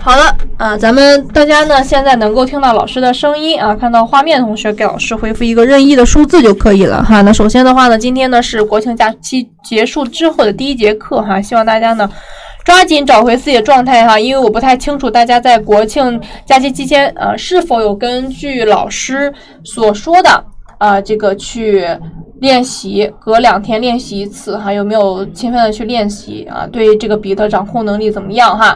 好了咱们大家呢现在能够听到老师的声音看到画面的同学给老师回复一个任意的数字就可以了哈。那首先的话呢，今天呢是国庆假期结束之后的第一节课哈，希望大家呢抓紧找回自己的状态哈，因为我不太清楚大家在国庆假期期间是否有根据老师所说的这个去练习，隔2天练习一次哈，有没有勤奋的去练习对这个笔的掌控能力怎么样哈？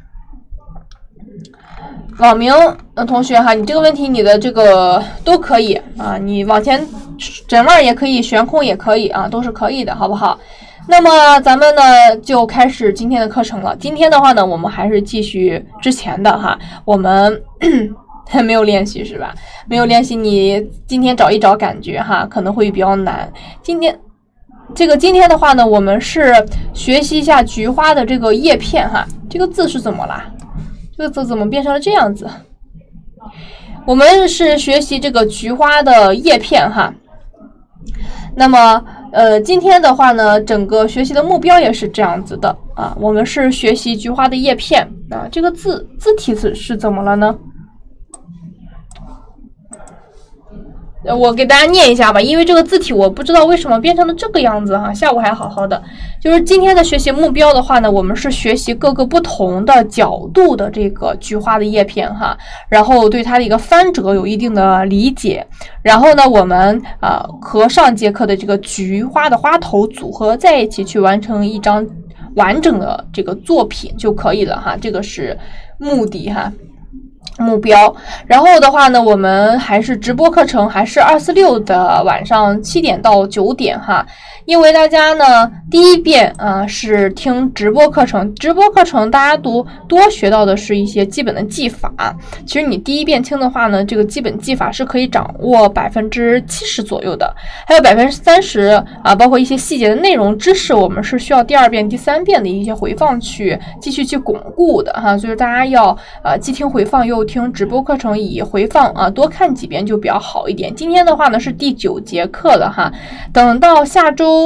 网名同学哈，你这个问题你的这个都可以你往前整腕也可以，悬空也可以都是可以的，好不好？那么咱们呢就开始今天的课程了。今天的话呢，我们还是继续之前的哈，我们没有练习是吧？没有练习，你今天找一找感觉哈，可能会比较难。今天的话呢，我们是学习一下菊花的这个叶片哈。这个字是怎么啦？这个字怎么变成了这样子？我们是学习这个菊花的叶片哈。那么今天的话呢，整个学习的目标也是这样子的我们是学习菊花的叶片这个字体是怎么了呢？我给大家念一下吧，因为这个字体我不知道为什么变成了这个样子哈。下午还好好的，就是今天的学习目标的话呢，我们是学习各个不同的角度的这个菊花的叶片哈，然后对它的一个翻折有一定的理解，然后呢，我们和上节课的这个菊花的花头组合在一起去完成一张完整的这个作品就可以了哈，这个是目的哈。目标，然后的话呢，我们还是直播课程，还是246的晚上7点到9点哈。因为大家呢第一遍是听直播课程，直播课程大家多学到的是一些基本的技法。其实你第一遍听的话呢，这个基本技法是可以掌握70%左右的，还有30%包括一些细节的内容知识，我们是需要第2遍、第3遍的一些回放去继续去巩固的哈。所以大家要既听回放又听直播课程，以回放多看几遍就比较好一点。今天的话呢是第9节课了哈，等到下周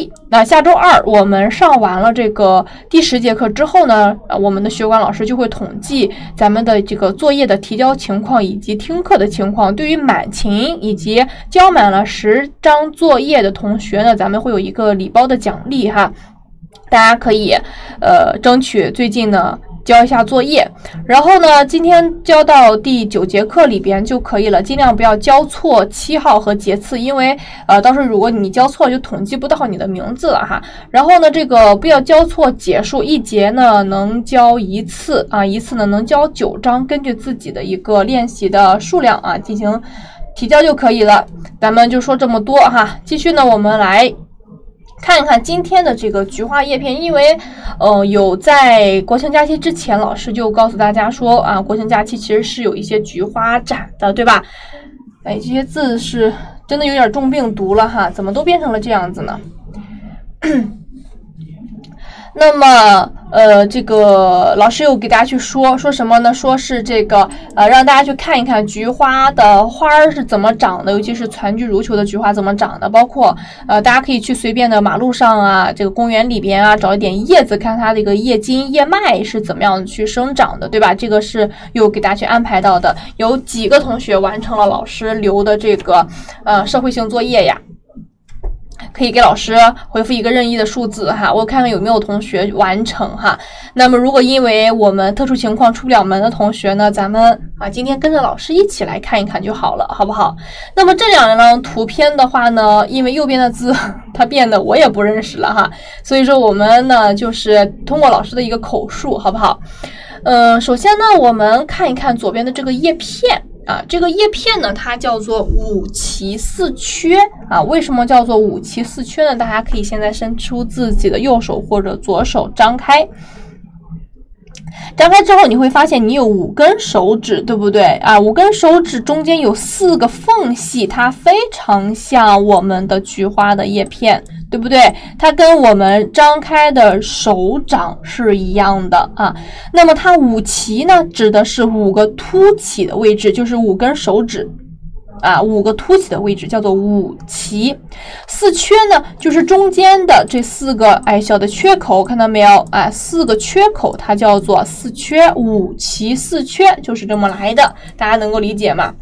2我们上完了这个第10节课之后呢，我们的学管老师就会统计咱们的这个作业的提交情况以及听课的情况。对于满勤以及交满了10张作业的同学呢，咱们会有一个礼包的奖励哈，大家可以争取最近呢交一下作业，然后呢今天交到第9节课里边就可以了，尽量不要交错期号和节次，因为到时候如果你交错就统计不到你的名字了哈。然后呢这个不要交错节数，一节呢能交一次一次呢能交9张，根据自己的一个练习的数量进行提交就可以了。咱们就说这么多哈，继续呢我们来看一看今天的这个菊花叶片。因为有在国庆假期之前，老师就告诉大家说国庆假期其实是有一些菊花展的，对吧？这些字是真的有点中病毒了哈，怎么都变成了这样子呢？那么这个老师又给大家去说什么呢？说是这个让大家去看一看菊花的花儿是怎么长的，尤其是攒菊如球的菊花怎么长的，包括大家可以去随便的马路上这个公园里边找一点叶子，看它这个叶茎叶脉是怎么样去生长的，对吧？这个是又给大家去安排到的。有几个同学完成了老师留的这个社会性作业呀？可以给老师回复一个任意的数字哈，我看看有没有同学完成哈。那么如果因为我们特殊情况出不了门的同学呢，咱们今天跟着老师一起来看一看就好了，好不好？那么这2张图片的话呢，因为右边的字它变得我也不认识了哈，所以说我们呢就是通过老师的一个口述，好不好？首先呢我们看一看左边的这个叶片这个叶片呢它叫做5奇4缺为什么叫做5奇4缺呢？大家可以现在伸出自己的右手或者左手张开，张开之后你会发现你有5根手指，对不对？5根手指中间有4个缝隙，它非常像我们的菊花的叶片，对不对？它跟我们张开的手掌是一样的那么它5奇呢，指的是5个凸起的位置，就是5根手指 5个凸起的位置叫做5期。4缺呢，就是中间的这4个小的缺口，看到没有？4个缺口它叫做4缺，5期4缺就是这么来的，大家能够理解吗？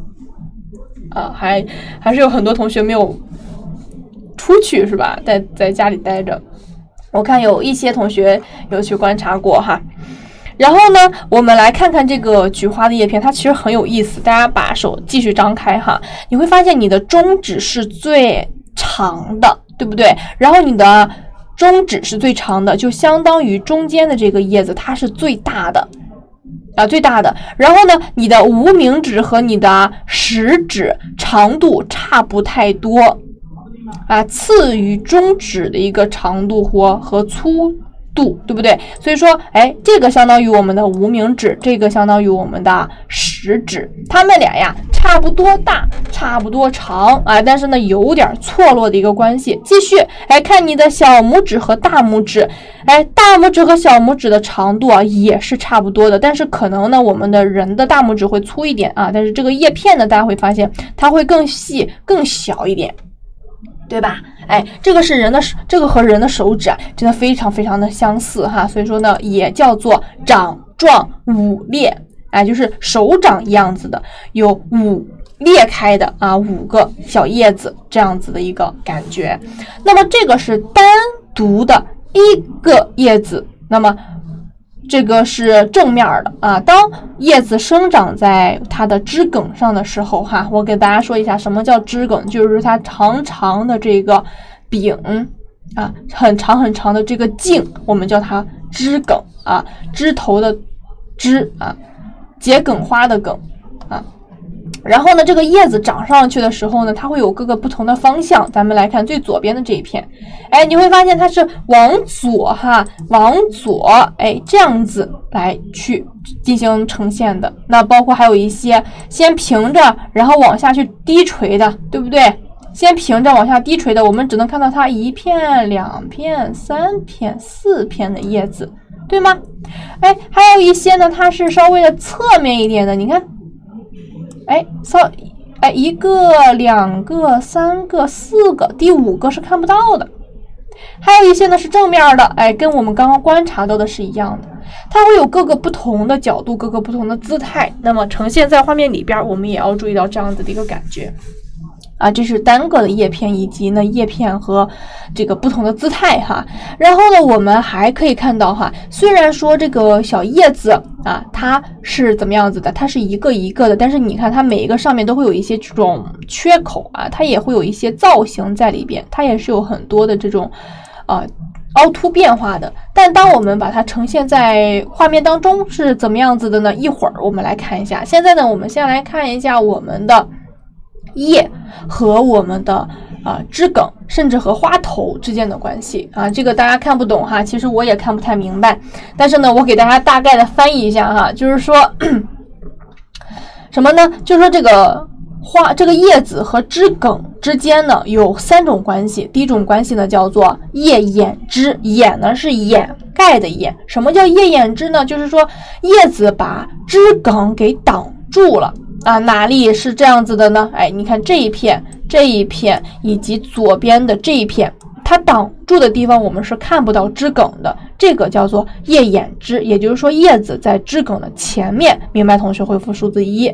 还是有很多同学没有出去是吧？在家里待着，我看有一些同学有去观察过哈。然后呢，我们来看看这个菊花的叶片，它其实很有意思。大家把手继续张开哈，你会发现你的中指是最长的，对不对？然后你的中指是最长的，就相当于中间的这个叶子它是最大的最大的。然后呢，你的无名指和你的食指长度差不太多次于中指的一个长度和粗度，对不对？所以说这个相当于我们的无名指，这个相当于我们的食指，它们俩呀差不多大，差不多长但是呢有点错落的一个关系。继续看你的小拇指和大拇指，大拇指和小拇指的长度也是差不多的，但是可能呢我们的人的大拇指会粗一点但是这个叶片呢大家会发现它会更细更小一点，对吧？这个是这个和人的手指真的非常非常的相似哈，所以说呢也叫做掌状5裂就是手掌样子的，有5裂开的5个小叶子这样子的一个感觉。那么这个是单独的一个叶子，那么这个是正面的当叶子生长在它的枝梗上的时候我给大家说一下什么叫枝梗，就是它长长的这个柄很长很长的这个茎，我们叫它枝梗枝头的枝桔梗花的梗然后呢，这个叶子长上去的时候呢，它会有各个不同的方向。咱们来看最左边的这一片，你会发现它是往左往左，这样子来去进行呈现的。那包括还有一些先平着，然后往下去低垂的，对不对？先平着往下低垂的，我们只能看到它1片、2片、3片、4片的叶子，对吗？还有一些呢，它是稍微的侧面一点的，你看。1个、2个、3个、4个，第5个是看不到的。还有一些呢是正面的，跟我们刚刚观察到的是一样的，它会有各个不同的角度，各个不同的姿态，那么呈现在画面里边，我们也要注意到这样子的一个感觉。这是单个的叶片，以及呢叶片和这个不同的姿态然后呢，我们还可以看到虽然说这个小叶子它是怎么样子的，它是一个一个的，但是你看它每一个上面都会有一些这种缺口它也会有一些造型在里边，它也是有很多的这种凹凸变化的。但当我们把它呈现在画面当中是怎么样子的呢？一会儿我们来看一下。现在呢，我们先来看一下我们的叶和我们的枝梗，甚至和花头之间的关系这个大家看不懂其实我也看不太明白，但是呢我给大家大概的翻译一下就是说什么呢？就是说这个叶子和枝梗之间呢有3种关系。第一种关系呢叫做叶掩枝，掩呢是掩盖的掩。什么叫叶掩枝呢？就是说叶子把枝梗给挡住了哪里是这样子的呢？你看这一片以及左边的这一片，它挡住的地方我们是看不到枝梗的，这个叫做叶掩枝，也就是说叶子在枝梗的前面。明白同学回复数字1。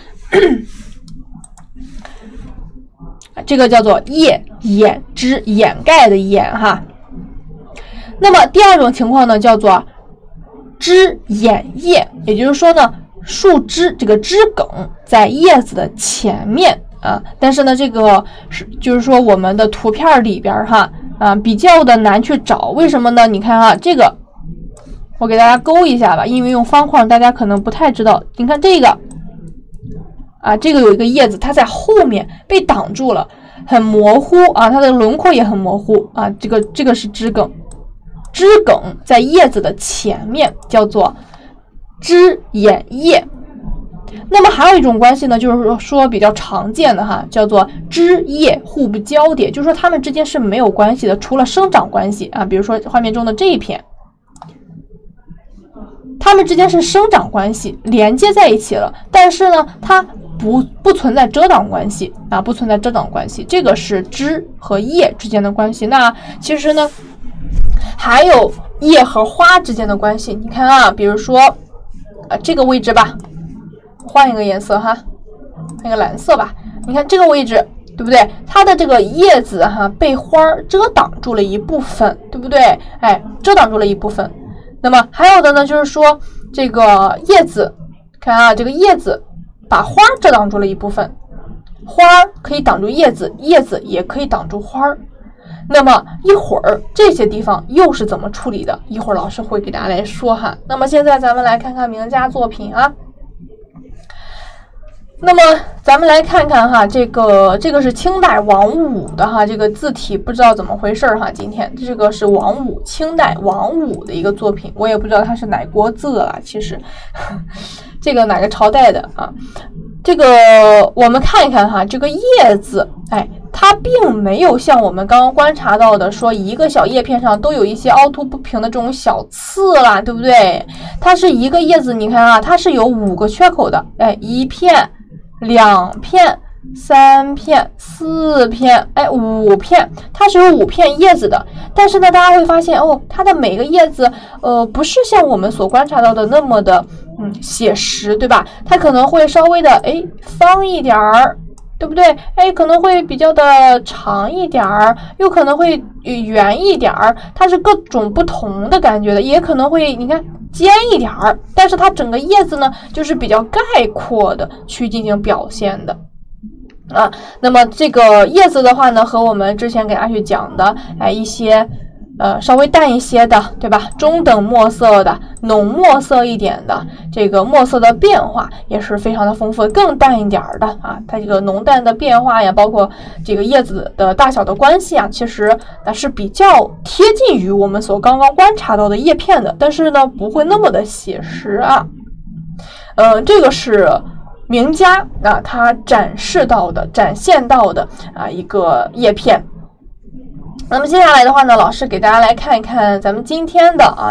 这个叫做叶掩枝，掩盖的掩那么第2种情况呢叫做枝掩叶，也就是说呢树枝这个枝梗在叶子的前面但是呢这个就是说我们的图片里边比较的难去找。为什么呢？你看这个我给大家勾一下吧，因为用方框大家可能不太知道。你看这个这个有一个叶子，它在后面被挡住了，很模糊它的轮廓也很模糊这个是枝梗，枝梗在叶子的前面，叫做枝掩叶。那么还有一种关系呢，就是说比较常见的叫做枝叶互不交叠，就是说它们之间是没有关系的，除了生长关系比如说画面中的这一片，它们之间是生长关系连接在一起了，但是呢它不存在遮挡关系啊，不存在遮挡关系，这个是枝和叶之间的关系。那其实呢，还有叶和花之间的关系。你看啊，比如说这个位置吧，换一个颜色哈，换一个蓝色吧。你看这个位置，对不对？它的这个叶子哈被花遮挡住了一部分，对不对？哎，遮挡住了一部分。那么还有的呢，就是说这个叶子，看啊，这个叶子把花遮挡住了一部分，花可以挡住叶子，叶子也可以挡住花。那么一会儿这些地方又是怎么处理的？一会儿老师会给大家来说哈。那么现在咱们来看看名家作品啊。那么咱们来看看哈，这个是清代王武的哈，这个字体不知道怎么回事哈。今天这个是王武，清代王武的一个作品，我也不知道它是哪国字了，其实这个哪个朝代的啊？这个我们看一看哈，这个叶子，哎，它并没有像我们刚刚观察到的说一个小叶片上都有一些凹凸不平的这种小刺啦，对不对？它是一个叶子，你看啊，它是有5个缺口的，哎，1片、2片、3片、4片，哎，5片，它是有5片叶子的。但是呢，大家会发现哦，它的每个叶子，不是像我们所观察到的那么的，写实，对吧？它可能会稍微的，哎，方一点儿，对不对？哎，可能会比较的长一点儿，又可能会圆一点儿，它是各种不同的感觉的，也可能会，你看。尖一点儿，但是它整个叶子呢，就是比较概括的去进行表现的啊。那么这个叶子的话呢，和我们之前给大家去讲的，哎，一些稍微淡一些的，对吧？中等墨色的、浓墨色一点的，这个墨色的变化也是非常的丰富的，更淡一点的啊，它这个浓淡的变化呀，包括这个叶子的大小的关系啊，其实是比较贴近于我们所刚刚观察到的叶片的，但是呢，不会那么的写实啊。这个是名家啊，他展现到的啊一个叶片。那么接下来的话呢，老师给大家来看一看咱们今天的啊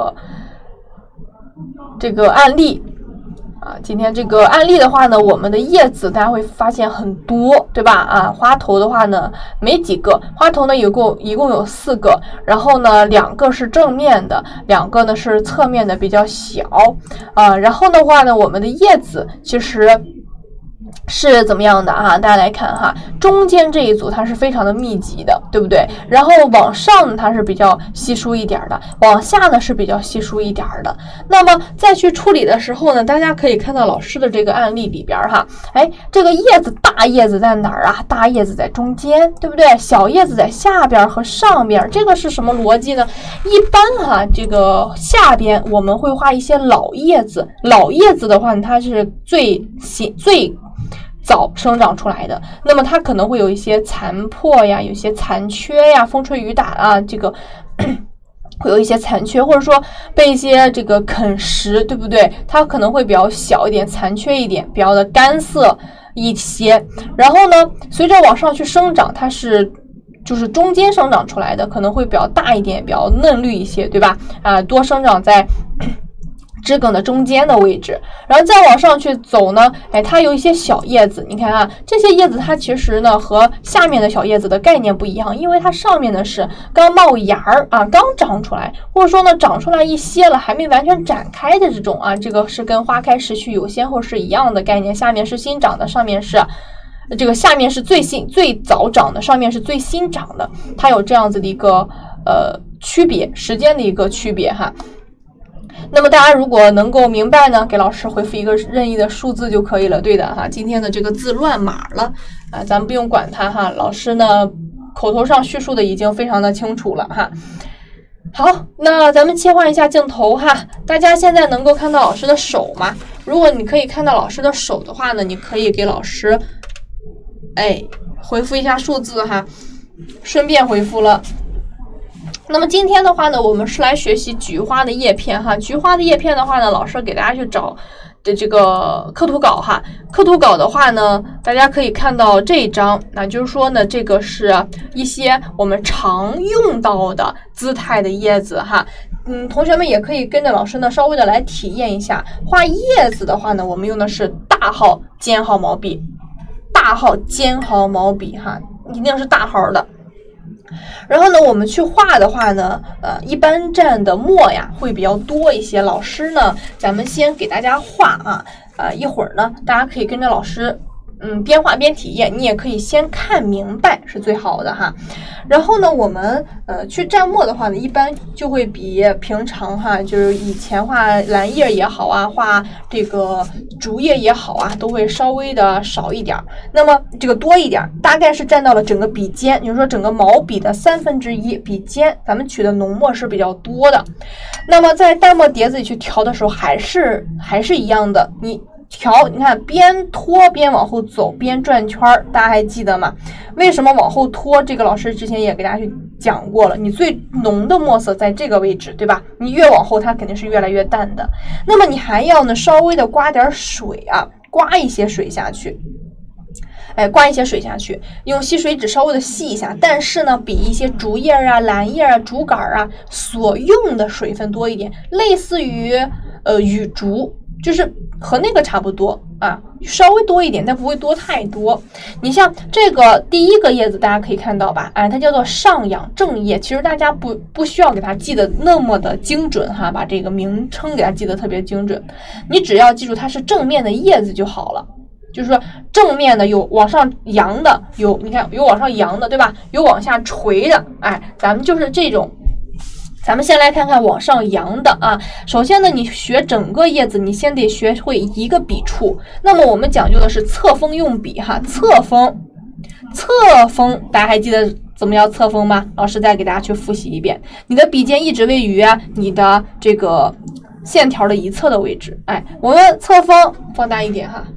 这个案例啊。今天这个案例的话呢，我们的叶子大家会发现很多，对吧？啊，花头的话呢没几个，花头呢一共有4个，然后呢2个是正面的，2个呢是侧面的比较小啊。然后的话呢，我们的叶子其实是怎么样的啊？大家来看哈，中间这一组它是非常的密集的，对不对？然后往上呢它是比较稀疏一点的，往下呢是比较稀疏一点的。那么再去处理的时候呢，大家可以看到老师的这个案例里边哈，哎，这个叶子大叶子在哪儿啊？大叶子在中间，对不对？小叶子在下边和上边，这个是什么逻辑呢？一般哈，这个下边我们会画一些老叶子，老叶子的话呢，它是最早生长出来的，那么它可能会有一些残破呀，有些残缺呀，风吹雨打啊，这个会有一些残缺，或者说被一些这个啃食，对不对？它可能会比较小一点，残缺一点，比较的干涩一些。然后呢，随着往上去生长，它是就是中间生长出来的，可能会比较大一点，比较嫩绿一些，对吧？啊，多生长在枝梗的中间的位置，然后再往上去走呢，哎，它有一些小叶子，你看啊，这些叶子它其实呢和下面的小叶子的概念不一样，因为它上面呢是刚冒芽儿啊，刚长出来，或者说呢长出来一些了，还没完全展开的这种啊，这个是跟花开时序有先后是一样的概念，下面是新长的，上面是这个下面是最早长的，上面是最新长的，它有这样子的一个区别，时间的一个区别哈。那么大家如果能够明白呢，给老师回复一个任意的数字就可以了。对的哈，今天的这个字乱码了啊，咱们不用管它哈。老师呢口头上叙述的已经非常的清楚了哈。好，那咱们切换一下镜头哈，大家现在能够看到老师的手吗？如果你可以看到老师的手的话呢，你可以给老师回复一下数字哈，顺便回复了。那么今天的话呢，我们是来学习菊花的叶片哈。菊花的叶片的话呢，老师给大家去找的这个刻图稿哈。刻图稿的话呢，大家可以看到这一张，那就是说呢，这个是一些我们常用到的姿态的叶子哈。 同学们也可以跟着老师呢稍微的来体验一下。画叶子的话呢，我们用的是大号尖毫毛笔，大号尖毫毛笔哈，一定是大号的。然后呢，我们去画的话呢，一般蘸的墨呀会比较多一些。老师呢，咱们先给大家画啊，一会儿呢，大家可以跟着老师。边画边体验，你也可以先看明白是最好的哈。然后呢，我们去蘸墨的话呢，一般就会比平常哈，就是以前画蓝叶也好啊，画这个竹叶也好啊，都会稍微的少一点。那么这个多一点，大概是占到了整个笔尖，也就是说整个毛笔的1/3笔尖，咱们取的浓墨是比较多的。那么在淡墨碟子里去调的时候，还是一样的，你调，你看边拖边往后走，边转圈儿，大家还记得吗？为什么往后拖？这个老师之前也给大家去讲过了。你最浓的墨色在这个位置，对吧？你越往后，它肯定是越来越淡的。那么你还要呢，稍微的刮点水啊，刮一些水下去。刮一些水下去，用吸水纸稍微的吸一下，但是呢，比一些竹叶啊、蓝叶啊、竹竿啊所用的水分多一点，类似于雨竹。就是和那个差不多啊，稍微多一点，但不会多太多。你像这个第一个叶子，大家可以看到吧？它叫做上仰正叶。其实大家不需要给它记得那么的精准哈，把这个名称给它记得特别精准。你只要记住它是正面的叶子就好了。就是说正面的有往上扬的，你看有往上扬的，对吧？有往下垂的，咱们就是这种。咱们先来看看往上扬的啊。首先呢，你学整个叶子，你先得学会一个笔触。那么我们讲究的是侧锋用笔哈，侧锋，大家还记得怎么样侧锋吗？老师再给大家去复习一遍。你的笔尖一直位于你的这个线条的一侧的位置。我们侧锋放大一点哈。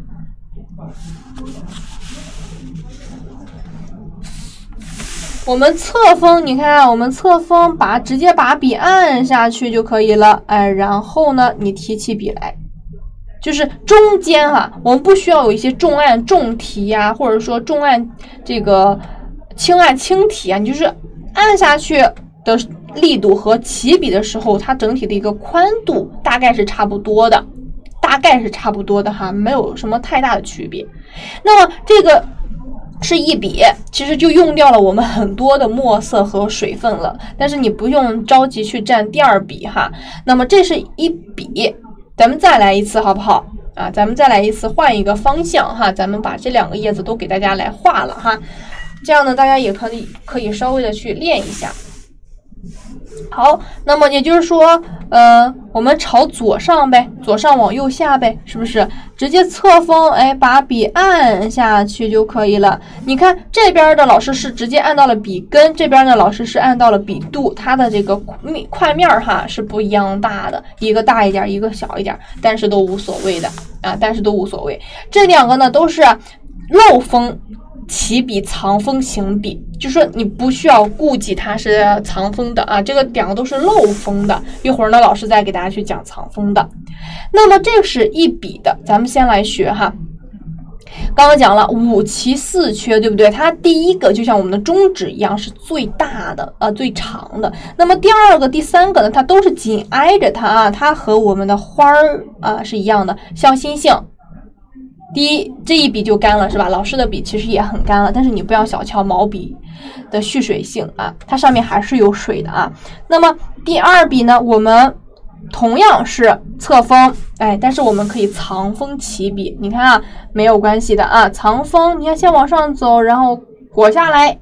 我们侧锋，你看我们侧锋直接把笔按下去就可以了，然后呢，你提起笔来，就是中间哈，我们不需要有一些重按重提呀，或者说重按这个轻按轻提啊，你就是按下去的力度和起笔的时候，它整体的一个宽度大概是差不多的，哈，没有什么太大的区别。那么这个是一笔，其实就用掉了我们很多的墨色和水分了，但是你不用着急去蘸第二笔哈。那么这是一笔，咱们再来一次好不好啊？咱们再来一次，换一个方向哈，咱们把这两个叶子都给大家来画了哈，这样呢大家也可以稍微的去练一下。好，那么也就是说，我们朝左上呗，左上往右下呗，是不是？直接侧锋，把笔按下去就可以了。你看这边的老师是直接按到了笔根，这边呢老师是按到了笔肚，它的这个块面哈是不一样大的，一个大一点，一个小一点，但是都无所谓的啊，这两个呢都是漏锋起笔藏锋行笔，就说你不需要顾忌它是藏锋的啊，这个两个都是漏锋的。一会儿呢，老师再给大家去讲藏锋的。那么这是一笔的，咱们先来学哈。刚刚讲了5奇4缺，对不对？它第一个就像我们的中指一样是最大的最长的。那么第二个、第三个呢，它都是紧挨着它啊，它和我们的花儿是一样的，像星星。这一笔就干了是吧？老师的笔其实也很干了，但是你不要小瞧毛笔的蓄水性啊，它上面还是有水的啊。那么第二笔呢，我们同样是侧锋，但是我们可以藏锋起笔，你看啊，没有关系的啊，藏锋，你看先往上走，然后裹下来，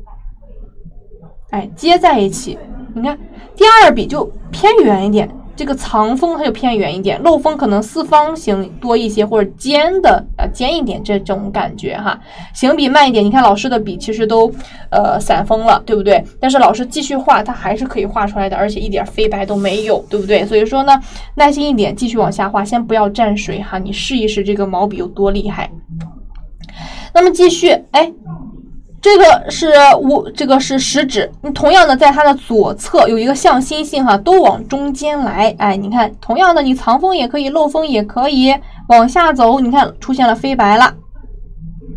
接在一起，你看第二笔就偏远一点。这个藏锋它就偏远一点，漏锋可能四方形多一些，或者尖一点这种感觉哈。行笔慢一点，你看老师的笔其实都散锋了，对不对？但是老师继续画，它还是可以画出来的，而且一点飞白都没有，对不对？所以说呢，耐心一点，继续往下画，先不要蘸水哈，你试一试这个毛笔有多厉害。那么继续，这个是食指，你同样的在它的左侧有一个像星星哈，都往中间来，你看同样的你藏锋也可以，漏锋也可以，往下走，你看出现了飞白了，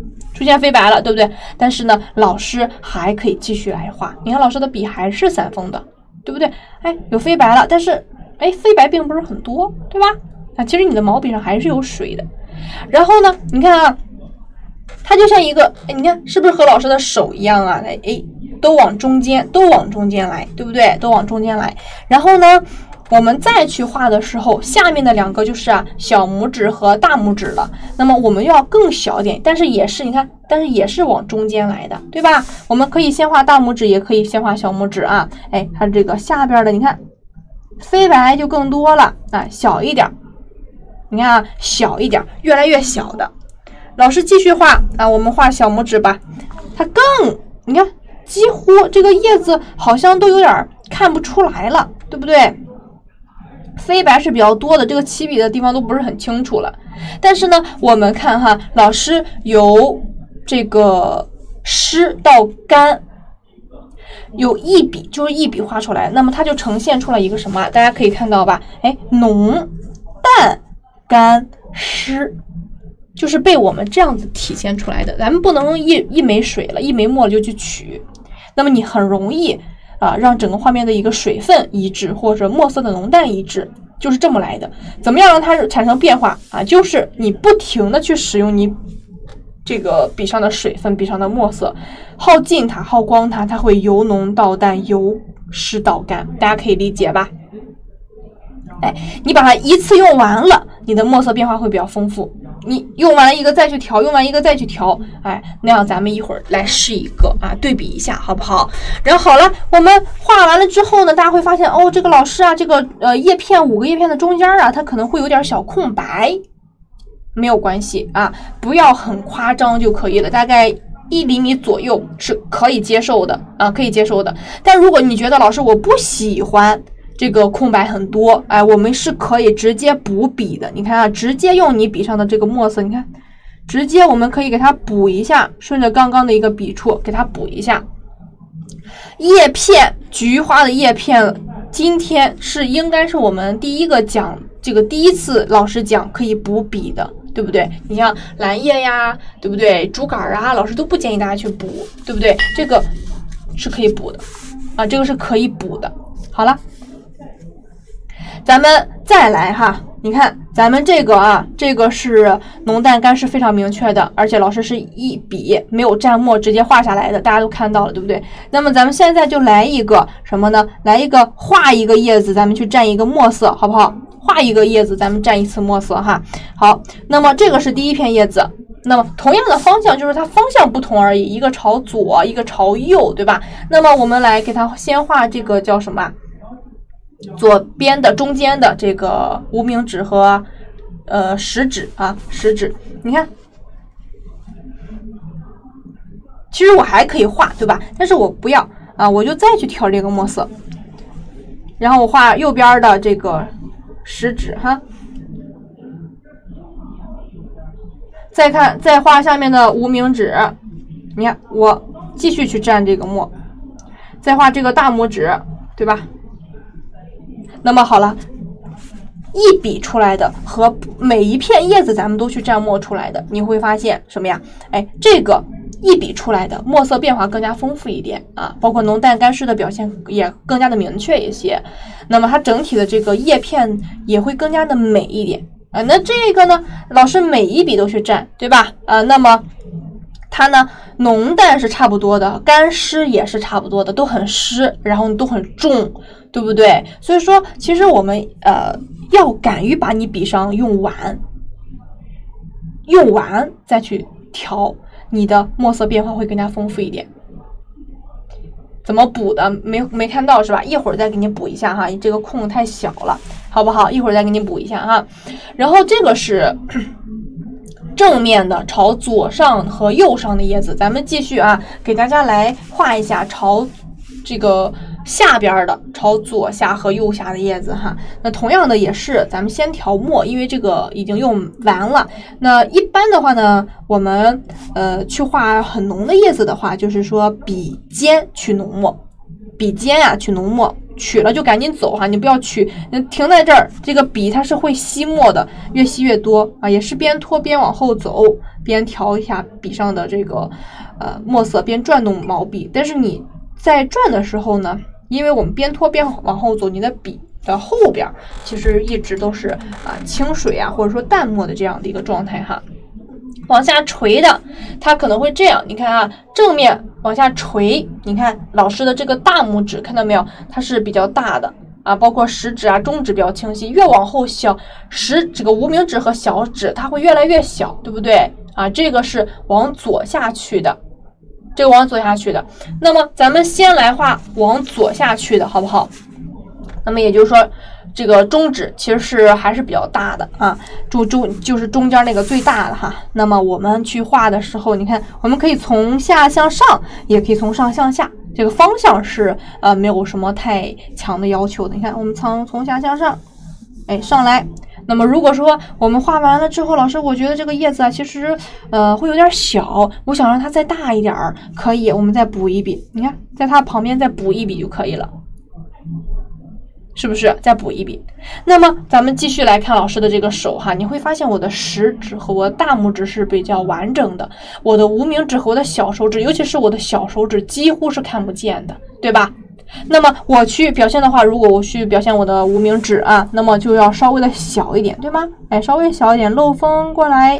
对不对？但是呢，老师还可以继续来画，你看老师的笔还是散锋的， 对不对？哎，有飞白了，但是哎，飞白并不是很多，对吧？啊，其实你的毛笔上还是有水的。然后呢，你看啊，它就像一个，哎，你看是不是和老师的手一样啊？哎，都往中间来，对不对？都往中间来。然后呢，我们再去画的时候，下面的两个就是小拇指和大拇指了。那么我们要更小点，但是也是你看，但是也是往中间来的，对吧？我们可以先画大拇指，也可以先画小拇指啊。哎，它这个下边的你看，飞白就更多了啊，小一点。你看啊，小一点，越来越小的。老师继续画啊，我们画小拇指吧，它更你看。几乎这个叶子好像都有点看不出来了，对不对？飞白是比较多的，这个起笔的地方都不是很清楚了。但是呢，我们看哈，老师由这个湿到干，有一笔就是一笔画出来，那么它就呈现出了一个什么？大家可以看到吧？哎，浓、淡、干、湿。就是被我们这样子体现出来的，咱们不能用一枚水了，一枚墨就去取，那么你很容易让整个画面的一个水分一致，或者墨色的浓淡一致，就是这么来的。怎么样让它产生变化啊？就是你不停的去使用你这个笔上的水分、笔上的墨色，耗尽它、耗光它，它会由浓到淡，由湿到干，大家可以理解吧？哎，你把它一次用完了，你的墨色变化会比较丰富。你用完一个再去调，用完一个再去调，哎，那样咱们一会儿来试一个啊，对比一下好不好？然后好了，我们画完了之后呢，大家会发现哦，这个老师啊，这个叶片5个叶片的中间啊，它可能会有点小空白，没有关系啊，不要很夸张就可以了，大概1厘米左右是可以接受的啊，可以接受的。但如果你觉得老师我不喜欢这个空白很多，哎，我们是可以直接补笔的。你看啊，直接用你笔上的这个墨色，你看，直接我们可以给它补一下，顺着刚刚的一个笔触给它补一下。叶片，菊花的叶片，今天应该是我们第一个讲这个第一次老师讲可以补笔的，对不对？你像蓝叶呀，对不对？竹竿啊，老师都不建议大家去补，对不对？这个是可以补的啊，这个是可以补的。好了。咱们再来哈，你看咱们这个啊，这个是浓淡干湿非常明确的，而且老师是一笔没有蘸墨直接画下来的，大家都看到了，对不对？那么咱们现在就来一个什么呢？来一个画一个叶子，咱们去蘸一个墨色，好不好？画一个叶子，咱们蘸一次墨色哈。好，那么这个是第一片叶子，那么同样的方向就是它方向不同而已，一个朝左，一个朝右，对吧？那么我们来给它先画这个叫什么？左边的中间的这个无名指和食指啊，食指，你看，其实我还可以画，对吧？但是我不要啊，我就再去调这个墨色，然后我画右边的这个食指哈，再画下面的无名指，你看我继续去蘸这个墨，再画这个大拇指，对吧？那么好了，一笔出来的和每一片叶子咱们都去蘸墨出来的，你会发现什么呀？哎，这个一笔出来的墨色变化更加丰富一点啊，包括浓淡干湿的表现也更加的明确一些。那么它整体的这个叶片也会更加的美一点啊。那这个呢，老师每一笔都去蘸，对吧？那么它呢，浓淡是差不多的，干湿也是差不多的，都很湿，然后都很重。对不对？所以说，其实我们要敢于把你笔上用完再去调，你的墨色变化会更加丰富一点。怎么补的？没看到是吧？一会儿再给你补一下哈，你这个空太小了，好不好？一会儿再给你补一下哈。然后这个是正面的朝左上和右上的叶子，咱们继续啊，给大家来画一下朝这个下边的朝左下和右下的叶子哈，那同样的也是咱们先调墨，因为这个已经用完了。那一般的话呢，我们去画很浓的叶子的话，就是说笔尖去浓墨，笔尖啊去浓墨，取了就赶紧走哈，你不要取，停在这儿，这个笔它是会吸墨的，越吸越多啊，也是边拖边往后走，边调一下笔上的这个墨色，边转动毛笔，但是你在转的时候呢， 因为我们边拖边往后走，你的笔的后边其实一直都是清水啊，或者说淡墨的这样的一个状态哈。往下垂的，它可能会这样，你看啊，正面往下垂，你看老师的这个大拇指，看到没有？它是比较大的啊，包括食指啊、中指比较清晰，越往后小，这个无名指和小指它会越来越小，对不对啊？这个是往左下去的，这个往左下去的。那么咱们先来画往左下去的，好不好？那么也就是说，这个中指其实是还是比较大的啊，就是中间那个最大的哈。那么我们去画的时候，你看我们可以从下向上，也可以从上向下，这个方向是没有什么太强的要求的。你看我们从下向上，哎上来。那么如果说我们画完了之后，老师我觉得这个叶子啊其实会有点小，我想让它再大一点，可以，我们再补一笔，你看在它旁边再补一笔就可以了。是不是再补一笔？那么咱们继续来看老师的这个手哈，你会发现我的食指和我的大拇指是比较完整的，我的无名指和我的小手指，尤其是我的小手指几乎是看不见的，对吧？那么我去表现的话，如果我去表现我的无名指啊，那么就要稍微的小一点，对吗？哎，稍微小一点，漏锋过来。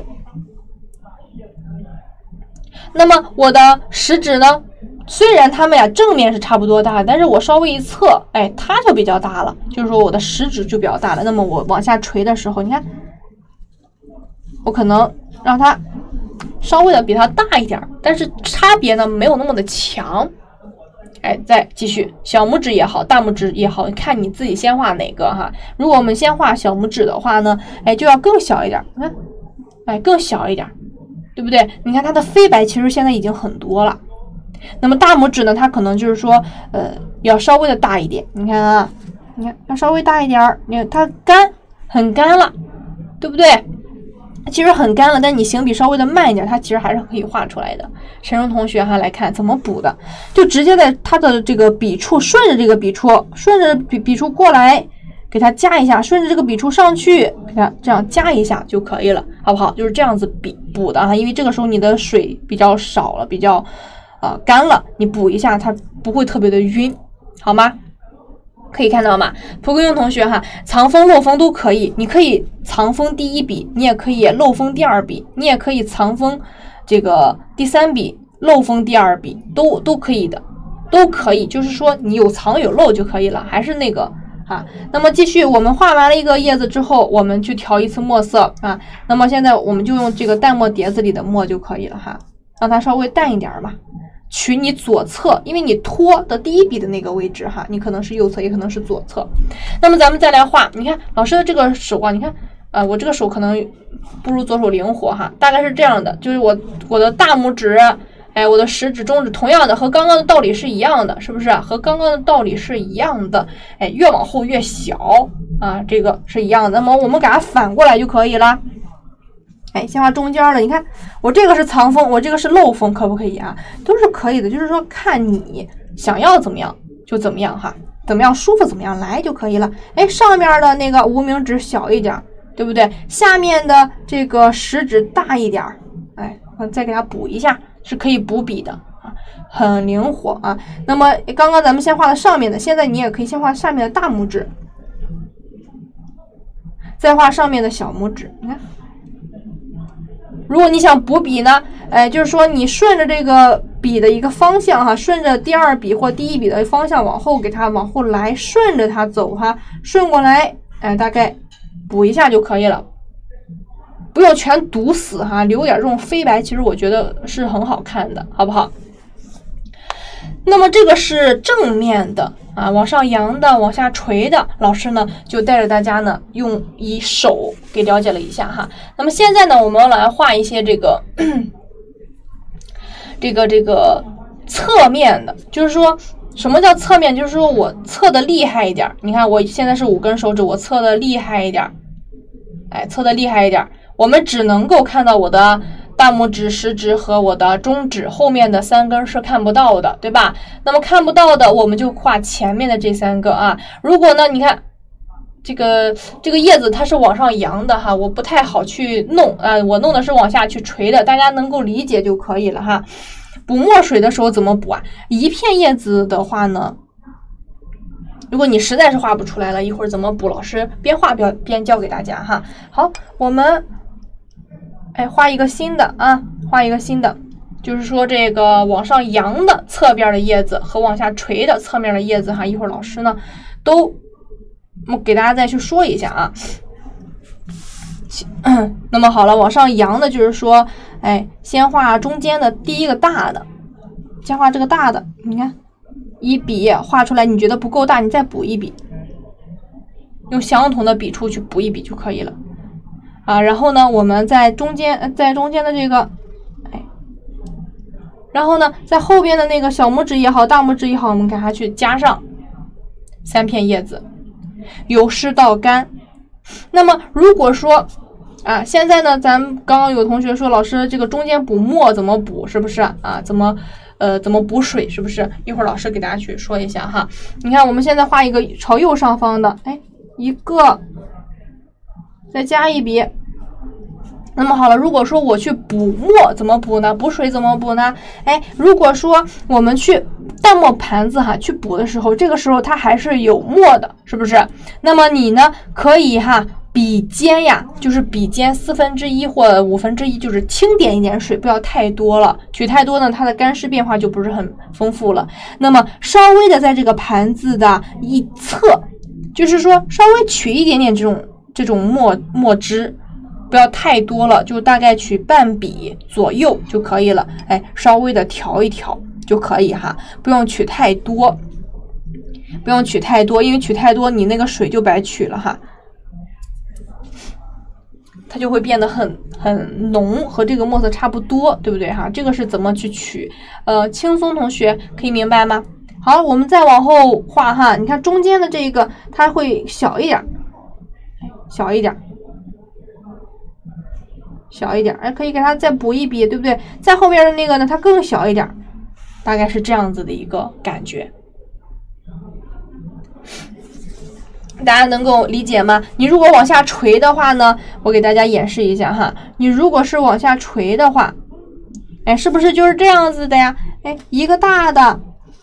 那么我的食指呢？虽然它们呀正面是差不多大，但是我稍微一侧，哎，它就比较大了，就是说我的食指就比较大了。那么我往下垂的时候，你看，我可能让它稍微的比它大一点，但是差别呢没有那么的强。哎，再继续，小拇指也好，大拇指也好，看你自己先画哪个哈。如果我们先画小拇指的话呢，哎，就要更小一点，你看，哎，更小一点，对不对？你看它的飞白其实现在已经很多了。那么大拇指呢，它可能就是说，要稍微的大一点。你看啊，你看要稍微大一点儿，你看它很干了，对不对？其实很干了，但你行笔稍微的慢一点，它其实还是可以画出来的。陈荣同学哈，来看怎么补的，就直接在它的这个笔触，顺着这个笔触，顺着笔触过来，给它加一下，顺着这个笔触上去，给它这样加一下就可以了，好不好？就是这样子补的哈，因为这个时候你的水比较少了，比较干了，你补一下，它不会特别的晕，好吗？可以看到吗？蒲公英同学哈，藏锋漏锋都可以，你可以藏锋第一笔，你也可以漏锋第二笔，你也可以藏锋这个第三笔，漏锋第二笔，都可以的，都可以，就是说你有藏有漏就可以了，还是那个啊。那么继续，我们画完了一个叶子之后，我们去调一次墨色啊。那么现在我们就用这个淡墨碟子里的墨就可以了哈。让它稍微淡一点吧，取你左侧，因为你拖的第一笔的那个位置哈，你可能是右侧，也可能是左侧。那么咱们再来画，你看老师的这个手啊，你看我这个手可能不如左手灵活哈，大概是这样的，就是我的大拇指，哎，我的食指、中指，同样的和刚刚的道理是一样的，是不是？和刚刚的道理是一样的，哎，越往后越小啊，这个是一样的。那么我们给它反过来就可以了。哎，先画中间的，你看我这个是藏锋，我这个是漏锋，可不可以啊？都是可以的，就是说看你想要怎么样就怎么样哈，怎么样舒服怎么样来就可以了。哎，上面的那个无名指小一点，对不对？下面的这个食指大一点，哎，我再给它补一下，是可以补笔的啊，很灵活啊。那么刚刚咱们先画的上面的，现在你也可以先画下面的大拇指，再画上面的小拇指，你看。如果你想补笔呢，哎，就是说你顺着这个笔的一个方向哈，顺着第二笔或第一笔的方向往后给它往后来，顺着它走哈，顺过来，哎，大概补一下就可以了，不用全堵死哈，留点这种飞白，其实我觉得是很好看的，好不好？那么这个是正面的啊，往上扬的，往下垂的，老师呢就带着大家呢以手给了解了一下哈。那么现在呢，我们来画一些这个这个侧面的，就是说什么叫侧面？就是说我侧的厉害一点，你看我现在是5根手指，我侧的厉害一点，哎，侧的厉害一点，我们只能够看到我的大拇指、食指和我的中指，后面的3根是看不到的，对吧？那么看不到的，我们就画前面的这3个啊。如果呢，你看这个叶子它是往上扬的哈，我不太好去弄啊，我弄的是往下去垂的，大家能够理解就可以了哈。补墨水的时候怎么补啊？一片叶子的话呢， 如果你实在是画不出来了，一会儿怎么补，老师边画边教给大家哈。好，我们画一个新的啊，画一个新的，就是说这个往上扬的侧边的叶子和往下垂的侧面的叶子哈，一会儿老师呢都给大家再去说一下啊。那么好了，往上扬的就是说，先画中间的第一个大的，先画这个大的，你看一笔画出来，你觉得不够大，你再补一笔，用相同的笔触去补一笔就可以了啊。然后呢，我们在中间的这个，然后呢，在后边的那个小拇指也好，大拇指也好，我们给它去加上3片叶子，由湿到干。那么如果说现在呢，咱们刚刚有同学说，老师这个中间补墨怎么补，是不是啊？怎么补水，是不是？一会儿老师给大家去说一下哈。你看，我们现在画一个朝右上方的，一个，再加一笔。那么好了，如果说我去补墨怎么补呢？补水怎么补呢？如果说我们去淡墨盘子去补的时候，这个时候它还是有墨的，是不是？那么你呢可以笔尖就是笔尖1/4或1/5，就是轻点一点水，不要太多了。取太多呢，它的干湿变化就不是很丰富了。那么稍微的在这个盘子的一侧，就是说稍微取一点点这种墨汁，不要太多了，就大概取半笔左右就可以了。稍微的调一调就可以哈，不用取太多，不用取太多，因为取太多你那个水就白取了哈。它就会变得很浓，和这个墨色差不多，对不对哈？这个是怎么去取？轻松同学可以明白吗？好，我们再往后画哈，你看中间的这个它会小一点，小一点，小一点，可以给它再补一笔，对不对？再后边的那个呢，它更小一点，大概是这样子的一个感觉。大家能够理解吗？你如果往下垂的话呢，我给大家演示一下哈。你如果是往下垂的话，是不是就是这样子的呀？一个大的，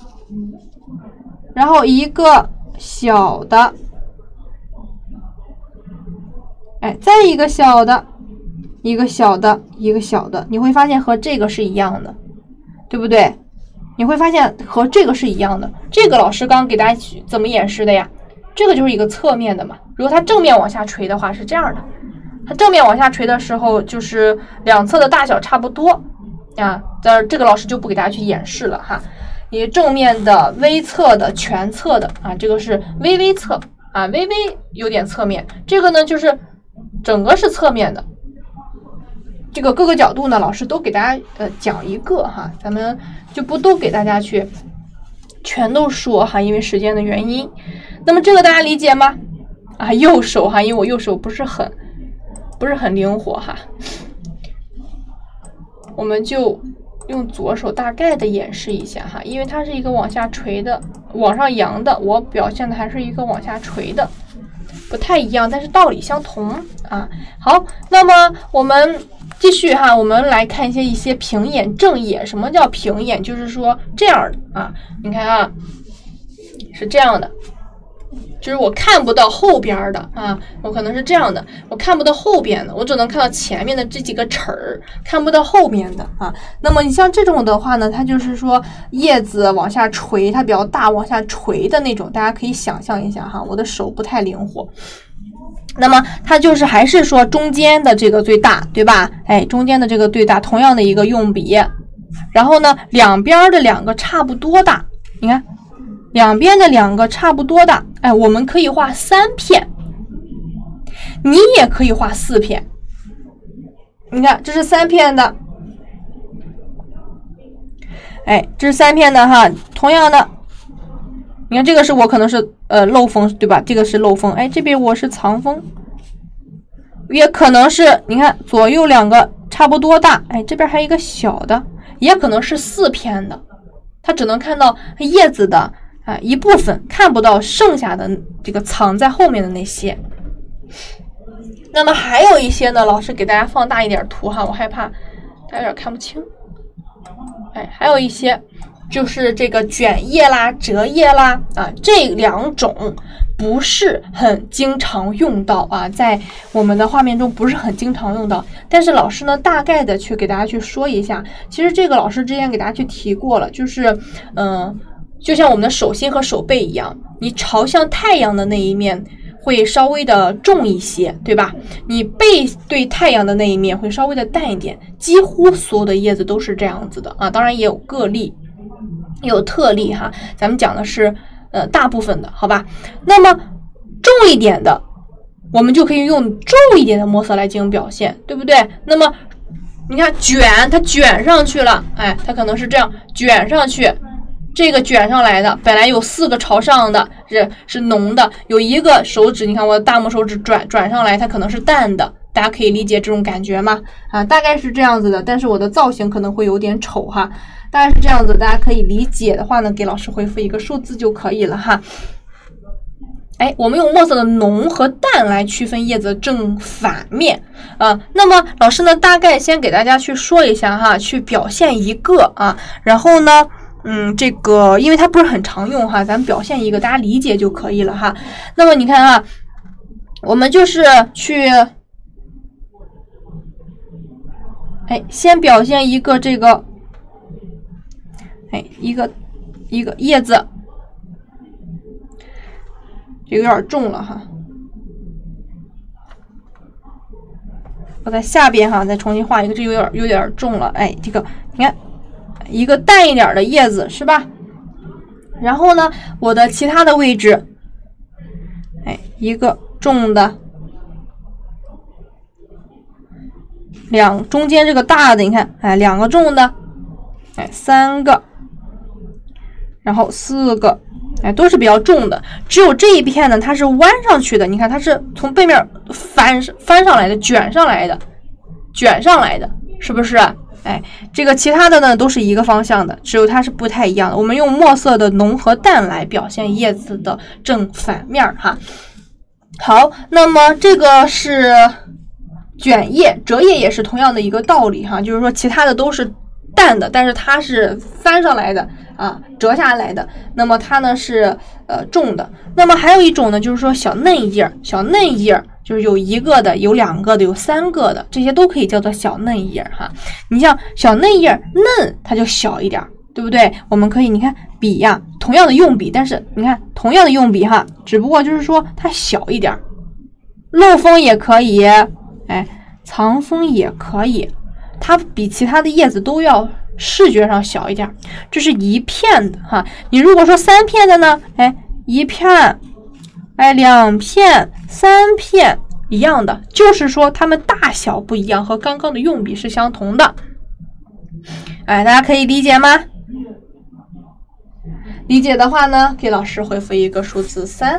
然后一个小的，再一个小的，一个小的，一个小的，你会发现和这个是一样的，对不对？你会发现和这个是一样的。这个老师刚刚给大家怎么演示的呀？这个就是一个侧面的嘛，如果它正面往下垂的话是这样的，它正面往下垂的时候就是两侧的大小差不多这个老师就不给大家去演示了哈。你正面的、微侧的、全侧的这个是微侧微微有点侧面，这个呢就是整个是侧面的。这个各个角度呢，老师都给大家讲一个哈，咱们就不都给大家去全都说哈，因为时间的原因。那么这个大家理解吗？右手哈，因为我右手不是很灵活哈，我们就用左手大概的演示一下哈，因为它是一个往下垂的、往上扬的，我表现的还是一个往下垂的，不太一样，但是道理相同好，那么我们继续哈，我们来看一些平眼、正眼。什么叫平眼？就是说这样的你看是这样的。就是我看不到后边的我可能是这样的，我看不到后边的，我只能看到前面的这几个齿儿，看不到后面的那么你像这种的话呢，它就是说叶子往下垂，它比较大，往下垂的那种，大家可以想象一下哈，我的手不太灵活。那么它就是还是说中间的这个最大，对吧？中间的这个最大，同样的一个用笔，然后呢，两边的两个差不多大，你看。两边的两个差不多大，我们可以画3片，你也可以画4片。你看，这是3片的，这是3片的哈。同样的，你看这个是我可能是漏锋，对吧？这个是漏锋，这边我是藏锋，也可能是你看左右两个差不多大，这边还有一个小的，也可能是4片的，它只能看到叶子的。一部分看不到剩下的这个藏在后面的那些。那么还有一些呢，老师给大家放大一点图哈，我害怕大家有点看不清。还有一些就是这个卷叶啦、折叶啦啊，这两种不是很经常用到啊，在我们的画面中不是很经常用到。但是老师呢，大概的去给大家去说一下，其实这个老师之前给大家去提过了，就是就像我们的手心和手背一样，你朝向太阳的那一面会稍微的重一些，对吧？你背对太阳的那一面会稍微的淡一点，几乎所有的叶子都是这样子的啊，当然也有个例，也有特例哈。咱们讲的是大部分的，好吧？那么重一点的，我们就可以用重一点的墨色来进行表现，对不对？那么你看卷，它卷上去了，哎，它可能是这样卷上去。这个卷上来的本来有4个朝上的是浓的，有一个手指，你看我的大拇手指转上来，它可能是淡的，大家可以理解这种感觉吗？啊，大概是这样子的，但是我的造型可能会有点丑哈，大概是这样子，大家可以理解的话呢，给老师回复一个数字就可以了哈。哎，我们用墨色的浓和淡来区分叶子的正反面啊。那么老师呢，大概先给大家去说一下哈，去表现一个啊，然后呢。这个因为它不是很常用哈，咱们表现一个大家理解就可以了哈。那么你看啊，我们就是去，先表现一个这个，一个叶子，这个有点重了哈。我在下边哈，再重新画一个，这有点重了，这个你看。一个淡一点的叶子是吧？然后呢，我的其他的位置，一个重的，中间这个大的，你看，2个重的，3个，然后4个，都是比较重的。只有这一片呢，它是弯上去的，你看它是从背面翻上来的，卷上来的，是不是？这个其他的呢都是一个方向的，只有它是不太一样的。我们用墨色的浓和淡来表现叶子的正反面哈。好，那么这个是卷叶，折叶也是同样的一个道理哈，就是说其他的都是淡的，但是它是翻上来的啊，折下来的，那么它呢是重的。那么还有一种呢，就是说小嫩叶，就是有1个的，有2个的，有3个的，这些都可以叫做小嫩叶哈。你像小嫩叶嫩，它就小一点，对不对？我们可以你看笔呀，同样的用笔，但是你看同样的用笔哈，只不过就是说它小一点，漏锋也可以，藏锋也可以，它比其他的叶子都要视觉上小一点。这是一片的哈，你如果说3片的呢，一片。2片、3片一样的，就是说它们大小不一样，和刚刚的用笔是相同的。大家可以理解吗？理解的话呢，给老师回复一个数字3。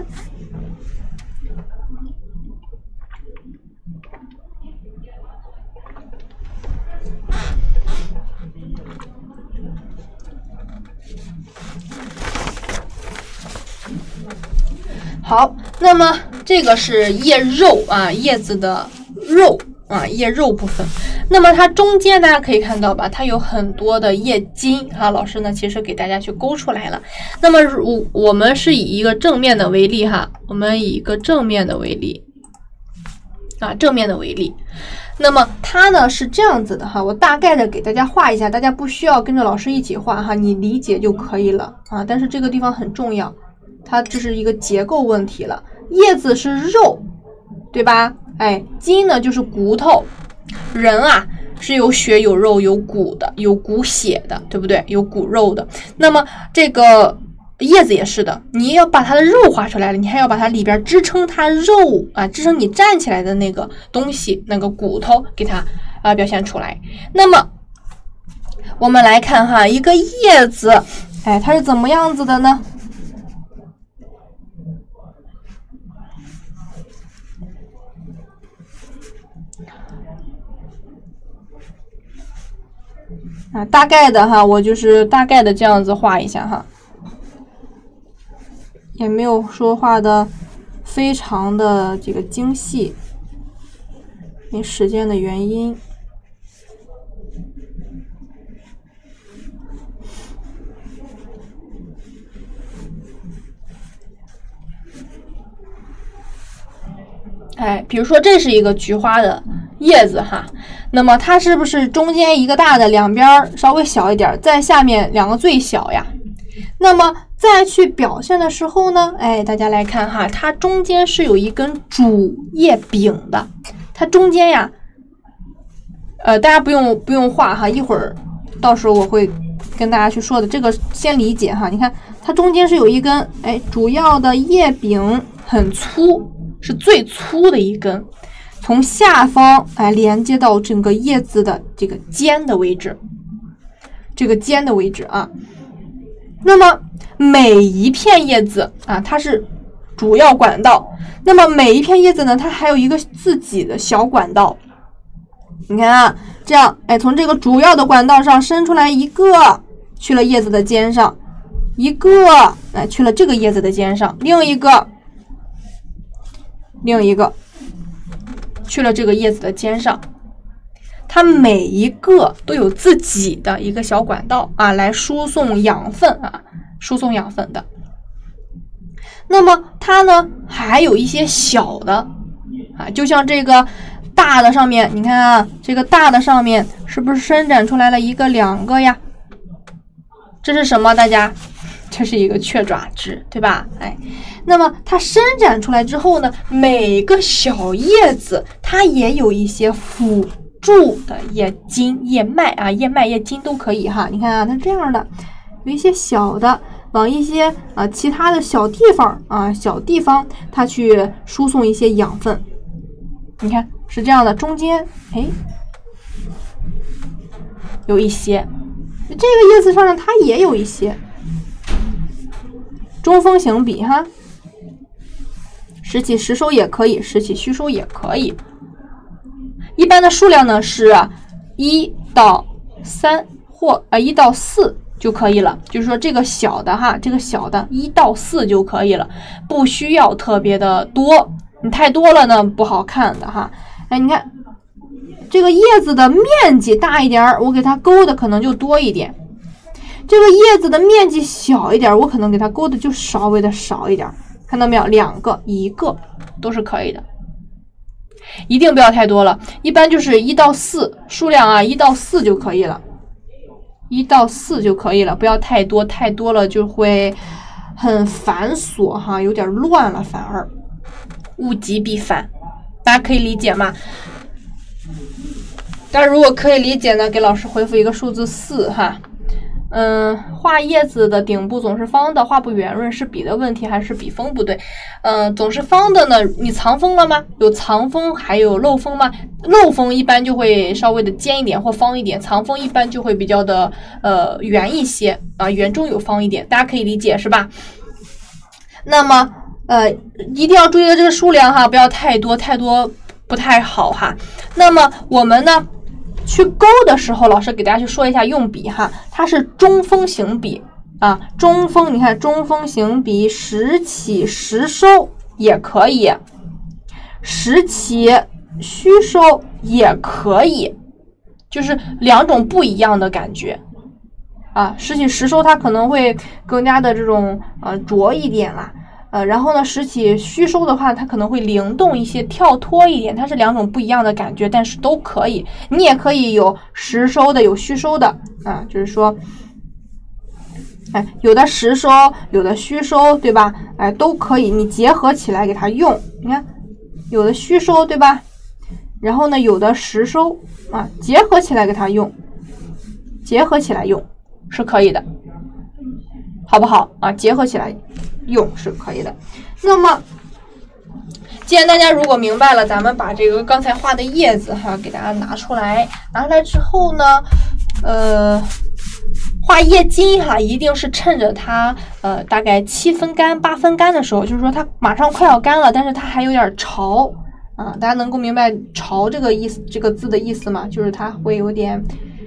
好，那么这个是叶肉啊，叶子的肉啊，叶肉部分。那么它中间大家可以看到吧，它有很多的叶筋啊。老师呢，其实给大家去勾出来了。那么我们是以一个正面的为例哈，我们以一个正面的为例啊，正面的为例。那么它呢是这样子的哈，我大概的给大家画一下，大家不需要跟着老师一起画哈，你理解就可以了啊。但是这个地方很重要。它就是一个结构问题了，叶子是肉，对吧？筋呢就是骨头，人啊是有血有肉有骨的，有骨血的，对不对？有骨肉的。那么这个叶子也是的，你要把它的肉画出来了，你还要把它里边支撑它肉啊，支撑你站起来的那个东西，那个骨头给它表现出来。那么我们来看哈，一个叶子，它是怎么样子的呢？大概的哈，我就是大概的这样子画一下哈，也没有说画的非常的这个精细，因为时间的原因。 哎，比如说这是一个菊花的叶子哈，那么它是不是中间一个大的，两边稍微小一点，在下面两个最小呀？那么再去表现的时候呢，哎，大家来看哈，它中间是有一根主叶柄的，它中间呀，大家不用画哈，一会儿到时候我会跟大家去说的，这个先理解哈。你看它中间是有一根，哎，主要的叶柄很粗，是最粗的一根，从下方哎连接到整个叶子的这个尖的位置，啊。那么每一片叶子啊，它是主要管道，那么每一片叶子呢，它还有一个自己的小管道。你看啊，这样哎，从这个主要的管道上伸出来一个，去了叶子的尖上，一个哎去了这个叶子的尖上，另一个去了这个叶子的尖上。它每一个都有自己的一个小管道啊，来输送养分的。那么它呢，还有一些小的啊，就像这个大的上面，你看啊，这个大的上面是不是伸展出来了一个、两个呀？这是什么？大家，这是一个雀爪枝，对吧？哎，那么它伸展出来之后呢，每个小叶子它也有一些辅助的叶茎、叶脉啊，叶脉、叶茎都可以哈。你看啊，它这样的，有一些小的往一些其他的小地方它去输送一些养分。你看是这样的，中间哎有一些，这个叶子上它也有一些中锋型笔哈，时起时收也可以，时起虚收也可以。一般的数量呢是1到3或1到4就可以了，就是说这个小的哈，这个小的1到4就可以了，不需要特别的多，你太多了呢不好看的哈。哎，你看这个叶子的面积大一点，我给它勾的可能就多一点；这个叶子的面积小一点，我可能给它勾的就稍微的少一点。看到没有？2个、1个都是可以的。一定不要太多了，一般就是1到4，数量啊1到4就可以了，1到4就可以了，不要太多，太多了就会很繁琐哈，有点乱了，反而物极必反，大家可以理解吗？大家如果可以理解呢，给老师回复一个数字4哈。画叶子的顶部总是方的，画不圆润是笔的问题还是笔锋不对？总是方的呢，你藏锋了吗？有藏锋还有漏锋吗？漏锋一般就会稍微的尖一点或方一点，藏锋一般就会比较的圆一些啊，圆中有方一点，大家可以理解是吧？那么一定要注意的这个数量哈，不要太多，太多不太好哈。那么我们呢？去勾的时候，老师给大家去说一下用笔哈，它是中锋型笔啊，中锋，你看中锋型笔时起时收也可以，时起虚收也可以，就是2种不一样的感觉啊。时起时收它可能会更加的这种拙一点啦。然后呢，时起虚收的话，它可能会灵动一些，跳脱一点，它是2种不一样的感觉，但是都可以。你也可以有实收的，有虚收的啊，就是说，哎，有的实收，有的虚收，对吧？哎，都可以，你结合起来给它用。你看，有的虚收，对吧？然后呢，有的实收啊，结合起来给它用，结合起来用是可以的，好不好啊？结合起来用是可以的。那么既然大家如果明白了，咱们把这个刚才画的叶子哈给大家拿出来之后呢，画叶茎哈一定是趁着它大概7分干8分干的时候，就是说它马上快要干了，但是它还有点潮啊，大家能够明白潮这个意思，这个字的意思吗？就是它会有点，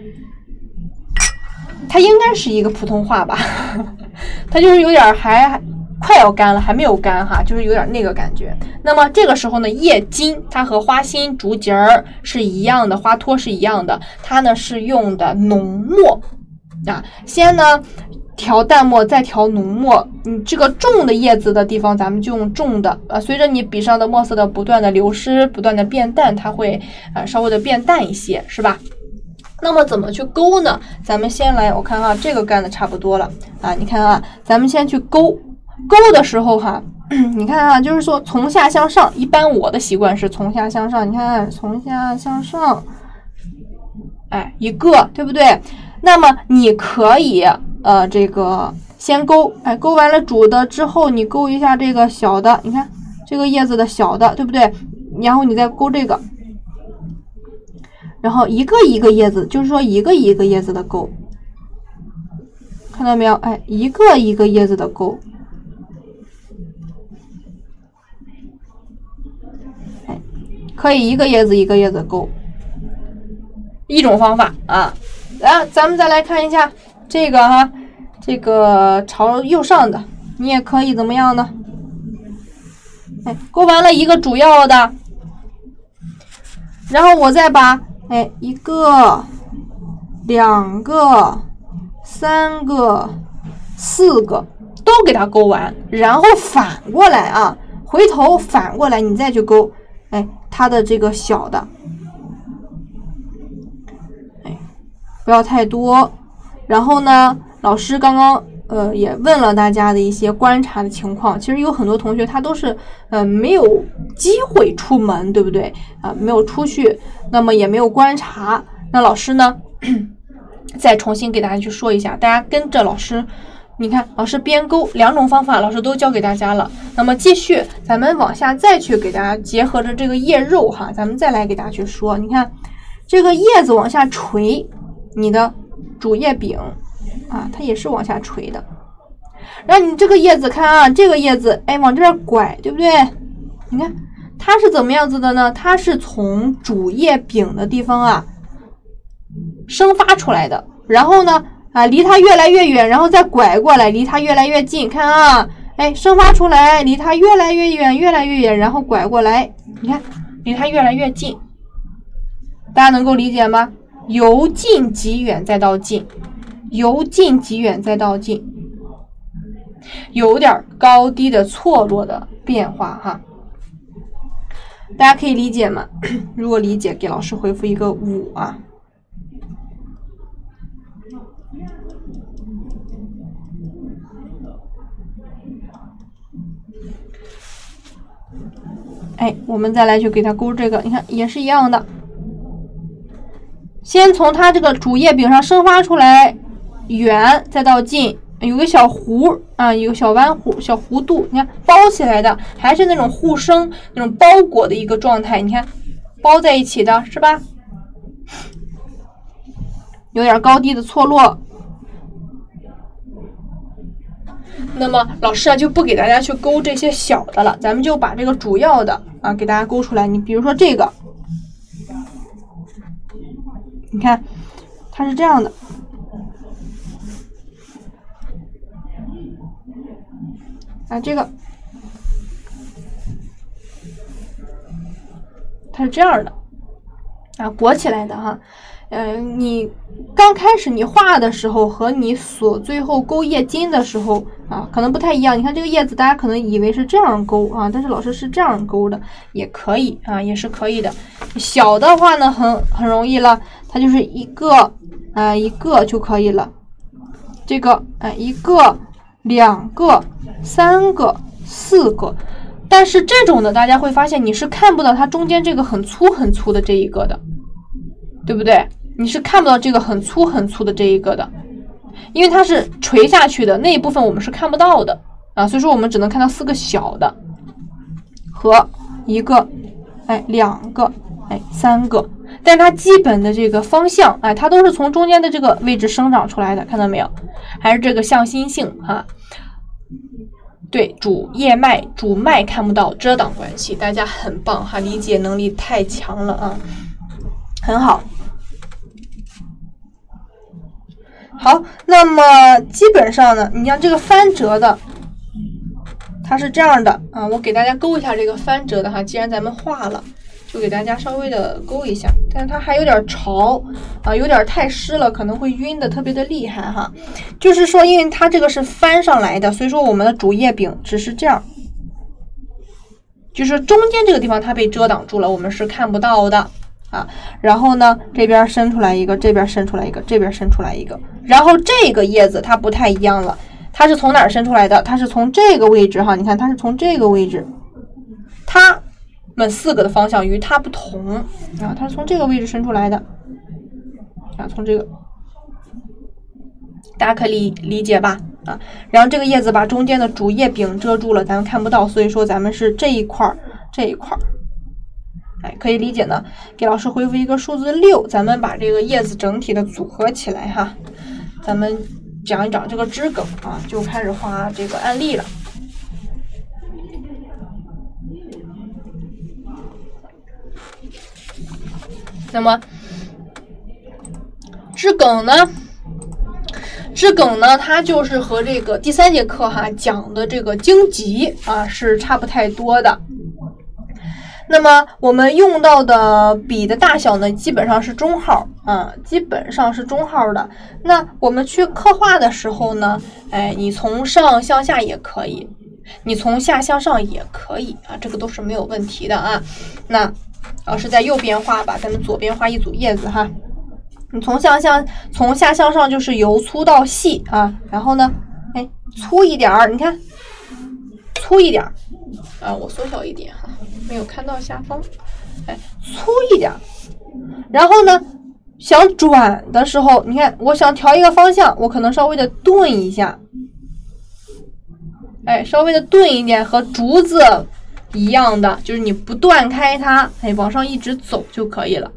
它应该是一个普通话吧它就是有点还快要干了，还没有干哈，就是有点那个感觉。那么这个时候呢，叶茎它和花心、竹节儿是一样的，花托是一样的，它呢是用的浓墨啊。先呢调淡墨，再调浓墨。你这个重的叶子的地方，咱们就用重的随着你笔上的墨色的不断的流失，不断的变淡，它会稍微的变淡一些，是吧？那么怎么去勾呢？咱们先来，我看哈，这个干的差不多了你看啊，咱们先去勾的时候哈，你看啊，就是说从下向上，一般我的习惯是从下向上，你看从下向上，一个，对不对？那么你可以这个先勾，勾完了主的之后，你勾一下这个小的，你看这个叶子的小的，对不对？然后你再勾这个，然后一个一个叶子，就是说一个一个叶子的勾，看到没有？一个一个叶子的勾，可以一个叶子一个叶子勾，一种方法咱们再来看一下这个哈，这个朝右上的，你也可以怎么样呢？勾完了一个主要的，然后我再把一个、两个、三个、四个都给它勾完，然后反过来回头反过来你再去勾，它的这个小的，不要太多。然后呢，老师刚刚也问了大家的一些观察的情况，其实有很多同学他都是没有机会出门，对不对没有出去，那么也没有观察。那老师呢再重新给大家去说一下，大家跟着老师，你看老师边勾两种方法，老师都教给大家了。那么继续咱们往下再去给大家结合着这个叶肉哈，咱们再来给大家去说。你看这个叶子往下垂，你的主叶柄它也是往下垂的。然后你这个叶子看这个叶子往这边拐，对不对？你看它是怎么样子的呢？它是从主叶柄的地方生发出来的，然后呢离它越来越远，然后再拐过来，离它越来越近。看生发出来，离它越来越远，越来越远，然后拐过来，你看离它越来越近。大家能够理解吗？由近及远再到近，由近及远再到近，有点高低的错落的变化哈。大家可以理解吗？如果理解，给老师回复一个5我们再来去给它勾这个，你看也是一样的，先从它这个主叶柄上生发出来，远再到近，有个小弧有个小弯弧、小弧度，你看包起来的，还是那种互生、那种包裹的一个状态，你看包在一起的是吧？有点高低的错落。那么老师就不给大家去勾这些小的了，咱们就把这个主要的给大家勾出来。你比如说这个，你看它是这样的，这个它是这样的裹起来的哈。你刚开始你画的时候和你所最后勾叶筋的时候可能不太一样。你看这个叶子，大家可能以为是这样勾但是老师是这样勾的，也可以也是可以的。小的话呢，很容易了，它就是一个一个就可以了。这个一个、两个、三个、四个。但是这种的大家会发现你是看不到它中间这个很粗很粗的这一个的，对不对？你是看不到这个很粗很粗的这一个的，因为它是垂下去的那一部分我们是看不到的所以说我们只能看到4个小的和一个两个3个，但它基本的这个方向它都是从中间的这个位置生长出来的，看到没有？还是这个向心性对，主叶脉、主脉看不到，遮挡关系，大家很棒理解能力太强了很好。好，那么基本上呢，你像这个翻折的，它是这样的我给大家勾一下这个翻折的既然咱们画了， 就给大家稍微的勾一下，但是它还有点潮啊，有点太湿了，可能会晕的特别的厉害哈。就是说，因为它这个是翻上来的，所以说我们的主叶柄只是这样，就是中间这个地方它被遮挡住了，我们是看不到的啊。然后呢，这边伸出来一个，这边伸出来一个，这边伸出来一个，然后这个叶子它不太一样了，它是从哪儿伸出来的？它是从这个位置哈，你看它是从这个位置，它们4个的方向与它不同啊，它是从这个位置伸出来的啊，从这个，大家可以理解吧？啊，然后这个叶子把中间的主叶柄遮住了，咱们看不到，所以说咱们是这一块儿，这一块儿，哎，可以理解呢。给老师回复一个数字6，咱们把这个叶子整体的组合起来哈，咱们讲一讲这个枝梗啊，就开始画这个案例了。那么枝梗呢？枝梗呢，它就是和这个第3节课哈讲的这个荆棘啊是差不太多的。那么我们用到的笔的大小呢，基本上是中号啊，基本上是中号的。那我们去刻画的时候呢，哎，你从上向下也可以，你从下向上也可以啊，这个都是没有问题的啊。那老师在右边画吧，咱们左边画一组叶子哈。你从下向上就是由粗到细啊，然后呢，哎，粗一点儿，你看，粗一点儿啊，我缩小一点哈，没有看到下方，哎，粗一点儿。然后呢，想转的时候，你看，我想调一个方向，我可能稍微的顿一下，哎，稍微的顿一点，和竹子一样的，就是你不断开它，哎，往上一直走就可以了。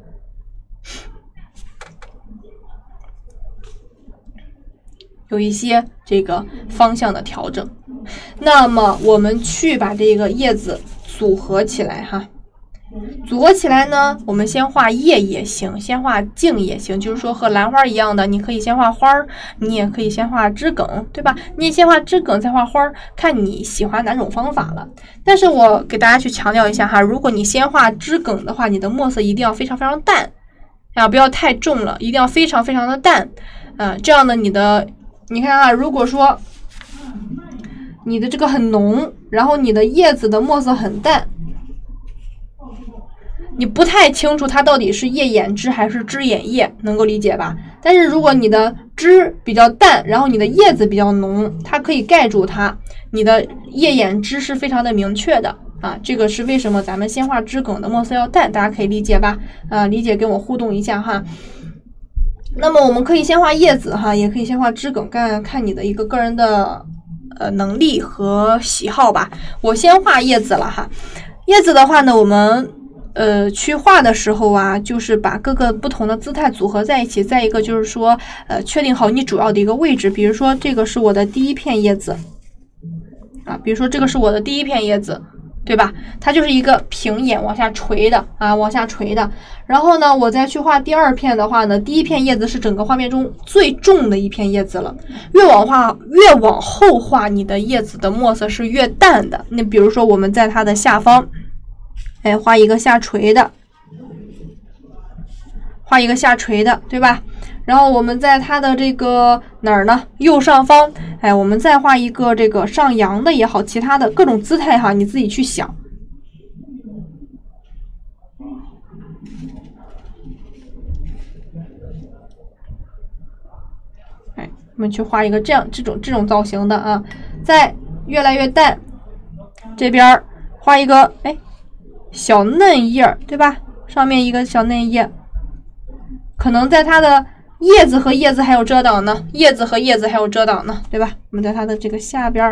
有一些这个方向的调整，那么我们去把这个叶子组合起来哈。组合起来呢，我们先画叶也行，先画茎也行，就是说和兰花一样的，你可以先画花儿，你也可以先画枝梗，对吧？你也先画枝梗再画花儿，看你喜欢哪种方法了。但是我给大家去强调一下哈，如果你先画枝梗的话，你的墨色一定要非常非常淡啊，不要太重了，一定要非常非常的淡这样呢，你看啊，如果说你的这个很浓，然后你的叶子的墨色很淡，你不太清楚它到底是叶眼枝还是枝眼叶，能够理解吧？但是如果你的枝比较淡，然后你的叶子比较浓，它可以盖住它，你的叶眼枝是非常的明确的啊。这个是为什么咱们先画枝梗的墨色要淡，大家可以理解吧？啊，理解跟我互动一下哈。那么我们可以先画叶子哈，也可以先画枝梗，看你的一个个人的能力和喜好吧。我先画叶子了哈。叶子的话呢，我们去画的时候啊，就是把各个不同的姿态组合在一起。再一个就是说，确定好你主要的一个位置。比如说这个是我的第一片叶子啊，比如说这个是我的第一片叶子。对吧？它就是一个平眼往下垂的啊，往下垂的。然后呢，我再去画第2片的话呢，第一片叶子是整个画面中最重的一片叶子了。越往后画，你的叶子的墨色是越淡的。那比如说我们在它的下方，哎，画一个下垂的，画一个下垂的，对吧？然后我们在它的这个哪儿呢？右上方，哎，我们再画一个这个上扬的也好，其他的各种姿态哈，你自己去想。哎，我们去画一个这种造型的啊，再越来越淡，这边画一个哎小嫩叶，对吧？上面一个小嫩叶，可能在它的叶子和叶子还有遮挡呢，叶子和叶子还有遮挡呢，对吧？我们在它的这个下边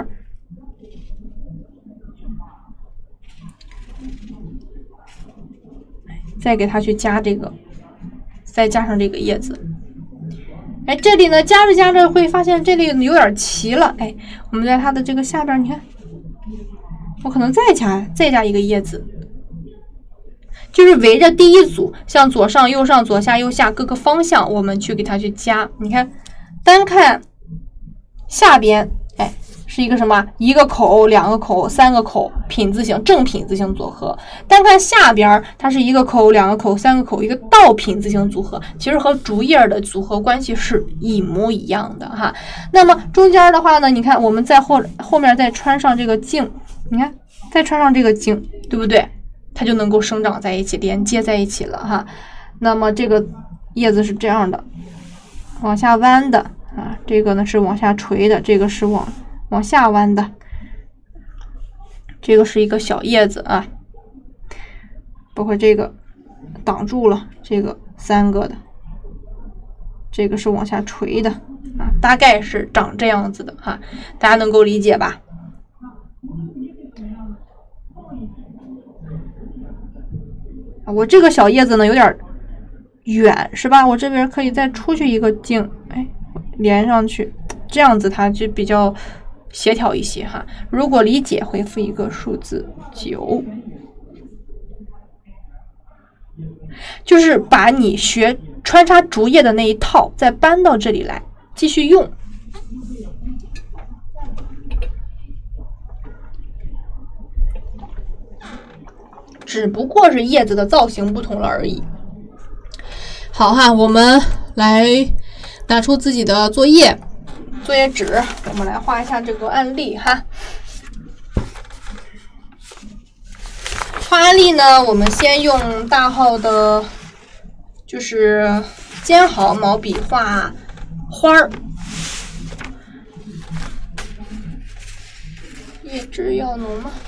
再给它去加这个，再加上这个叶子。哎，这里呢加着会发现这里有点齐了。哎，我们在它的这个下边，你看，我可能再加一个叶子。就是围着第一组，向左上、右上、左下、右下各个方向，我们去给它去加。你看，单看下边，哎， 是一个什么？一个口、两个口、三个口品字形正品字形组合。单看下边，它是一个口、两个口、三个口，一个倒品字形组合，其实和竹叶的组合关系是一模一样的哈。那么中间的话呢，你看我们在后面再穿上这个茎，你看再穿上这个茎，对不对？它就能够生长在一起，连接在一起了哈。那么这个叶子是这样的，往下弯的啊，这个呢是往下垂的，这个是往下弯的，这个是一个小叶子啊，包括这个挡住了，这个三个的，这个是往下垂的啊，大概是长这样子的哈，大家能够理解吧？我这个小叶子呢有点远，是吧？我这边可以再出去一个茎，哎，连上去，这样子它就比较协调一些哈。如果理解，回复一个数字9，就是把你学穿插竹叶的那一套再搬到这里来继续用。只不过是叶子的造型不同了而已。好哈，我们来拿出自己的作业纸，我们来画一下这个案例哈。画案例呢，我们先用大号的，就是尖毫毛笔画花儿。叶质要浓吗？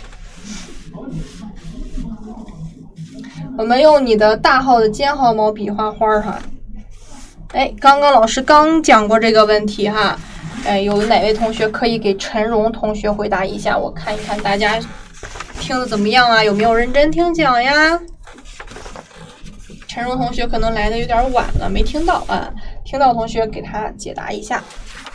我们用你的大号的尖毫毛笔画花哈。哎，刚刚老师刚讲过这个问题哈。哎，有哪位同学可以给陈荣同学回答一下？我看一看大家听的怎么样啊？有没有认真听讲呀？陈荣同学可能来的有点晚了，没听到啊。听到同学给他解答一下。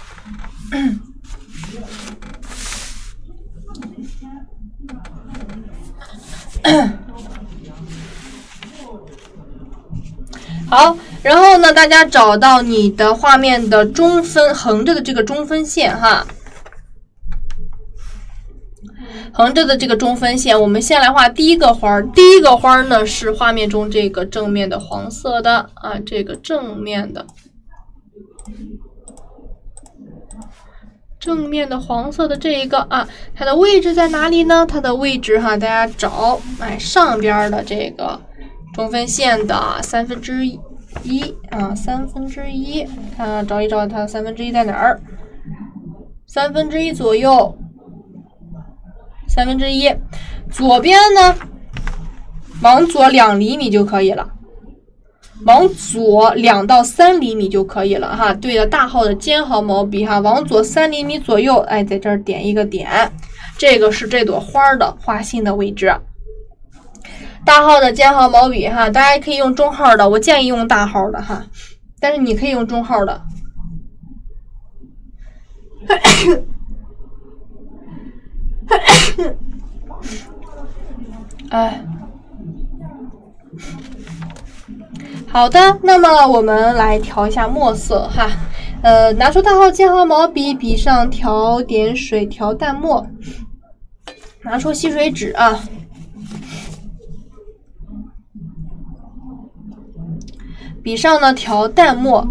好，然后呢，大家找到你的画面的中分，横着的这个中分线哈，横着的这个中分线，我们先来画第一个花。第一个花呢是画面中这个正面的黄色的啊，这个正面的黄色的这一个啊，它的位置在哪里呢？它的位置哈，大家找，哎，上边的这个中分线的1/3啊，1/3，看找一找它的1/3在哪儿？1/3左右，1/3，左边呢，往左2厘米就可以了，往左2到3厘米就可以了哈。对着大号的尖毫毛笔哈，往左3厘米左右，哎，在这儿点一个点，这个是这朵花的画心的位置。大号的尖毫毛笔哈，大家可以用中号的，我建议用大号的哈，但是你可以用中号的。哎，好的，那么我们来调一下墨色哈，拿出大号尖毫毛笔，笔上调点水，调淡墨，拿出吸水纸啊。笔上呢调淡墨，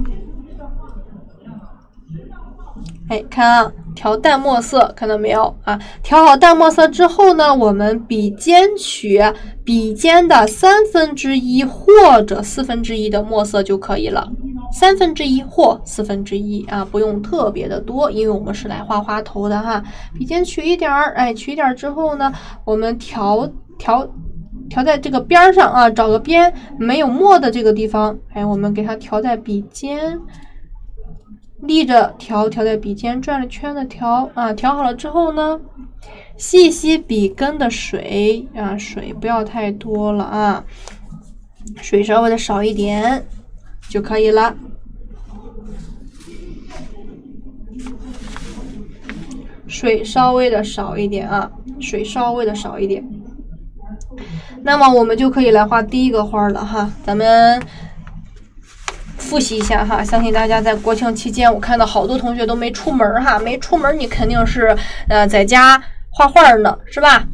哎，看啊，调淡墨色，看到没有啊？调好淡墨色之后呢，我们笔尖取笔尖的1/3或者1/4的墨色就可以了，1/3或1/4啊，不用特别的多，因为我们是来画花头的哈。笔尖取一点儿，哎，取一点儿之后呢，我们调在这个边上啊，找个边没有墨的这个地方，哎，我们给它调在笔尖，立着调在笔尖，转着圈的调啊，调好了之后呢，吸一吸笔根的水啊，水不要太多了啊，水稍微的少一点就可以了。水稍微的少一点啊，水稍微的少一点。那么我们就可以来画第一个花了哈，咱们复习一下哈。相信大家在国庆期间，我看到好多同学都没出门哈，没出门你肯定是在家画画呢，是吧？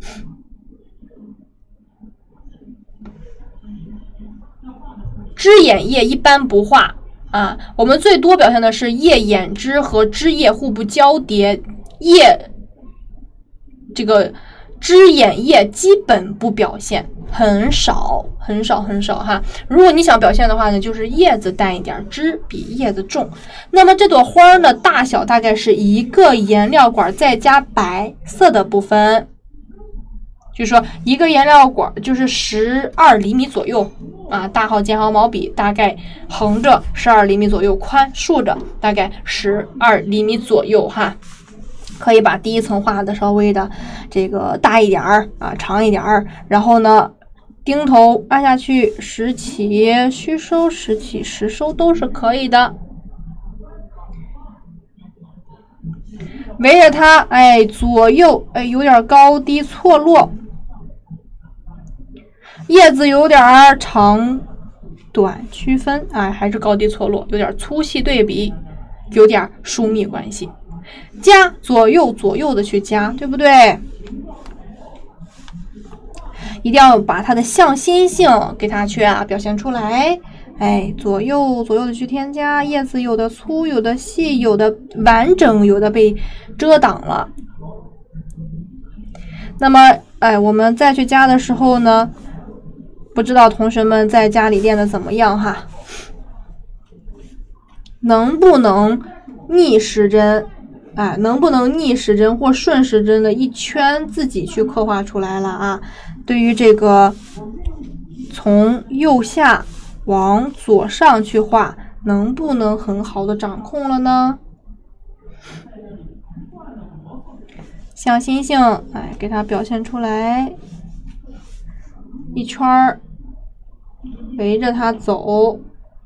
枝眼叶一般不画啊，我们最多表现的是叶眼枝和枝叶互不交叠，这个枝眼叶基本不表现，很少哈。如果你想表现的话呢，就是叶子淡一点，枝比叶子重。那么这朵花呢，大小大概是一个颜料管再加白色的部分。就是说一个颜料管就是12厘米左右啊，大号尖号毛笔大概横着12厘米左右，宽竖着大概12厘米左右哈。可以把第一层画的稍微的这个大一点儿啊，长一点儿，然后呢钉头按下去，拾起虚收，拾起实收都是可以的。围着它左右有点高低错落，叶子有点长短区分，还是高低错落，有点粗细对比，有点疏密关系。加左右的去加，对不对？一定要把它的向心性给它去表现出来。左右的去添加，叶子有的粗，有的细，有的完整，有的被遮挡了。那么我们再去加的时候呢，不知道同学们在家里练的怎么样哈？能不能逆时针？能不能逆时针或顺时针的一圈自己去刻画出来了啊？对于这个从右下往左上去画，能不能很好的掌控了呢？向心性，给它表现出来，一圈儿围着它走。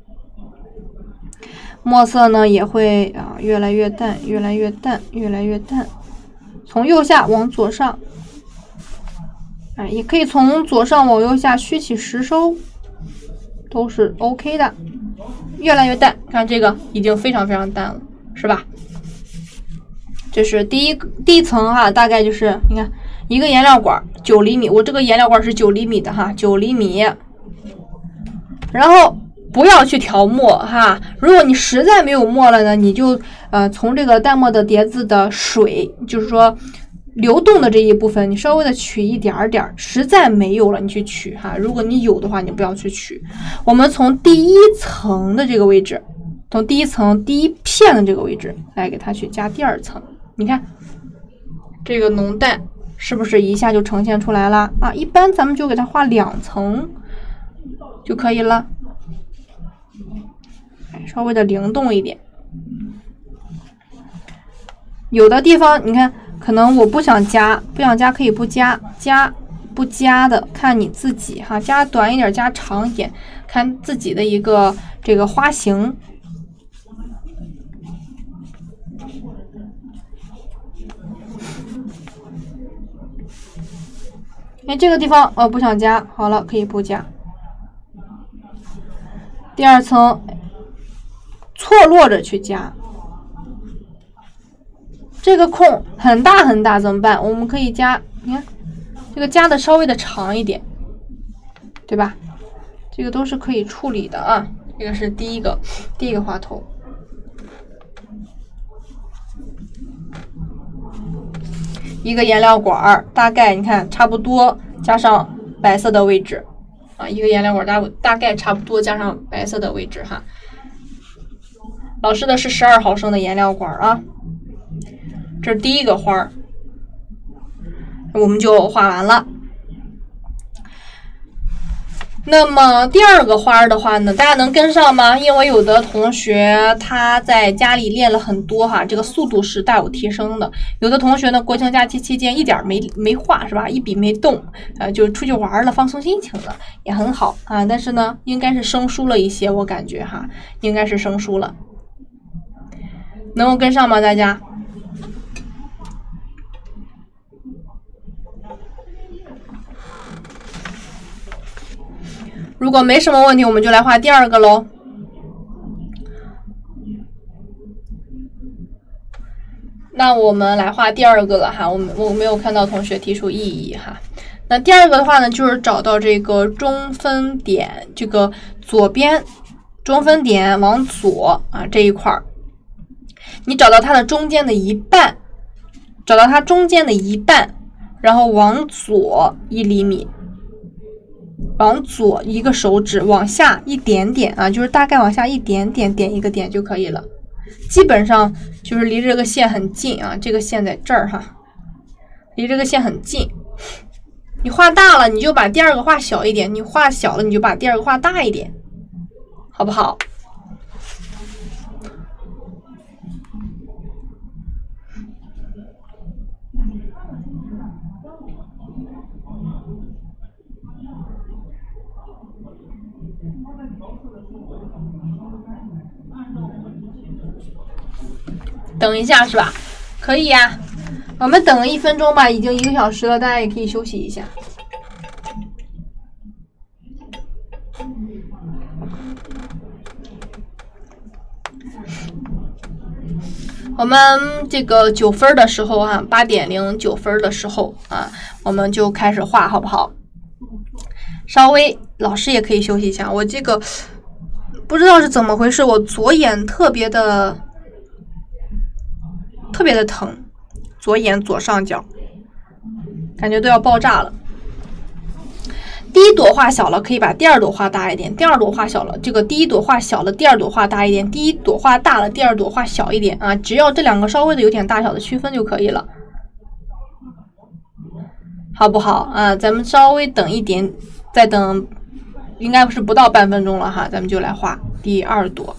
墨色呢也会越来越淡，越来越淡，越来越淡。从右下往左上，也可以从左上往右下虚起实收，都是 OK 的。越来越淡，看这个已经非常非常淡了，是吧？这是第一层哈，大概就是你看一个颜料管9厘米，我这个颜料管是9厘米的哈，9厘米。然后不要去调墨哈，如果你实在没有墨了呢，你就从这个淡墨的碟子的水，就是说流动的这一部分，你稍微的取一点点，实在没有了你去取哈，如果你有的话你不要去取。我们从第一层的这个位置，从第一层第一片的这个位置来给它去加第二层，你看这个浓淡是不是一下就呈现出来了啊？一般咱们就给它画2层就可以了。稍微的灵动一点，有的地方你看，可能我不想加可以不加，不加的看你自己哈，加短一点，加长一点，看自己的一个这个花型。这个地方不想加，好了，可以不加。第二层。错落着去加，这个空很大很大怎么办？我们可以加，你看这个加的稍微的长一点，对吧？这个都是可以处理的啊。这个是第一个花头。一个颜料管大概你看差不多加上白色的位置啊，一个颜料管大概差不多加上白色的位置哈。老师的是12毫升的颜料管啊，这是第一个花我们就画完了。那么第二个花的话呢，大家能跟上吗？因为有的同学他在家里练了很多哈，这个速度是大有提升的。有的同学呢，国庆假期期间一点没画是吧？一笔没动，就出去玩了，放松心情了，也很好啊。但是呢，应该是生疏了一些，我感觉哈，应该是生疏了。能够跟上吗？大家？如果没什么问题，我们就来画第二个喽。 那我们来画第二个了哈，我没有看到同学提出异议哈。那第二个的话呢，就是找到这个中分点，这个左边中分点往左啊这一块儿，你找到它的中间的一半，找到它中间的一半，然后往左1厘米，往左一个手指往下一点点啊，就是大概往下一点点，点一个点就可以了。基本上就是离这个线很近啊，这个线在这儿哈，离这个线很近。你画大了，你就把第二个画小一点；你画小了，你就把第二个画大一点，好不好？等一下是吧？可以呀，我们等个1分钟吧，已经1个小时了，大家也可以休息一下。我们这个9分的时候啊，8:09分的时候啊，我们就开始画，好不好？稍微老师也可以休息一下，我这个不知道是怎么回事，我左眼特别的疼，左眼左上角感觉都要爆炸了。第一朵画小了，可以把第二朵画大一点；第二朵画小了，这个第一朵画小了，第二朵画大一点；第一朵画大了，第二朵画小一点啊。只要这两个稍微的有点大小的区分就可以了，好不好啊？咱们稍微等一点，再等，应该是不到半分钟了哈，咱们就来画第二朵。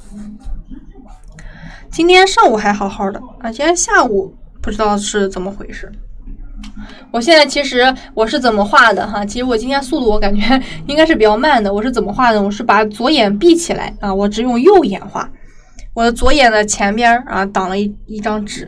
今天上午还好好的啊，今天下午不知道是怎么回事。我现在其实我是怎么画的哈？其实我今天速度我感觉应该是比较慢的。我是怎么画的？我是把左眼闭起来啊，我只用右眼画。我的左眼的前边啊挡了一张纸。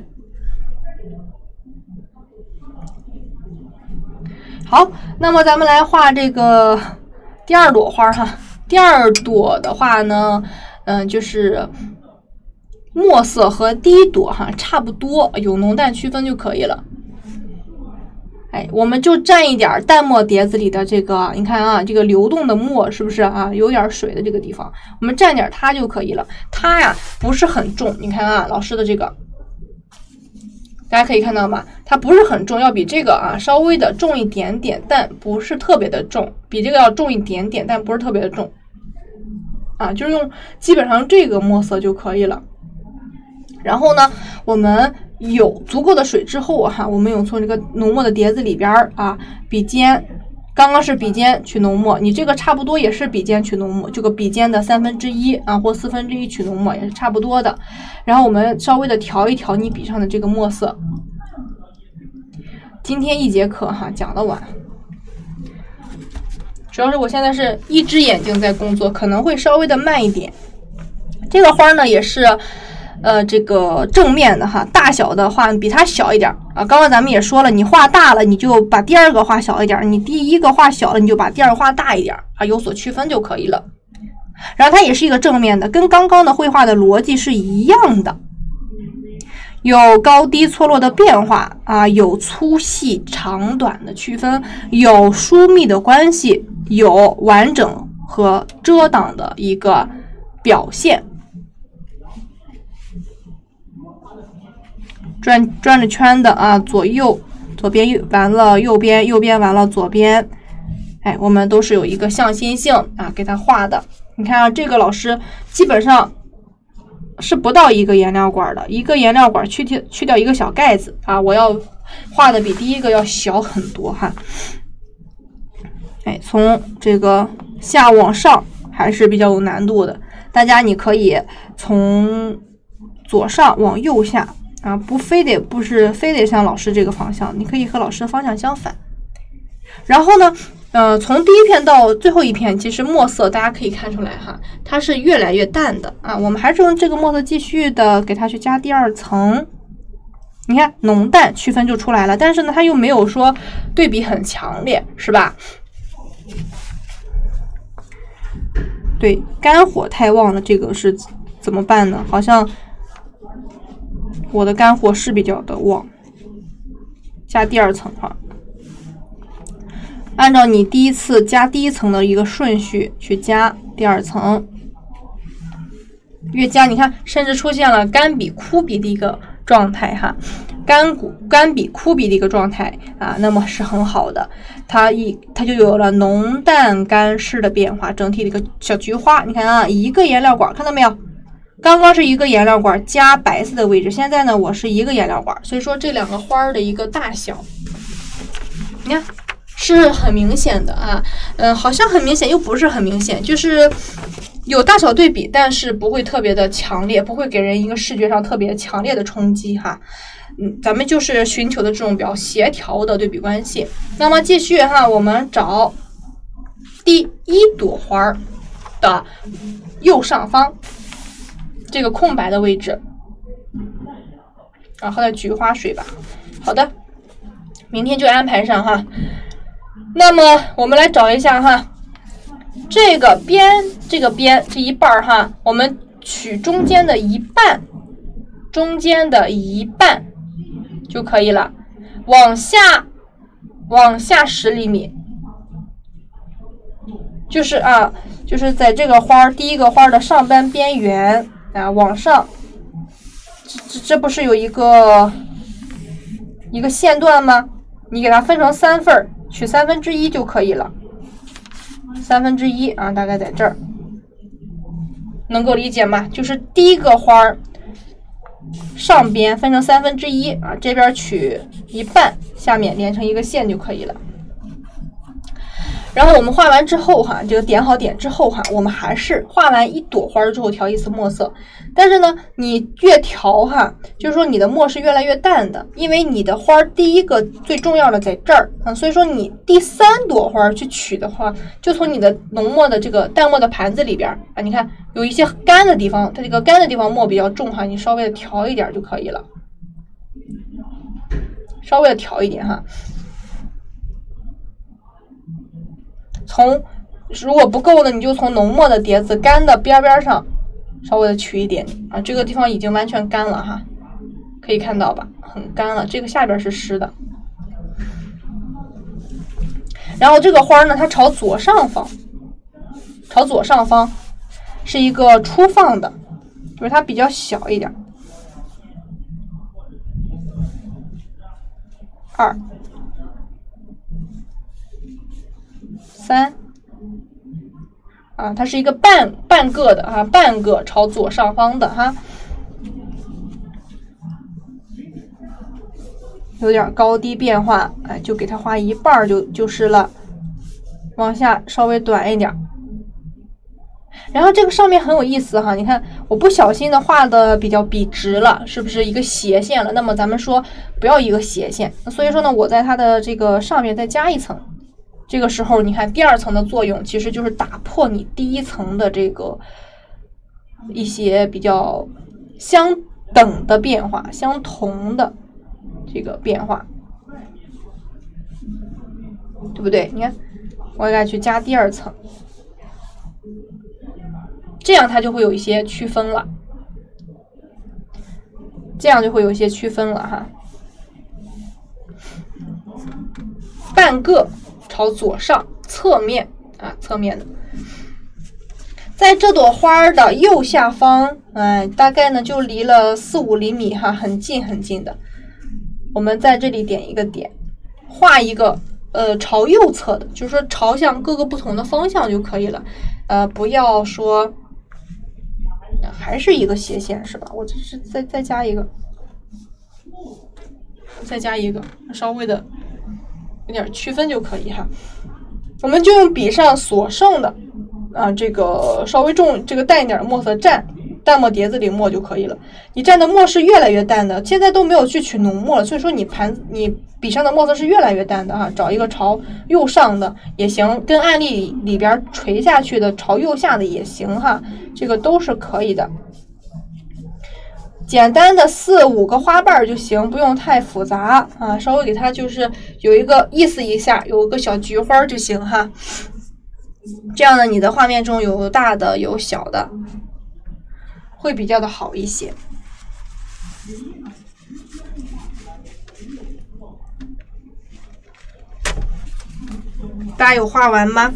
好，那么咱们来画这个第二朵花哈。第二朵的话呢，就是墨色和第一朵哈差不多，有浓淡区分就可以了。哎，我们就蘸一点淡墨碟子里的这个，你看啊，这个流动的墨是不是啊？有点水的这个地方，我们蘸点它就可以了。它呀不是很重，你看啊，老师的这个，大家可以看到吧？它不是很重，要比这个啊稍微的重一点点，但不是特别的重，比这个要重一点点，但不是特别的重。啊，就是用基本上这个墨色就可以了。然后呢，我们有足够的水之后哈，我们用从这个浓墨的碟子里边啊，笔尖，刚刚是笔尖取浓墨，你这个差不多也是笔尖取浓墨，这个笔尖的1/3啊或1/4取浓墨也是差不多的。然后我们稍微的调一调你笔上的这个墨色。今天1节课哈讲的晚，主要是我现在是一只眼睛在工作，可能会稍微的慢一点。这个花呢也是。这个正面的哈，大小的画比它小一点啊。刚刚咱们也说了，你画大了，你就把第二个画小一点；你第一个画小了，你就把第二个画大一点啊，有所区分就可以了。然后它也是一个正面的，跟刚刚的绘画的逻辑是一样的，有高低错落的变化啊，有粗细长短的区分，有疏密的关系，有完整和遮挡的一个表现。转着圈的啊，左边完了右边，右边完了左边，哎，我们都是有一个向心性啊，给它画的。你看啊，这个老师基本上是不到1个颜料管的，一个颜料管去掉一个小盖子啊，我要画的比第一个要小很多哈。哎，从这个下往上还是比较有难度的，大家你可以从左上往右下。啊，不是非得像老师这个方向，你可以和老师的方向相反。然后呢，从第一片到最后一片，其实墨色大家可以看出来哈，它是越来越淡的啊。我们还是用这个墨色继续的给它去加第二层，你看浓淡区分就出来了。但是呢，它又没有说对比很强烈，是吧？对，肝火太旺了，这个是怎么办呢？好像。 我的干货是比较的旺，加第2层哈。按照你第一次加第1层的一个顺序去加第2层，越加你看，甚至出现了干比枯比的一个状态哈，干比枯比的一个状态啊，那么是很好的，它就有了浓淡干湿的变化，整体的一个小菊花，你看啊，一个颜料管，看到没有？刚刚是一个颜料管加白色的位置，现在呢我是一个颜料管，所以说这2个花的一个大小，你看是很明显的啊，好像很明显又不是很明显，就是有大小对比，但是不会特别的强烈，不会给人一个视觉上特别强烈的冲击哈。咱们就是寻求的这种比较协调的对比关系。那么继续哈，我们找第1朵花的右上方这个空白的位置，然后再菊花水吧。好的，明天就安排上哈。那么我们来找一下哈，这个边这一半哈，我们取中间的一半就可以了，往下10厘米，就是在这个花第1个花的上半边缘啊，往上，这不是有一个线段吗？你给它分成3份，取1/3就可以了。1/3啊，大概在这儿，能够理解吗？就是第1个花上边分成1/3啊，这边取一半，下面连成一个线就可以了。然后我们画完之后哈，这个点好点之后哈，我们还是画完1朵花之后调1次墨色，但是呢，你越调哈，就是说你的墨是越来越淡的，因为你的花第1个最重要的在这儿啊，所以说你第3朵花去取的话，就从你的浓墨的这个淡墨的盘子里边啊，你看有一些干的地方，它这个干的地方墨比较重哈，你稍微的调一点就可以了，稍微的调一点哈。如果不够呢，你就从浓墨的碟子干的边上稍微的取一点啊，这个地方已经完全干了哈，可以看到吧，很干了，这个下边是湿的。然后这个花呢，它朝左上方是一个初放的，就是它比较小一点，2、3啊，它是一个半个的啊，半个朝左上方的哈，有点高低变化，哎，就给它画一半就是了，往下稍微短一点。然后这个上面很有意思哈，你看我不小心的画的比较笔直了，是不是一个斜线了？那么咱们说不要一个斜线，所以说呢，我在它的这个上面再加1层。这个时候你看第2层的作用其实就是打破你第1层的这个一些比较相等的变化，相同的这个变化，对不对？你看我该去加第2层，这样它就会有一些区分了，哈。半个朝左上，侧面啊，侧面的，在这朵花的右下方，大概呢就离了4、5厘米哈，很近的。我们在这里点一个点，画一个朝右侧的，就是说朝向各个不同的方向就可以了。不要说还是一个斜线是吧？我这是再加一个，稍微的有点区分就可以哈。我们就用笔上所剩的这个稍微重这个淡一点的墨色蘸淡墨碟子里墨就可以了。你蘸的墨是越来越淡的，现在都没有去取浓墨了，所以说你笔上的墨色是越来越淡的哈。找一个朝右上的也行，跟案例里边垂下去的朝右下的也行哈，这个都是可以的。简单的4、5个花瓣就行，不用太复杂啊，稍微给它就是有一个意思一下，有个小菊花就行哈。这样呢，你的画面中有大的有小的，会比较的好一些。 大家有画完吗？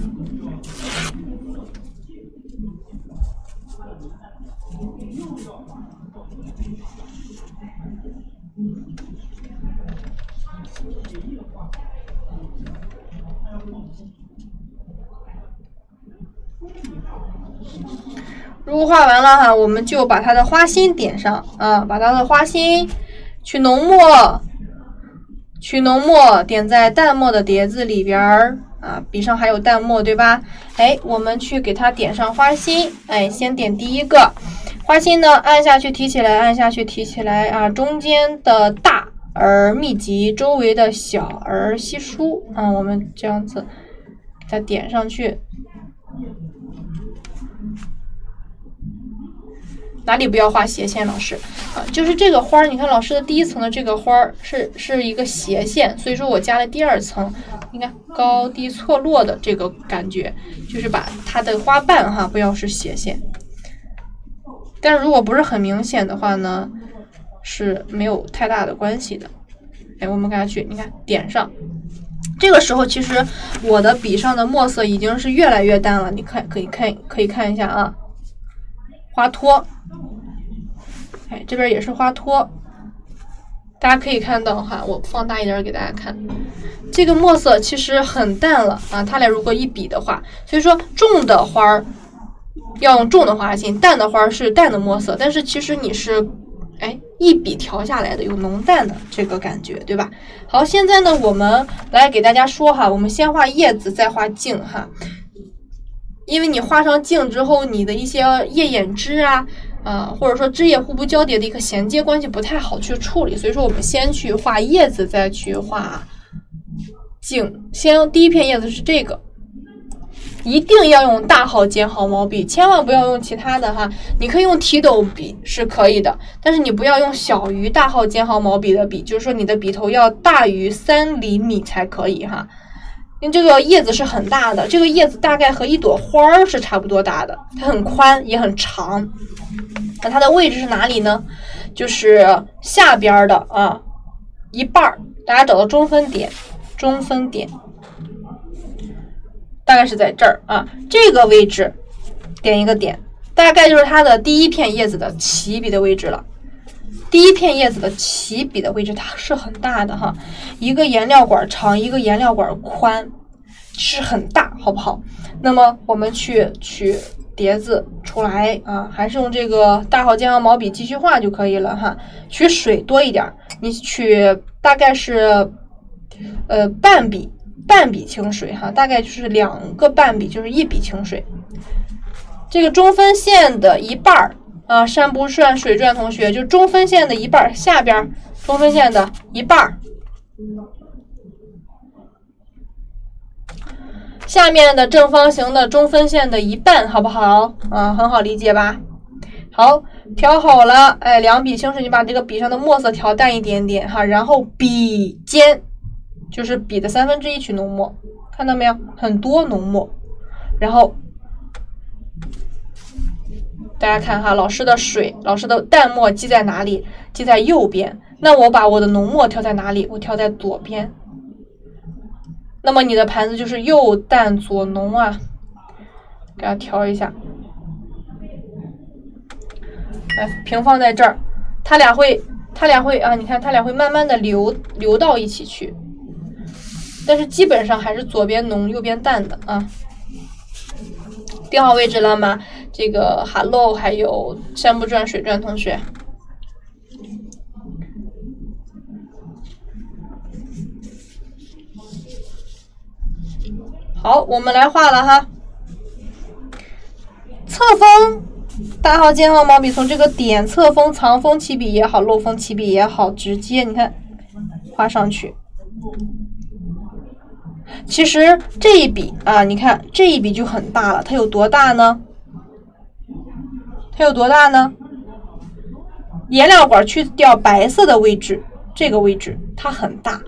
如果画完了哈，我们就把它的花心点上啊，把它的花心取浓墨，点在淡墨的碟子里边儿啊，笔上还有淡墨对吧？哎，我们去给它点上花心，哎，先点第一个花心呢，按下去提起来，按下去提起来啊，中间的大而密集，周围的小而稀疏啊，我们这样子给它点上去。哪里不要画斜线，老师啊？就是这个花儿，你看老师的第一层的这个花儿是一个斜线，所以说我加了第二层，你看高低错落的这个感觉，就是把它的花瓣哈不要是斜线。但是如果不是很明显的话呢，是没有太大的关系的。哎，我们给它去，你看点上。这个时候其实我的笔上的墨色已经是越来越淡了，你看可以看一下啊，花托。哎，这边也是花托，大家可以看到哈，我放大一点给大家看，这个墨色其实很淡了啊。它俩如果一比的话，所以说重的花儿要用重的花心，淡的花是淡的墨色，但是其实你是一笔调下来的，有浓淡的这个感觉，对吧？好，现在呢，我们来给大家说哈，我们先画叶子，再画茎哈。因为你画上茎之后，你的一些叶眼枝或者说枝叶互不交叠的一个衔接关系不太好去处理，所以说我们先去画叶子，再去画茎。先第一片叶子是这个，一定要用大号尖毫毛笔，千万不要用其他的哈。你可以用提斗笔是可以的，但是你不要用小于大号尖毫毛笔的笔，就是说你的笔头要大于3厘米才可以哈。因为这个叶子是很大的，这个叶子大概和一朵花儿是差不多大的，它很宽也很长。那它的位置是哪里呢？就是下边的一半，大家找到中分点，大概是在这儿啊，这个位置点一个点，大概就是它的第一片叶子的起笔的位置了。第一片叶子的起笔的位置它是很大的哈，一个颜料管长，一个颜料管宽，是很大，好不好？那么我们去取碟子出来啊，还是用这个大号尖毫毛笔继续画就可以了哈。取水多一点，你取大概是半笔清水哈，大概就是2个半笔，就是1笔清水。这个中分线的一半山不顺水转同学，就中分线的一半，下边中分线的一半，下面的正方形的中分线的一半，好不好？很好理解吧？好，调好了，2笔清水，你把这个笔上的墨色调淡一点点哈，然后笔尖就是笔的1/3取浓墨，看到没有？很多浓墨，然后。大家看哈，老师的淡墨记在哪里？记在右边。那我把我的浓墨调在哪里？我调在左边。那么你的盘子就是右淡左浓啊，给它调一下。平放在这儿，它俩会你看它俩会慢慢的流到一起去。但是基本上还是左边浓右边淡的啊。定好位置了吗？这个 Hello 还有山不转水转同学，好，我们来画了哈。侧锋大号尖毫毛笔从这个点侧锋藏锋起笔也好，漏锋起笔也好，直接你看画上去。其实这一笔你看这一笔就很大了，它有多大呢？颜料管去掉白色的位置，这个位置它很大，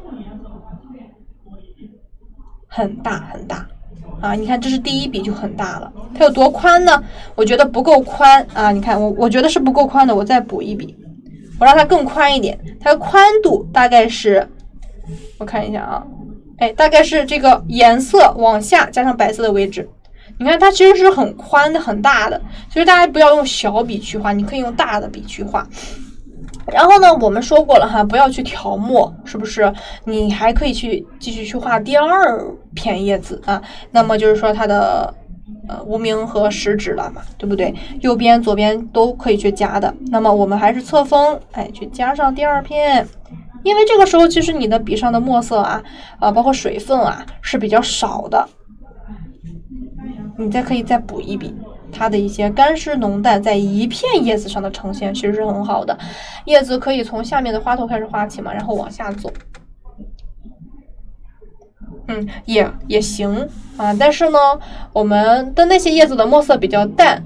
很大你看这是第一笔就很大了，它有多宽呢？我觉得不够宽你看我觉得是不够宽的，我再补一笔， 我让它更宽一点，它的宽度大概是，我看一下啊，哎，大概是这个颜色往下加上白色的位置。你看它其实是很宽的、很大的，其实大家不要用小笔去画，你可以用大的笔去画。然后呢，我们说过了哈，不要去调墨，是不是？你还可以去继续去画第二片叶子啊。那么就是说它的无名和食指了嘛，对不对？右边、左边都可以去加的。那么我们还是侧锋，哎，去加上第二片。因为这个时候其实你的笔上的墨色啊，包括水分啊是比较少的。你再可以再补一笔，它的一些干湿浓淡在一片叶子上的呈现其实是很好的。叶子可以从下面的花头开始画起嘛，然后往下走，也行啊。但是呢，我们的那些叶子的墨色比较淡，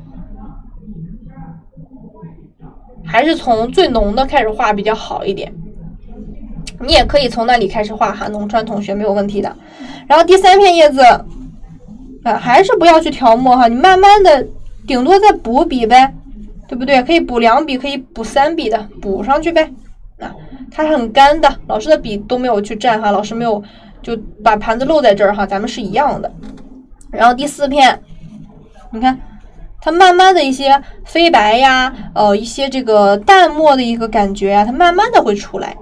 还是从最浓的开始画比较好一点。你也可以从那里开始画哈，农川同学没有问题的。然后第三片叶子。还是不要去调墨哈，你慢慢的，顶多再补笔呗，对不对？可以补2笔，可以补3笔的，补上去呗。它很干的，老师的笔都没有去蘸哈，老师没有就把盘子露在这儿哈，咱们是一样的。然后第4片，你看它慢慢的一些飞白呀，一些这个淡墨的一个感觉啊，它慢慢的会出来。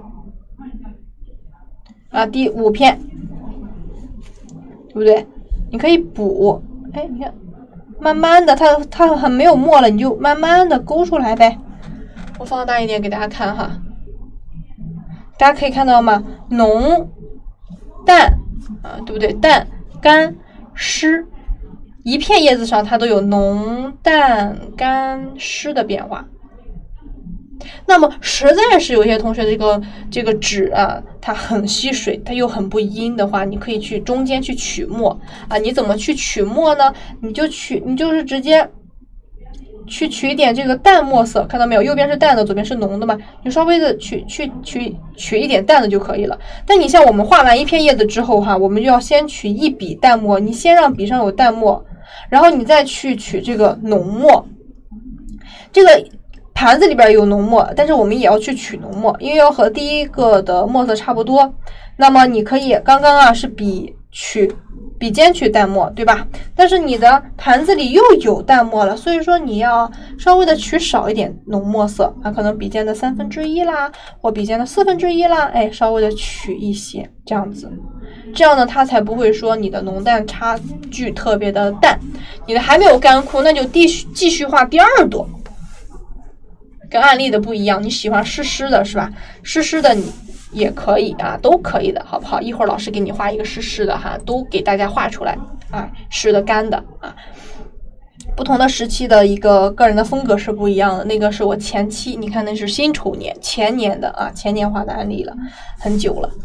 第5片，对不对？你可以补，哎，你看，慢慢的，它很没有墨了，你就慢慢的勾出来呗。我放大一点给大家看哈，大家可以看到吗？浓、淡对不对？淡、干、湿，一片叶子上它都有浓、淡、干、湿的变化。那么实在是有些同学这个纸啊，它很吸水，它又很不阴的话，你可以去中间去取墨啊。你怎么去取墨呢？你就是直接去取一点这个淡墨色，看到没有？右边是淡的，左边是浓的嘛，你稍微的取一点淡的就可以了。但你像我们画完一片叶子之后哈，我们就要先取一笔淡墨，你先让笔上有淡墨，然后你再去取这个浓墨。这个盘子里边有浓墨，但是我们也要去取浓墨，因为要和第一个的墨色差不多。那么你可以刚刚是笔尖取淡墨，对吧？但是你的盘子里又有淡墨了，所以说你要稍微的取少一点浓墨色可能笔尖的1/3啦，或笔尖的1/4啦，哎，稍微的取一些，这样子，这样呢，它才不会说你的浓淡差距特别的淡。你的还没有干枯，那就继续画第2朵。跟案例的不一样，你喜欢湿湿的是吧？湿湿的你也可以都可以的，好不好？一会儿老师给你画一个湿湿的哈，都给大家画出来湿的、干的不同的时期的一个个人的风格是不一样的。那个是我前期，你看那是辛丑年前年的前年画的案例了，很久了。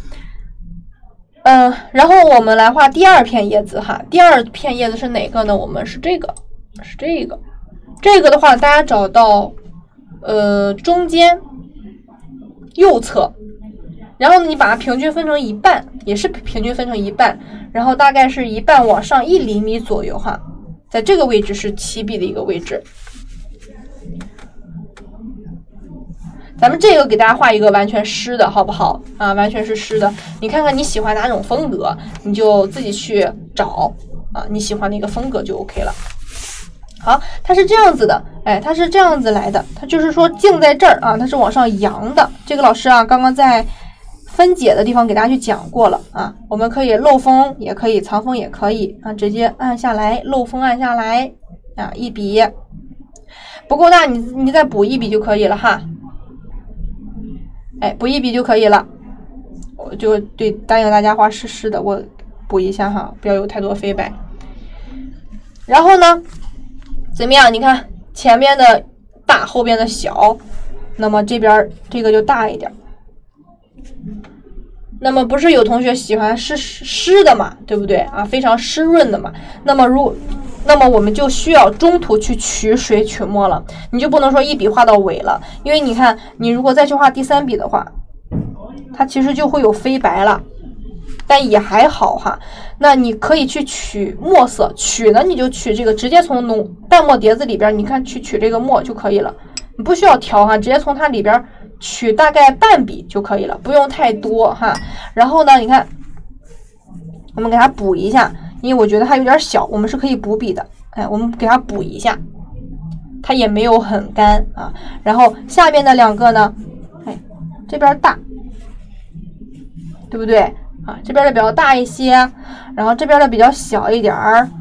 然后我们来画第2片叶子哈。第2片叶子是哪个呢？我们是这个的话，大家找到中间右侧，然后呢，你把它平均分成一半，也是平均分成一半，然后大概是一半往上1厘米左右哈，在这个位置是起笔的一个位置。咱们这个给大家画一个完全湿的，好不好完全是湿的。你看看你喜欢哪种风格，你就自己去找你喜欢的一个风格就 OK 了。好，它是这样子的，它是这样子来的，它就是说镜在这儿它是往上扬的。这个老师刚刚在分解的地方给大家去讲过了我们可以漏锋，也可以藏锋，也可以直接按下来，漏锋按下来一笔不够大，你再补1笔就可以了哈。补1笔就可以了。我就答应大家画湿湿的，我补一下哈，不要有太多飞白。然后呢？怎么样？你看前边的大，后边的小，那么这边这个就大一点。那么不是有同学喜欢湿的嘛，对不对非常湿润的嘛。那么我们就需要中途去取水取墨了，你就不能说一笔画到尾了，因为你看你如果再去画第3笔的话，它其实就会有飞白了。但也还好哈，那你可以去取墨色，取呢你就取这个，直接从淡墨碟子里边，你看去取这个墨就可以了，你不需要调直接从它里边取大概半笔就可以了，不用太多哈。然后呢，你看，我们给它补一下，因为我觉得它有点小，我们是可以补笔的。哎，我们给它补一下，它也没有很干啊。然后下面的2个呢，哎，这边大，对不对啊？这边的比较大一些，然后这边的比较小一点儿。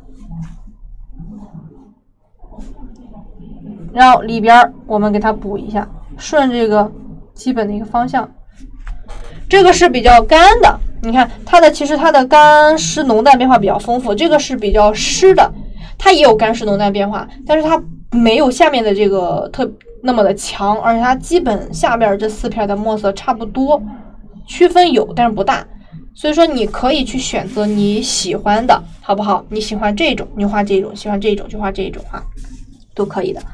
然后里边我们给它补一下，顺这个基本的一个方向。这个是比较干的，你看其实它的干湿浓淡变化比较丰富，这个是比较湿的，它也有干湿浓淡变化，但是它没有下面的这个那么的强，而且它基本下面这4片的墨色差不多，区分有但是不大。所以说你可以去选择你喜欢的，好不好？你喜欢这种你就画这种，喜欢这种就画这种啊，都可以的。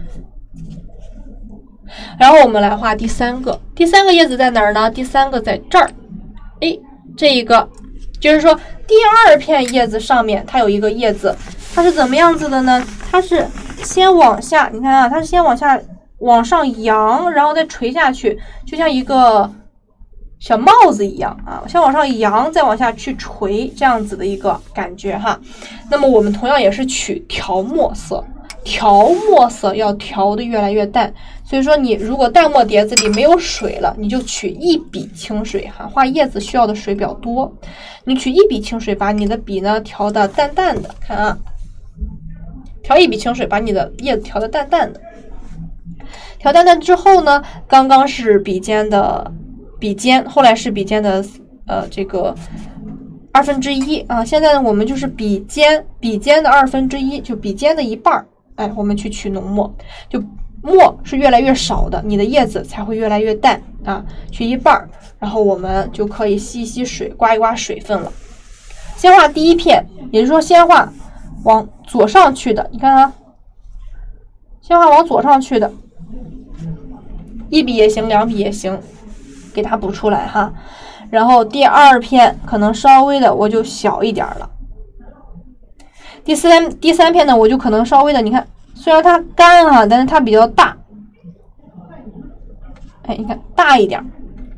然后我们来画第3个，第3个叶子在哪儿呢？第3个在这儿。哎，这一个就是说第2片叶子上面它有一个叶子，它是怎么样子的呢？它是先往下，你看啊，它是先往上扬，然后再垂下去，就像一个小帽子一样啊，先往上扬，再往下去垂，这样子的一个感觉哈。那么我们同样也是取调墨色，调墨色要调的越来越淡，所以说你如果淡墨碟子里没有水了，你就取1笔清水哈，画叶子需要的水比较多，你取1笔清水，把你的笔呢调的淡淡的，看啊，调1笔清水，把你的叶子调的淡淡的。调淡淡之后呢，刚刚是笔尖的笔尖，后来是笔尖的这个1/2啊，现在呢我们就是笔尖的1/2，就笔尖的一半，哎，我们去取浓墨，就墨是越来越少的，你的叶子才会越来越淡啊，取一半，然后我们就可以吸一吸水，刮一刮水分了。先画第1片，也就是说先画往左上去的，你看啊，先画往左上去的，1笔也行，2笔也行，给它补出来哈。然后第2片可能稍微的我就小一点了，第三片呢我就可能稍微的，你看虽然它干哈，但是它比较大，哎，你看大一点。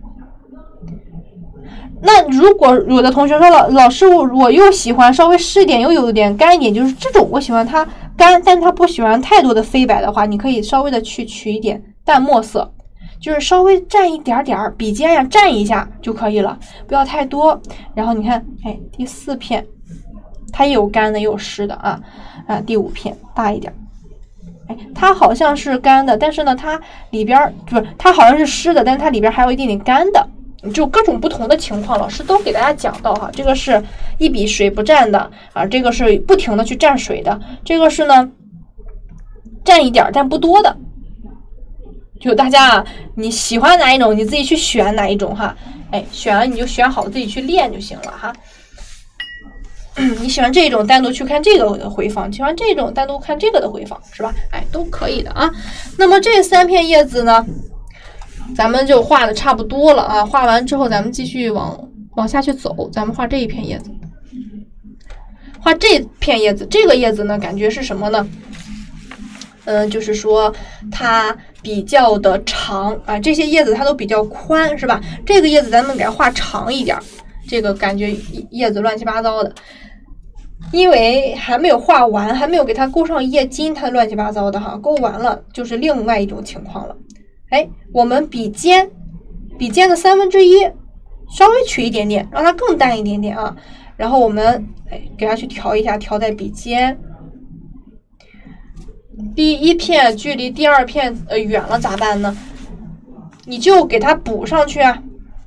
那如果有的同学说老师我又喜欢稍微湿一点又有点干一点，就是这种我喜欢它干，但是它不喜欢太多的飞白的话，你可以稍微的去取一点淡墨色，就是稍微蘸一点点笔尖呀蘸一下就可以了，不要太多。然后你看，哎，第4片它也有干的也有湿的啊，第5片大一点，哎，它好像是干的，但是呢它里边不是，它好像是湿的，但是它里边还有一点点干的，就各种不同的情况老师都给大家讲到哈。这个是1笔水不蘸的啊，这个是不停的去蘸水的，这个是呢蘸一点但不多的。就大家啊，你喜欢哪一种你自己去选哪一种哈，哎，选了你就选好自己去练就行了哈。你喜欢这种单独去看这个的回放，喜欢这种单独看这个的回放是吧？哎，都可以的啊。那么这3片叶子呢，咱们就画的差不多了啊。画完之后咱们继续往下去走，咱们画这一片叶子，画这片叶子，这个叶子呢感觉是什么呢？就是说它比较的长啊，这些叶子它都比较宽是吧？这个叶子咱们给它画长一点，这个感觉叶子乱七八糟的，因为还没有画完，还没有给它勾上叶筋，它乱七八糟的哈，勾完了就是另外一种情况了。哎，我们笔尖的1/3稍微取一点点，让它更淡一点点啊。然后我们给它去调一下，调在笔尖。第1片距离第2片远了咋办呢？你就给它补上去啊。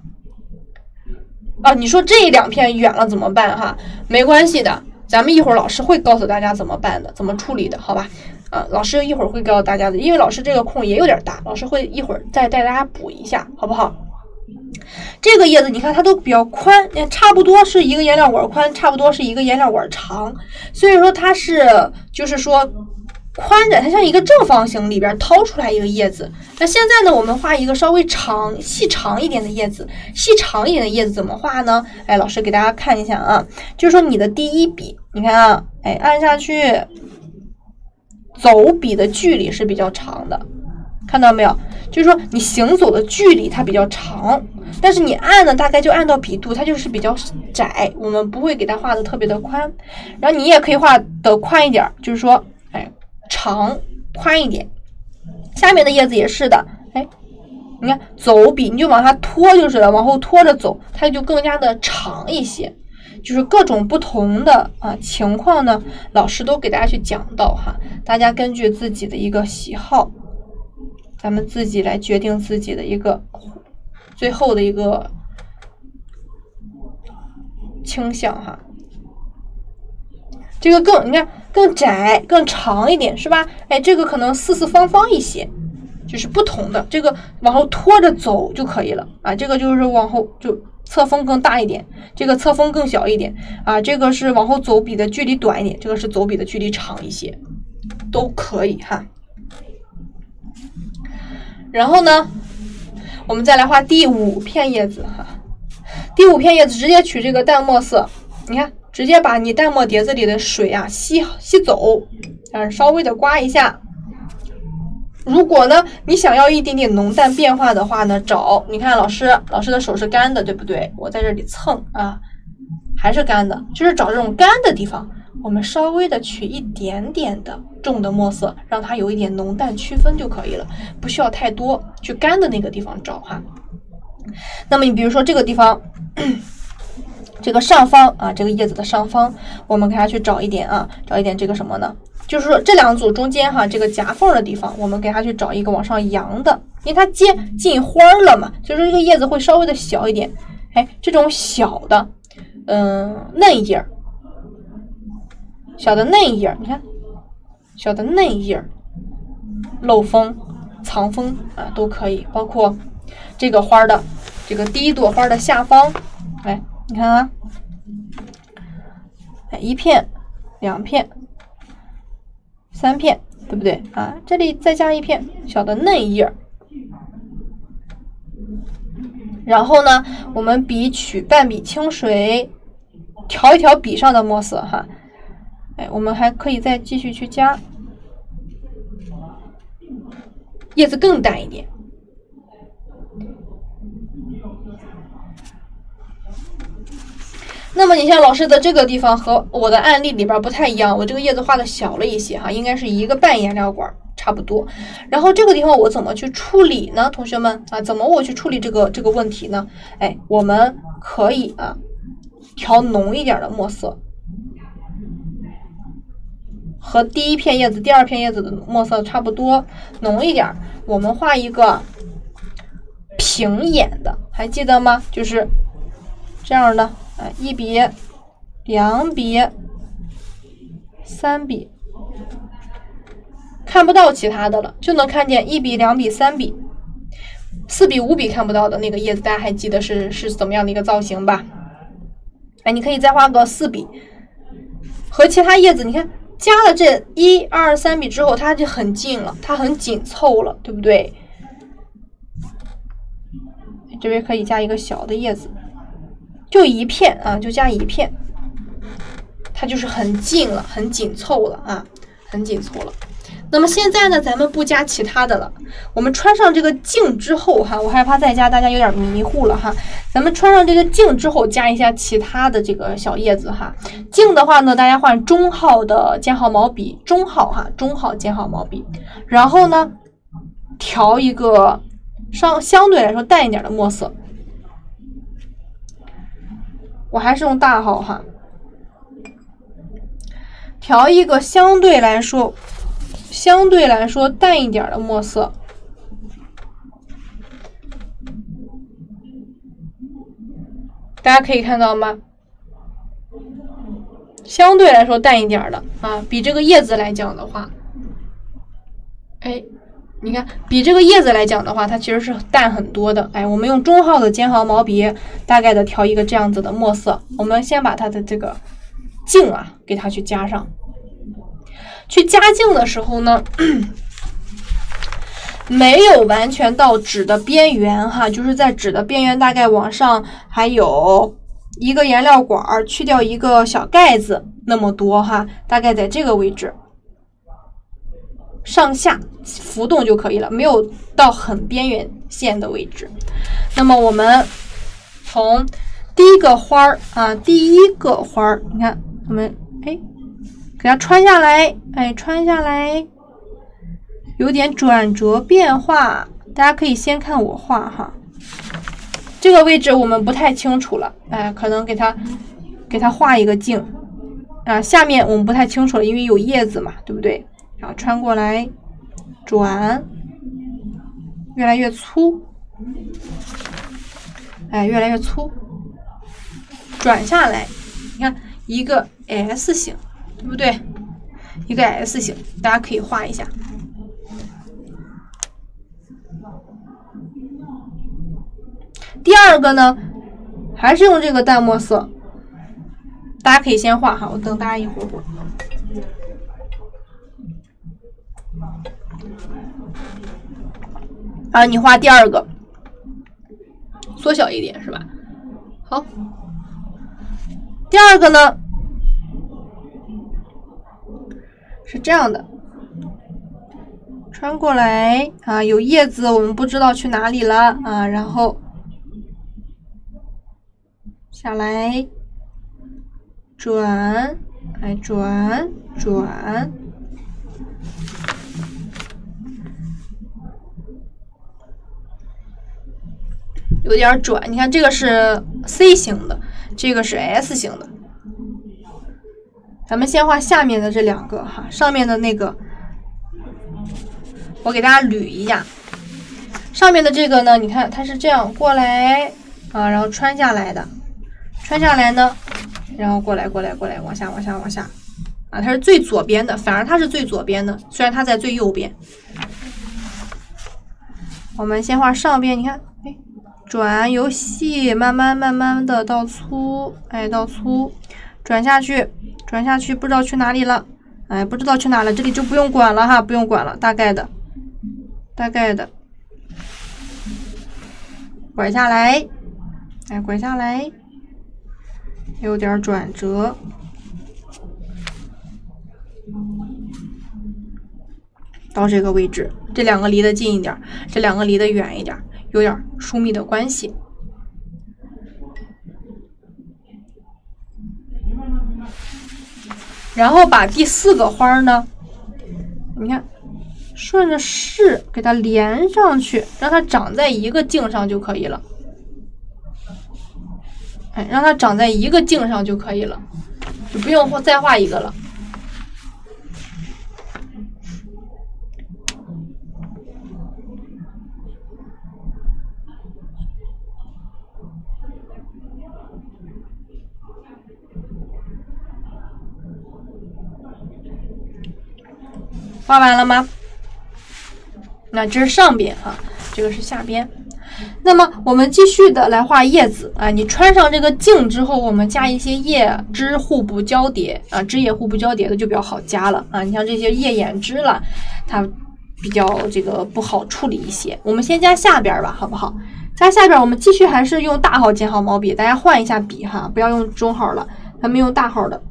你说这2片远了怎么办哈？没关系的，咱们一会儿老师会告诉大家怎么办的，怎么处理的，好吧？老师一会儿会告诉大家的，因为老师这个空也有点大，老师会一会儿再带大家补一下，好不好？这个叶子你看它都比较宽，差不多是一个颜料管宽，差不多是一个颜料管长，所以说它是就是说宽的，它像一个正方形里边掏出来一个叶子。那现在呢，我们画一个稍微细长一点的叶子。细长一点的叶子怎么画呢？哎，老师给大家看一下啊，就是说你的第1笔，你看啊，哎，按下去，走笔的距离是比较长的， 看到没有？就是说你行走的距离它比较长，但是你按呢，大概就按到笔肚，它就是比较窄，我们不会给它画的特别的宽。然后你也可以画的宽一点，就是说，哎，长宽一点。下面的叶子也是的，哎，你看走笔你就往它拖就是了，往后拖着走，它就更加的长一些。就是各种不同的情况呢，老师都给大家去讲到哈，大家根据自己的一个喜好，咱们自己来决定自己的一个最后的一个倾向哈。这个你看更窄更长一点是吧？哎，这个可能四四方方一些，就是不同的，这个往后拖着走就可以了啊，这个就是往后就侧锋更大一点，这个侧锋更小一点啊，这个是往后走笔的距离短一点，这个是走笔的距离长一些，都可以哈。然后呢，我们再来画第5片叶子哈。第5片叶子直接取这个淡墨色，你看，直接把你淡墨碟子里的水啊吸走，稍微的刮一下。如果呢，你想要一点点浓淡变化的话呢，你看老师的手是干的，对不对？我在这里蹭啊，还是干的，就是找这种干的地方，我们稍微的取一点点的重的墨色，让它有一点浓淡区分就可以了，不需要太多，去干的那个地方找哈。那么你比如说这个地方，这个上方啊，这个叶子的上方，我们给它去找一点这个什么呢？就是说这2组中间哈，这个夹缝的地方，我们给它去找一个往上扬的，因为它进花了嘛，所以说这个叶子会稍微的小一点。哎，这种小的，嫩叶，小的嫩叶，你看，小的嫩叶，漏锋、藏锋啊都可以，包括这个花的这个第1朵花的下方，哎，你看啊，哎，1片、2片。3片，对不对啊？这里再加1片小的嫩叶，然后呢，我们笔取半笔清水，调一调笔上的墨色哈。哎，我们还可以再继续去加，叶子更淡一点。那么你像老师的这个地方和我的案例里边不太一样，我这个叶子画的小了一些哈，应该是1个半颜料管差不多。然后这个地方我怎么去处理呢？同学们啊，怎么我去处理这个问题呢？哎，我们可以调浓一点的墨色，和第1片叶子、第2片叶子的墨色差不多，浓一点。我们画一个平眼的，还记得吗？就是这样的。1笔、2笔、3笔，看不到其他的了，就能看见1笔、2笔、3笔、4笔、5笔看不到的那个叶子，大家还记得是怎么样的一个造型吧？哎，你可以再画个4笔，和其他叶子，你看加了这1、2、3笔之后，它就很近了，它很紧凑了，对不对？这边可以加一个小的叶子。就1片啊，就加1片，它就是很近了，很紧凑了啊，很紧凑了。那么现在呢，咱们不加其他的了，我们穿上这个镜之后哈，我害怕再加大家有点迷糊了哈。咱们穿上这个镜之后，加一下其他的这个小叶子哈。镜的话呢，大家换中号的尖号毛笔，中号尖号毛笔，然后呢，调一个相对来说淡一点的墨色。我还是用大号哈，调一个相对来说淡一点的墨色，大家可以看到吗？相对来说淡一点的啊，比这个叶子来讲的话，哎，你看，比这个叶子来讲的话，它其实是淡很多的。哎，我们用中号的尖毫毛笔，大概的调一个这样子的墨色。我们先把它的这个镜啊，给它去加上。去加镜的时候呢，没有完全到纸的边缘哈，就是在纸的边缘大概往上还有1个颜料管，去掉1个小盖子那么多哈，大概在这个位置。 上下浮动就可以了，没有到很边缘线的位置。那么我们从第一个花儿啊，你看我们给它穿下来，穿下来，有点转折变化。大家可以先看我画哈，这个位置我们不太清楚了，可能给它画一个镜啊。下面我们不太清楚了，因为有叶子嘛，对不对？然后穿过来，转，越来越粗，越来越粗，转下来，你看一个 S 型，对不对？一个 S 型，大家可以画一下。第二个呢，还是用这个淡墨色，大家可以先画哈，我等大家一会儿。啊，你画第二个，缩小一点是吧？好，第二个呢是这样的，穿过来啊，有叶子，我们不知道去哪里了啊，然后下来，转，转。有点转，你看这个是 C 型的，这个是 S 型的。咱们先画下面的这两个哈，上面的那个我给大家捋一下。上面的这个呢，你看它是这样过来啊，然后穿下来的，穿下来呢，然后过来，往下啊，它是最左边的，反而它是最左边的，虽然它在最右边。我们先画上边，你看，转由细慢慢的到粗，到粗，转下去，不知道去哪里了，不知道去哪了，这里就不用管了哈，不用管了，大概的，拐下来，拐下来，有点转折，到这个位置，这两个离得近一点，这两个离得远一点。有点疏密的关系，然后把第四个花呢，你看，顺着势给它连上去，让它长在一个茎上就可以了。让它长在一个茎上就可以了，就不用再画一个了。画完了吗？那这是上边啊，这个是下边。那么我们继续的来画叶子啊，你穿上这个茎之后，我们加一些叶枝互不交叠啊，枝叶互不交叠的就比较好加了啊。你像这些叶眼枝了，它比较这个不好处理一些。我们先加下边吧，好不好？加下边我们继续还是用大号尖号毛笔，大家换一下笔哈，不要用中号了，咱们用大号的。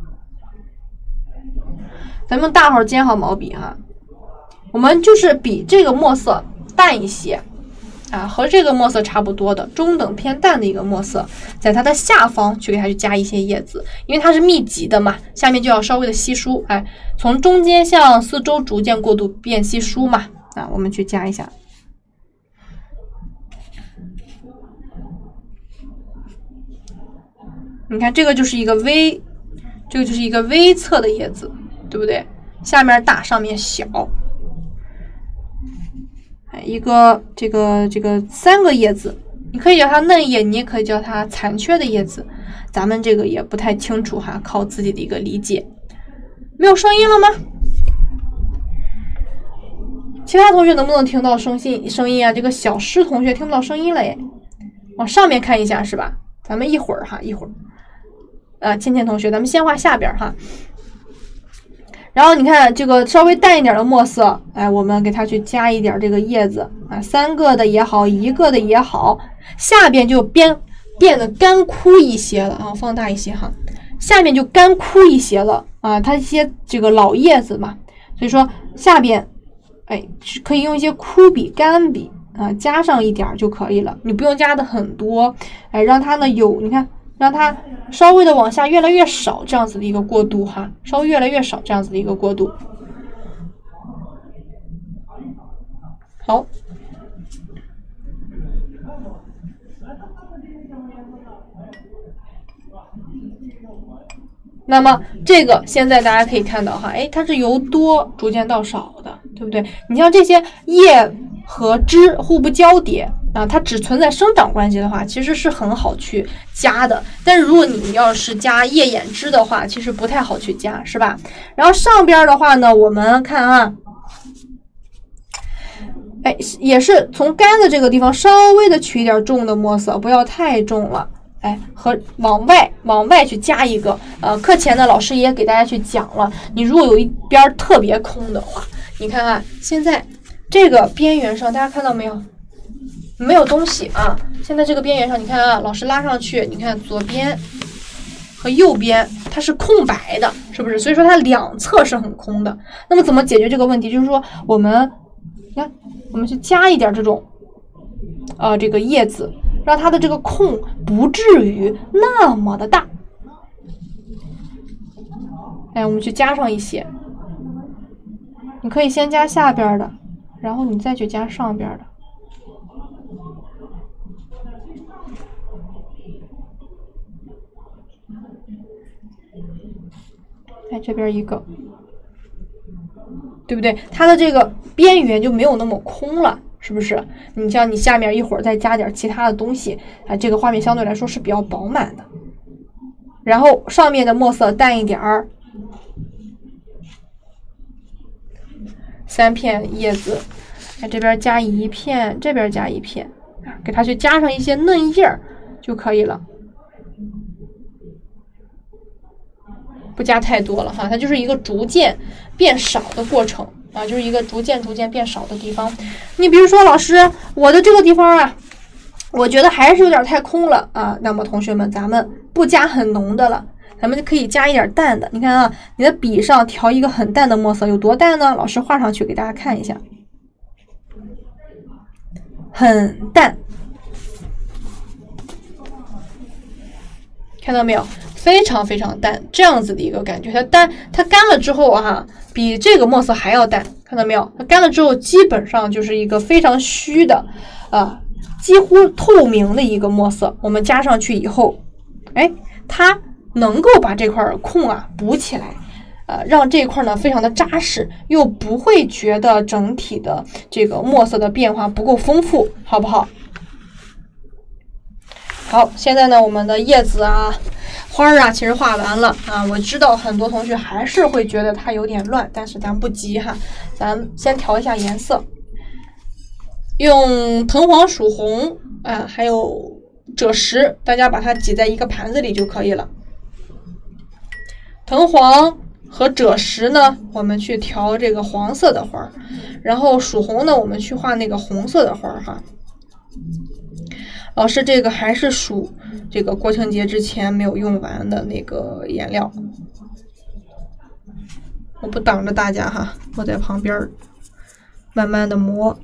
咱们用大号尖号毛笔哈，我们就是比这个墨色淡一些啊，和这个墨色差不多的中等偏淡的一个墨色，在它的下方去给它去加一些叶子，因为它是密集的嘛，下面就要稍微的稀疏，从中间向四周逐渐过渡变稀疏嘛，啊，我们去加一下。你看这个就是一个 V， 这个就是一个 V 侧的叶子，对不对？下面大，上面小。一个这个3个叶子，你可以叫它嫩叶，你也可以叫它残缺的叶子，咱们这个也不太清楚哈，靠自己的一个理解。没有声音了吗？其他同学能不能听到声音啊？这个小诗同学听不到声音了耶，往上面看一下是吧？咱们一会儿。倩倩同学，咱们先画下边哈。然后你看这个稍微淡一点的墨色，我们给它去加一点这个叶子啊，3个的也好，1个的也好，下边就变得干枯一些了啊，放大一些哈，下面就干枯一些了啊，它一些这个老叶子嘛，所以说下边哎，可以用一些枯笔、干笔啊，加上一点就可以了，你不用加的很多，哎，让它呢你看，让它稍微的往下越来越少，这样子的一个过渡哈，稍微越来越少这样子的一个过渡。好。那么这个现在大家可以看到哈，哎，它是由多逐渐到少的，对不对？你像这些叶和枝互不交叠啊，它只存在生长关系的话，其实是很好去加的。但是如果你要是加叶眼枝的话，其实不太好去加，是吧？然后上边的话呢，我们看啊，哎，也是从干的这个地方稍微的取一点重的墨色，不要太重了。哎，和往外去加一个，课前呢老师也给大家去讲了，你如果有一边特别空的话，你看看现在这个边缘上，大家看到没有？没有东西啊。现在这个边缘上，你看啊，老师拉上去，你看左边和右边它是空白的，是不是？所以说它两侧是很空的。那么怎么解决这个问题？就是说我们去加一点这种这个叶子。让它的这个空不至于那么的大，哎，我们去加上一些，你可以先加下边的，然后你再去加上边的，哎，这边一个，对不对？它的这个边缘就没有那么空了。是不是？你像你下面一会儿再加点其他的东西啊，这个画面相对来说是比较饱满的。然后上面的墨色淡一点儿，3片叶子，看这边加一片，这边加一片，给它去加上一些嫩叶就可以了，不加太多了哈，它就是一个逐渐变少的过程。啊，就是一个逐渐变少的地方。你比如说，老师，我的这个地方啊，我觉得还是有点太空了啊。那么同学们，咱们不加很浓的了，咱们就可以加一点淡的。你看啊，你的笔上调一个很淡的墨色，有多淡呢？老师画上去给大家看一下，很淡，看到没有？非常淡，这样子的一个感觉。它干了之后啊，比这个墨色还要淡，看到没有？它干了之后，基本上就是一个非常虚的，几乎透明的一个墨色。我们加上去以后，哎，它能够把这块空啊补起来，让这块呢非常的扎实，又不会觉得整体的这个墨色的变化不够丰富，好不好？好，现在呢，我们的叶子啊。花儿啊，其实画完了啊，我知道很多同学还是会觉得它有点乱，但是咱不急哈，咱先调一下颜色，用藤黄、曙红啊，还有赭石，大家把它挤在一个盘子里就可以了。藤黄和赭石呢，我们去调这个黄色的花，然后曙红呢，我们去画那个红色的花哈。老师，这个还是属这个国庆节之前没有用完的那个颜料，我不挡着大家哈，我在旁边慢慢的磨。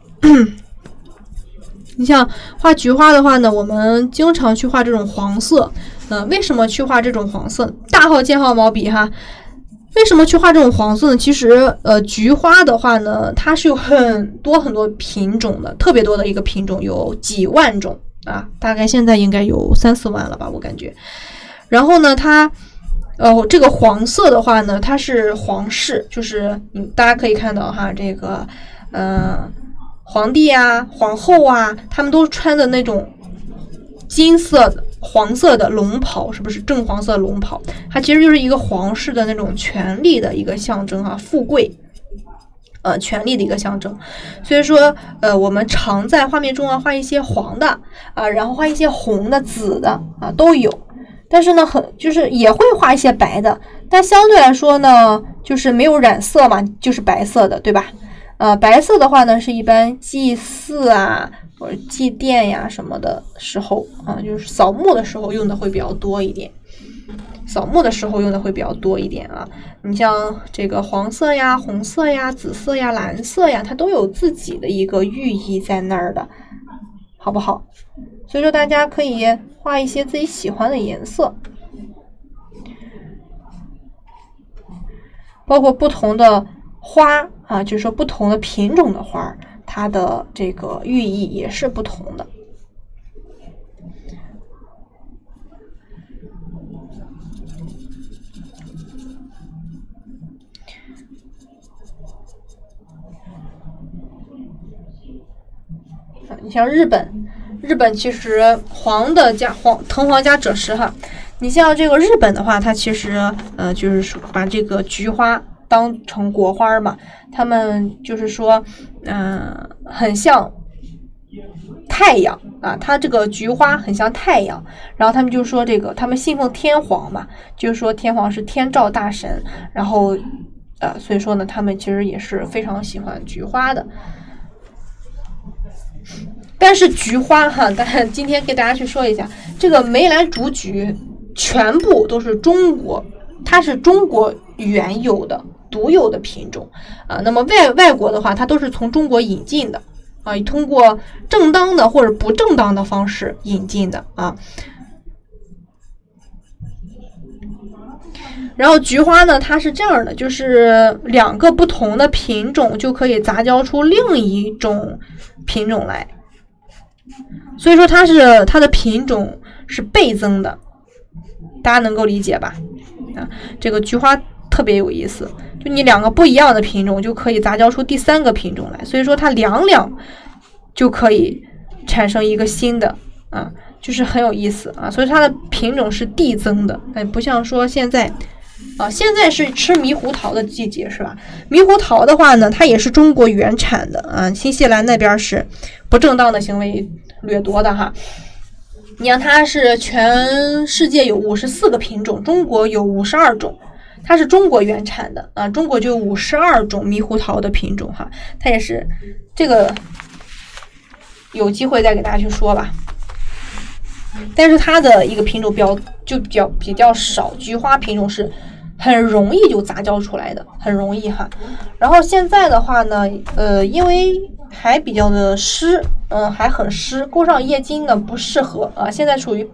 你像画菊花的话呢，我们经常去画这种黄色，为什么去画这种黄色？大号尖号毛笔哈，为什么去画这种黄色呢？其实菊花的话呢，它是有很多品种的，特别多的一个品种，有几万种。大概现在应该有3、4万了吧，我感觉。然后呢，它，这个黄色的话呢，它是皇室，就是大家可以看到哈，这个，皇帝啊、皇后啊，他们都穿的那种金色的、黄色的龙袍，是不是正黄色龙袍？它其实就是一个皇室的那种权力的一个象征哈，富贵。权力的一个象征，所以说，我们常在画面中画一些黄的然后画一些红的、紫的都有，但是呢，就是也会画一些白的，但相对来说呢，就是没有染色嘛，就是白色的，对吧？白色的话呢，是一般祭祀或者祭奠呀什么的时候就是扫墓的时候用的会比较多一点。 扫墓的时候用的会比较多一点啊。你像这个黄色呀、红色呀、紫色呀、蓝色呀，它都有自己的一个寓意在那儿的，好不好？所以说大家可以画一些自己喜欢的颜色，包括不同的花啊，就是说不同的品种的花，它的这个寓意也是不同的。你像日本其实藤黄加赭石哈，你像这个日本的话，它其实就是说把这个菊花当成国花嘛，他们就是说很像太阳啊，它这个菊花很像太阳，然后他们就说这个他们信奉天皇嘛，就是说天皇是天照大神，然后所以说呢，他们其实也是非常喜欢菊花的。但是菊花哈，但今天给大家去说一下，这个梅兰竹菊全部都是它是中国原有的独有的品种啊。那么外国的话，它都是从中国引进的啊，通过正当的或者不正当的方式引进的啊。然后菊花呢，它是这样的，就是2个不同的品种就可以杂交出另一种品种来。所以说它的品种是倍增的，大家能够理解吧？啊，这个菊花特别有意思，就你2个不一样的品种就可以杂交出第3个品种来，所以说它两就可以产生一个新的啊，就是很有意思啊。所以它的品种是递增的，不像说现在是吃猕猴桃的季节是吧？猕猴桃的话呢，它也是中国原产的啊，新西兰那边是不正当的行为掠夺的哈。你看它是全世界有54个品种，中国有52种，它是中国原产的啊，中国就有52种猕猴桃的品种哈，它也是这个有机会再给大家去说吧。但是它的一个品种比较少，菊花品种是很容易就杂交出来的，很容易哈。然后现在的话呢，因为还比较的湿，还很湿，勾上叶茎呢不适合啊。现在属于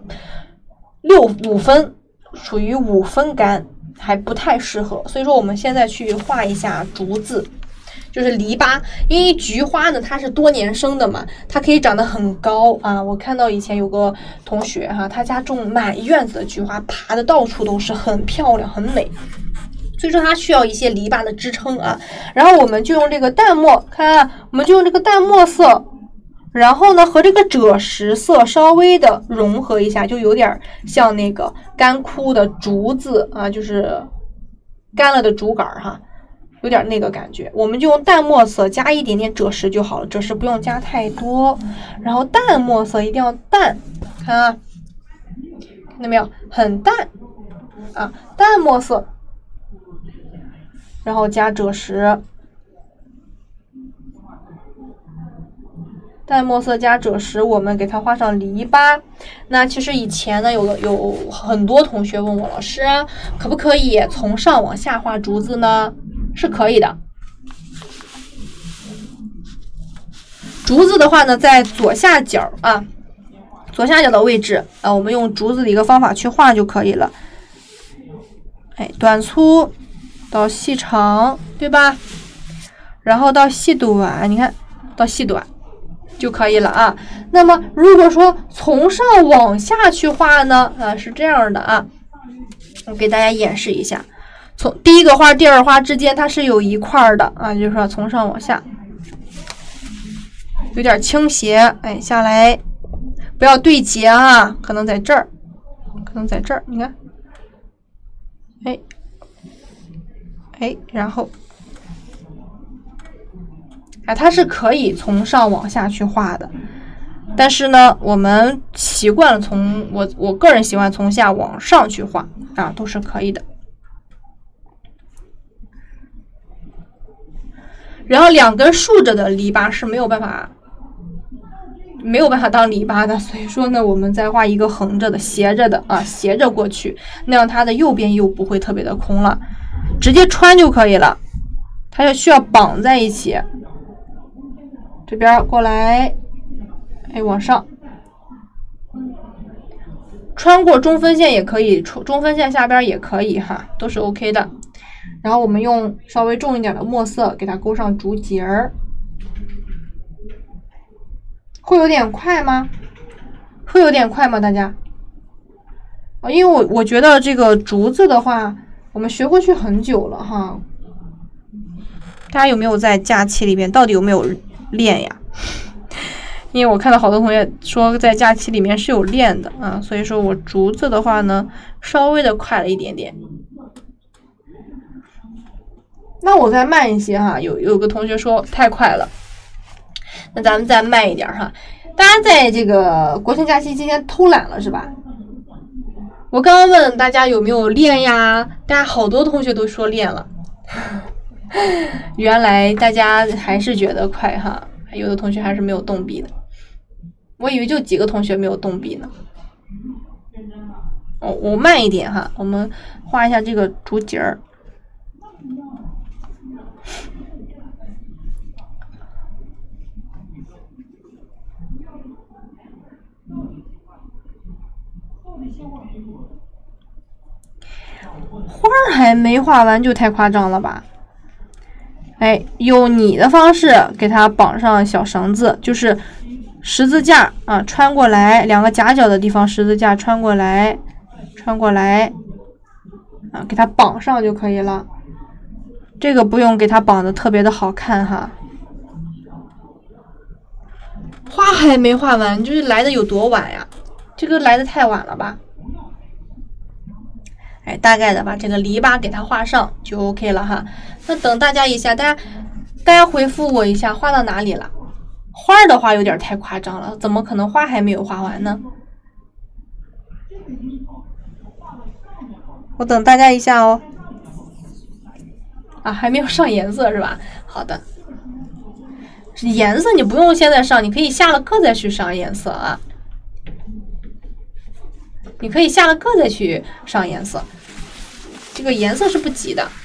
5分干，还不太适合。所以说我们现在去画一下竹子。就是篱笆，因为菊花呢，它是多年生的嘛，它可以长得很高啊。我看到以前有个同学哈，他家种满院子的菊花，爬的到处都是，很漂亮，很美。所以说它需要一些篱笆的支撑啊。然后我们就用这个淡墨，看，我们就用这个淡墨色，然后呢和这个赭石色稍微的融合一下，就有点像那个干枯的竹子啊，就是干了的竹杆哈。有点那个感觉，我们就用淡墨色加一点点赭石就好了，赭石不用加太多，然后淡墨色一定要淡，看啊，看到没有，很淡啊，淡墨色，然后加赭石，淡墨色加赭石，我们给它画上篱笆。那其实以前呢，有很多同学问我，老师可不可以从上往下画竹子呢？是可以的。竹子的话呢，在左下角啊，左下角的位置啊，我们用竹子的一个方法去画就可以了。短粗到细长，对吧？然后到细短，你看到细短就可以了啊。那么如果说从上往下去画呢，是这样的啊，我给大家演示一下。从第一个花、第二花之间，它是有一块的啊，就是说从上往下，有点倾斜，下来不要对截啊，可能在这儿，你看，然后，它是可以从上往下去画的，但是呢，我们习惯了我个人喜欢从下往上去画啊，都是可以的。然后2根竖着的篱笆是没有办法没有办法当篱笆的，所以说呢，我们再画一个横着的、斜着的啊，斜着过去，那样它的右边又不会特别的空了，直接穿就可以了。它就需要绑在一起，这边过来，哎，往上，穿过中分线也可以，中分线下边也可以哈，都是 OK 的。然后我们用稍微重一点的墨色给它勾上竹节儿。会有点快吗？会有点快吗？大家？因为我觉得这个竹子的话，我们学过去很久了哈。大家有没有在假期里面到底有没有练呀？因为我看到好多同学说在假期里面是有练的啊，所以说我竹子的话呢，稍微的快了一点点。那我再慢一些哈，有个同学说太快了。那咱们再慢一点哈，大家在这个国庆假期今天偷懒了是吧？我刚刚问大家有没有练呀，大家好多同学都说练了，原来大家还是觉得快哈，有的同学还是没有动笔的，我以为就几个同学没有动笔呢。哦，我慢一点哈，我们画一下这个竹节儿。花儿还没画完就太夸张了吧？哎，用你的方式给它绑上小绳子，就是十字架啊，穿过来两个夹角的地方，十字架穿过来啊，给它绑上就可以了。这个不用给它绑的特别的好看哈。花还没画完，就是来的有多晚呀？这个来的太晚了吧？哎，大概的把这个篱笆给它画上就 OK 了哈。那等大家一下，大家回复我一下，画到哪里了？花的话有点太夸张了，怎么可能花还没有画完呢？我等大家一下哦。啊，还没有上颜色是吧？好的，颜色你不用现在上，你可以下了课再去上颜色啊。你可以下了课再去上颜色，这个颜色是不急的。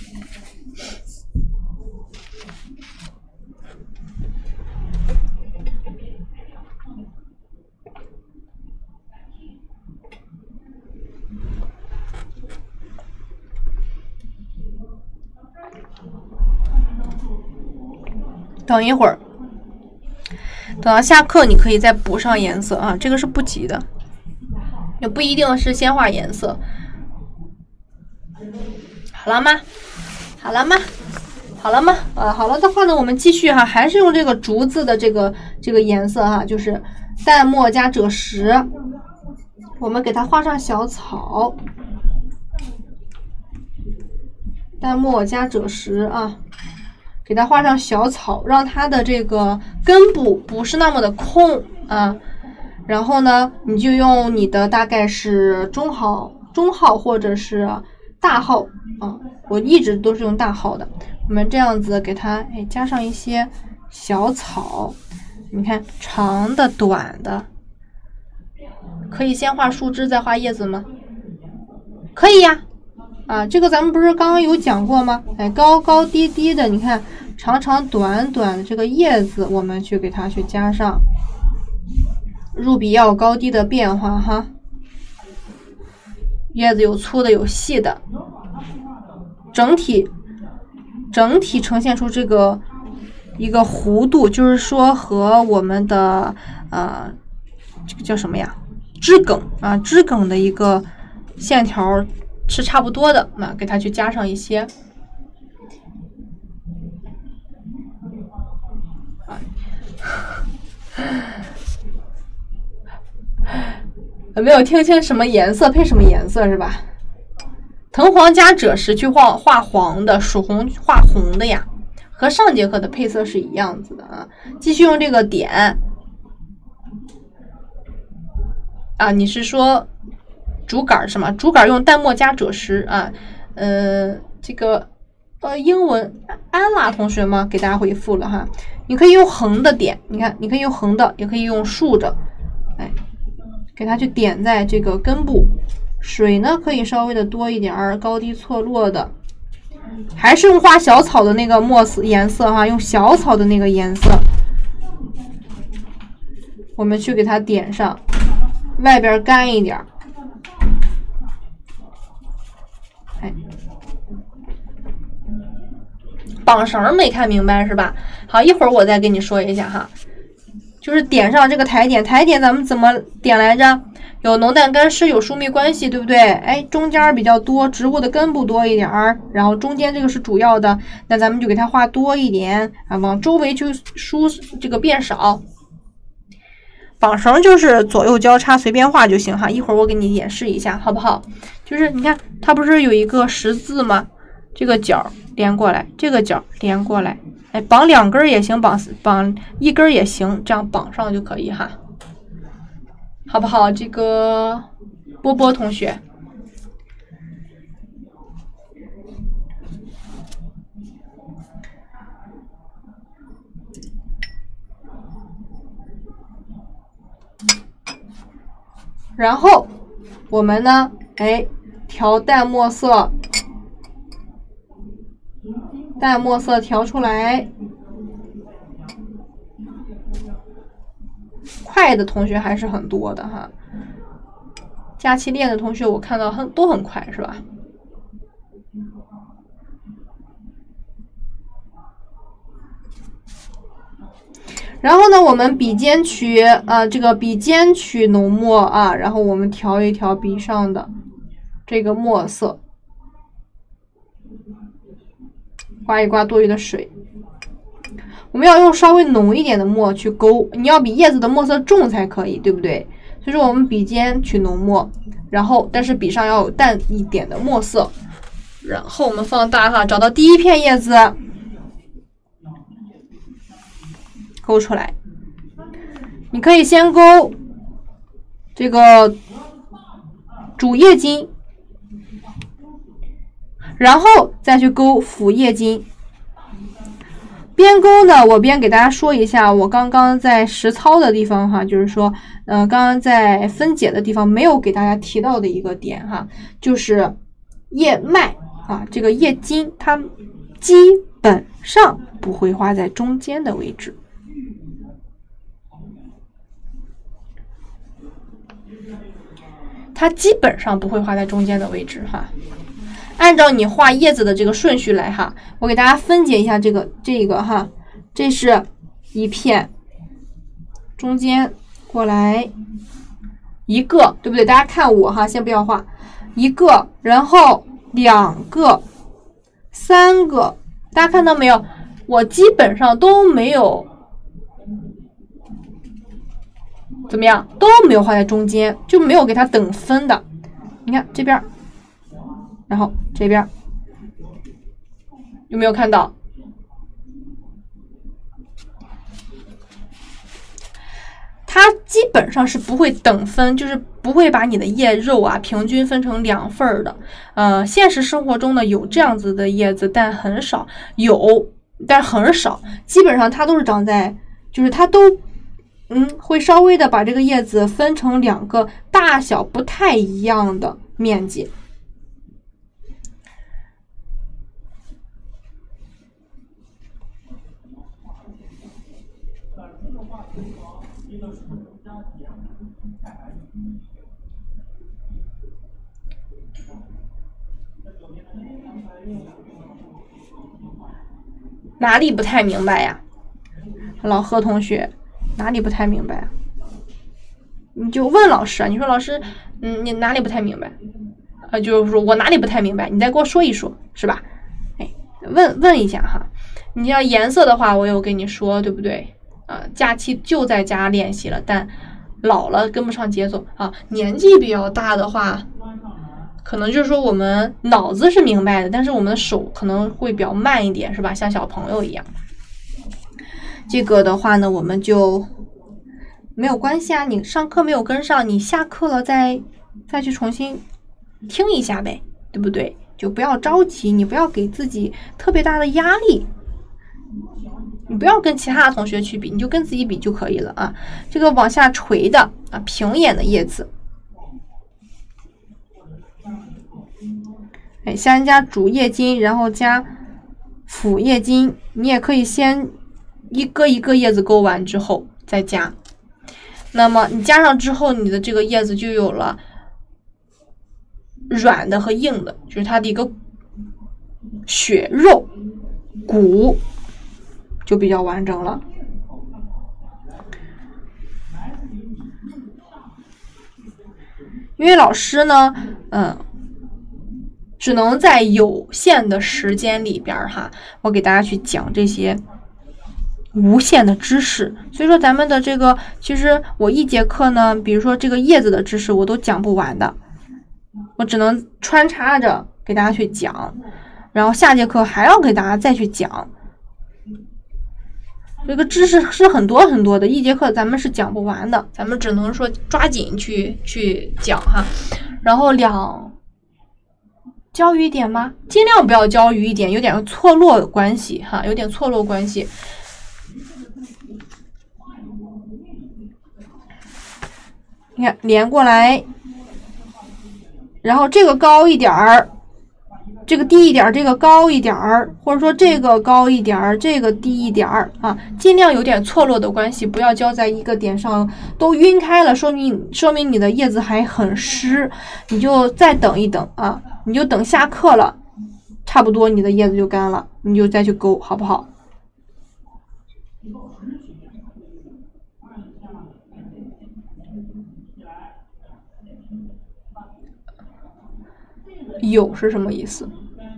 等一会儿，等到下课你可以再补上颜色啊，这个是不急的。也不一定是先画颜色，好了吗？好了吗？好了吗？好了的话呢，我们继续哈，还是用这个竹子的这个颜色哈，就是淡墨加赭石，我们给它画上小草，淡墨加赭石啊，给它画上小草，让它的这个根部不是那么的空啊。然后呢，你就用你的大概是中号或者是大号啊，我一直都是用大号的。我们这样子给它加上一些小草，你看长的、短的，可以先画树枝再画叶子吗？可以呀，啊，这个咱们不是刚刚有讲过吗？哎，高高低低的，你看长长短短的这个叶子，我们去给它去加上。入笔要有高低的变化哈，叶子有粗的有细的，整体呈现出这个一个弧度，就是说和我们的这个叫什么呀？枝梗的一个线条是差不多的，那给它去加上一些。没有听清什么颜色配什么颜色是吧？藤黄加赭石去画黄的，曙红画红的呀，和上节课的配色是一样子的啊。继续用这个点啊，你是说竹竿是吗？竹竿用淡墨加赭石啊，这个英文安娜同学吗？给大家回复了哈。你可以用横的点，你看，你可以用横的，也可以用竖着，哎，给它去点在这个根部。水呢可以稍微的多一点儿，高低错落的，还是用花小草的那个墨色颜色哈，用小草的那个颜色，我们去给它点上，外边干一点儿，哎。绑绳没看明白是吧？好，一会儿我再跟你说一下哈。就是点上这个台点，台点咱们怎么点来着？有浓淡干湿，有疏密关系，对不对？哎，中间比较多，植物的根部多一点儿，然后中间这个是主要的，那咱们就给它画多一点啊，往周围去疏这个变少。绑绳就是左右交叉随便画就行哈，一会儿我给你演示一下，好不好？就是你看它不是有一个十字吗？这个角连过来，这个角连过来，哎，绑2根也行，绑1根也行，这样绑上就可以哈，好不好？这个波波同学，然后我们呢，哎，调淡墨色。淡墨色调出来，快的同学还是很多的哈。假期练的同学我看到都很快是吧？然后呢，我们笔尖取这个笔尖取浓墨啊，然后我们调一调笔上的这个墨色。刮一刮多余的水，我们要用稍微浓一点的墨去勾，你要比叶子的墨色重才可以，对不对？所以说我们笔尖取浓墨，然后但是笔上要有淡一点的墨色，然后我们放大哈，找到第一片叶子，勾出来。你可以先勾这个主叶筋。然后再去勾辅叶筋，边勾呢，我边给大家说一下，我刚刚在实操的地方哈，就是说，刚刚在分解的地方没有给大家提到的一个点哈，就是叶脉啊，这个叶筋它基本上不会画在中间的位置。它基本上不会画在中间的位置哈。按照你画叶子的这个顺序来哈，我给大家分解一下这个哈，这是一片，中间过来一个，对不对？大家看我哈，先不要画一个，然后2个、3个，大家看到没有？我基本上都没有怎么样，都没有画在中间，就没有给它等分的。你看这边。然后这边有没有看到？它基本上是不会等分，就是不会把你的叶肉啊平均分成2份的。现实生活中呢有这样子的叶子，但很少，有，但很少。基本上它都是长在，就是它都会稍微的把这个叶子分成2个大小不太一样的面积。哪里不太明白呀？老何同学，哪里不太明白啊？你就问老师啊，你说老师，你哪里不太明白？就是说我哪里不太明白，你再给我说一说，是吧？哎，问一下哈。你要颜色的话，我有跟你说，对不对？假期就在家练习了，但老了跟不上节奏啊。年纪比较大的话，可能就是说我们脑子是明白的，但是我们的手可能会比较慢一点，是吧？像小朋友一样。这个的话呢，我们就没有关系啊。你上课没有跟上，你下课了再去重新听一下呗，对不对？ 就不要着急，你不要给自己特别大的压力，你不要跟其他同学去比，你就跟自己比就可以了啊。这个往下垂的啊，平眼的叶子，哎，先加主叶筋，然后加辅叶筋，你也可以先一个一个叶子勾完之后再加。那么你加上之后，你的这个叶子就有了软的和硬的，就是它的一个血肉骨就比较完整了。因为老师呢，只能在有限的时间里边哈，我给大家去讲这些无限的知识，所以说咱们的这个，其实我一节课呢，比如说这个叶子的知识我都讲不完的，我只能穿插着给大家去讲，然后下节课还要给大家再去讲。这个知识是很多很多的，一节课咱们是讲不完的，咱们只能说抓紧去讲哈。然后教育一点吗？尽量不要教育一点，有点错落关系哈，有点错落关系。你看连过来，然后这个高一点儿，这个低一点儿，这个高一点儿，或者说这个高一点儿，这个低一点儿啊，尽量有点错落的关系，不要交在一个点上，都晕开了，说明你的叶子还很湿，你就再等一等啊，你就等下课了，差不多你的叶子就干了，你就再去勾，好不好？有是什么意思？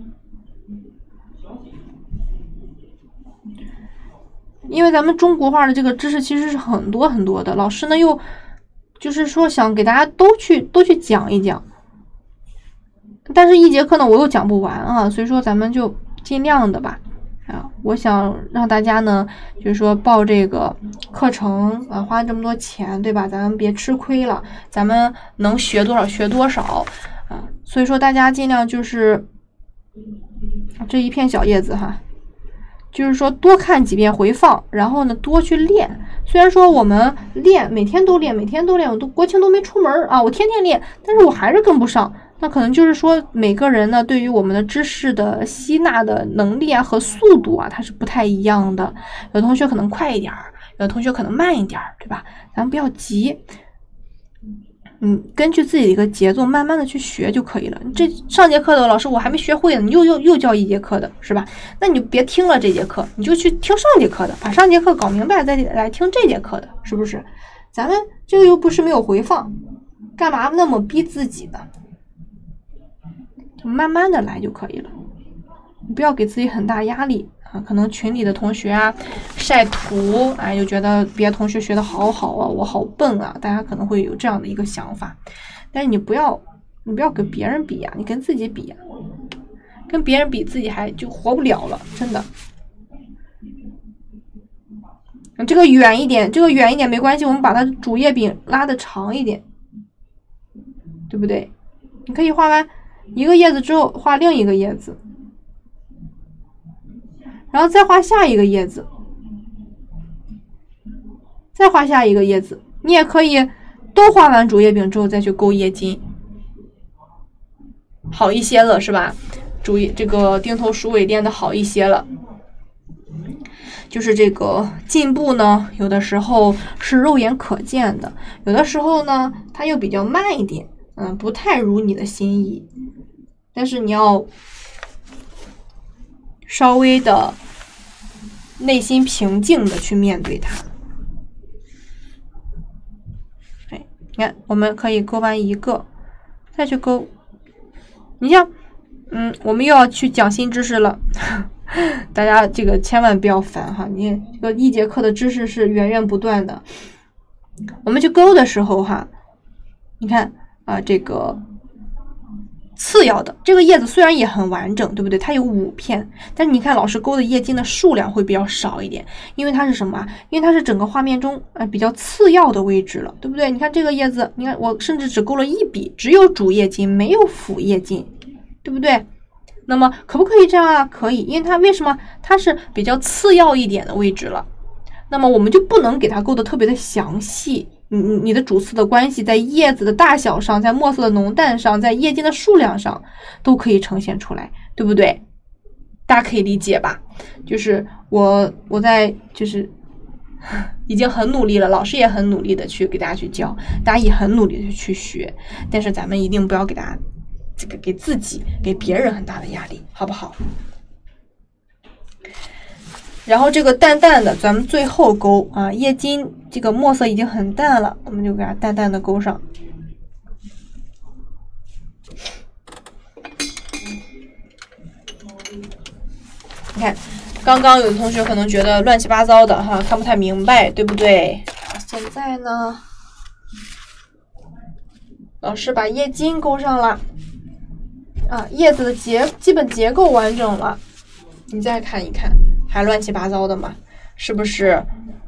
因为咱们中国话的这个知识其实是很多很多的，老师呢又就是说想给大家都去讲一讲，但是一节课呢我又讲不完啊，所以说咱们就尽量的吧啊，我想让大家呢就是说报这个课程啊，花这么多钱对吧，咱们别吃亏了，咱们能学多少学多少啊，所以说大家尽量就是这一片小叶子哈，就是说多看几遍回放，然后呢多去练。虽然说我们练每天都练，我都国庆都没出门啊，我天天练，但是我还是跟不上。那可能就是说每个人呢对于我们的知识的吸纳的能力啊和速度啊，它是不太一样的。有同学可能快一点，有同学可能慢一点，对吧？咱们不要急。根据自己的一个节奏慢慢的去学就可以了。这上节课的老师我还没学会呢，你又教一节课的是吧？那你就别听了这节课，你就去听上节课的，把上节课搞明白再来听这节课的，是不是？咱们这个又不是没有回放，干嘛那么逼自己呢？就慢慢的来就可以了，你不要给自己很大压力啊。可能群里的同学啊晒图，哎，就觉得别的同学学的好好啊，我好笨啊，大家可能会有这样的一个想法。但是你不要跟别人比呀，你跟自己比呀，跟别人比自己还就活不了了，真的。这个远一点没关系，我们把它主叶柄拉的长一点，对不对？你可以画完一个叶子之后画另一个叶子，然后再画下一个叶子，再画下一个叶子。你也可以都画完主叶柄之后再去勾叶筋，好一些了是吧？这个钉头鼠尾练的好一些了。就是这个进步呢，有的时候是肉眼可见的，有的时候呢它又比较慢一点，不太如你的心意，但是你要稍微的内心平静的去面对它。哎，你看我们可以勾完一个再去勾，你像我们又要去讲新知识了大家这个千万不要烦哈，你这个一节课的知识是源源不断的。我们去勾的时候哈，你看啊，这个次要的这个叶子虽然也很完整，对不对？它有5片，但是你看老师勾的叶筋的数量会比较少一点，因为它是什么？因为它是整个画面中比较次要的位置了，对不对？你看这个叶子，你看我甚至只勾了1笔，只有主叶筋没有辅叶筋，对不对？ 那么可不可以这样啊？可以，因为它为什么？它是比较次要一点的位置了。那么我们就不能给它勾得特别的详细。你的主次的关系在叶子的大小上，在墨色的浓淡上，在叶茎的数量上都可以呈现出来，对不对？大家可以理解吧？就是我在就是已经很努力了，老师也很努力的去给大家去教，大家也很努力的去学，但是咱们一定不要给大家这个给自己给别人很大的压力，好不好？然后这个淡淡的，咱们最后勾啊，叶茎这个墨色已经很淡了，我们就给它淡淡的勾上。你看，刚刚有的同学可能觉得乱七八糟的哈，看不太明白，对不对？现在呢，老师把叶茎勾上了，啊，叶子的基本结构完整了，你再看一看。还乱七八糟的嘛，是不是？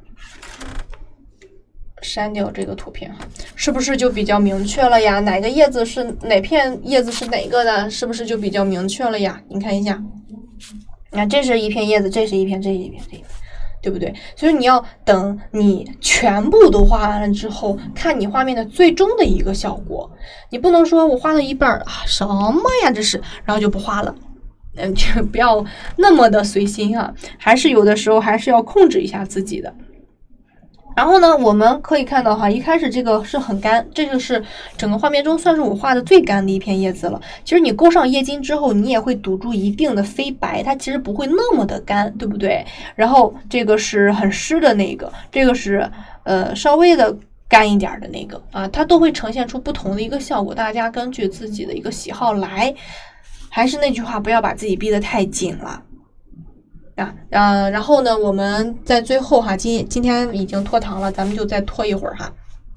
删掉这个图片，是不是就比较明确了呀？哪个叶子是哪片叶子是哪个的？是不是就比较明确了呀？你看一下，你看这是一片叶子，这是一片，这是一片，这一片，对不对？所以你要等你全部都画完了之后，看你画面的最终的一个效果。你不能说我画了一半啊，什么呀这是，然后就不画了。就不要那么的随心啊，还是有的时候还是要控制一下自己的。然后呢，我们可以看到哈，一开始这个是很干，这个是整个画面中算是我画的最干的一片叶子了。其实你勾上叶茎之后，你也会堵住一定的飞白，它其实不会那么的干，对不对？然后这个是很湿的那个，这个是稍微的干一点的那个啊，它都会呈现出不同的一个效果，大家根据自己的一个喜好来。还是那句话，不要把自己逼得太紧了然后呢，我们在最后哈，今天已经拖堂了，咱们就再拖一会儿哈。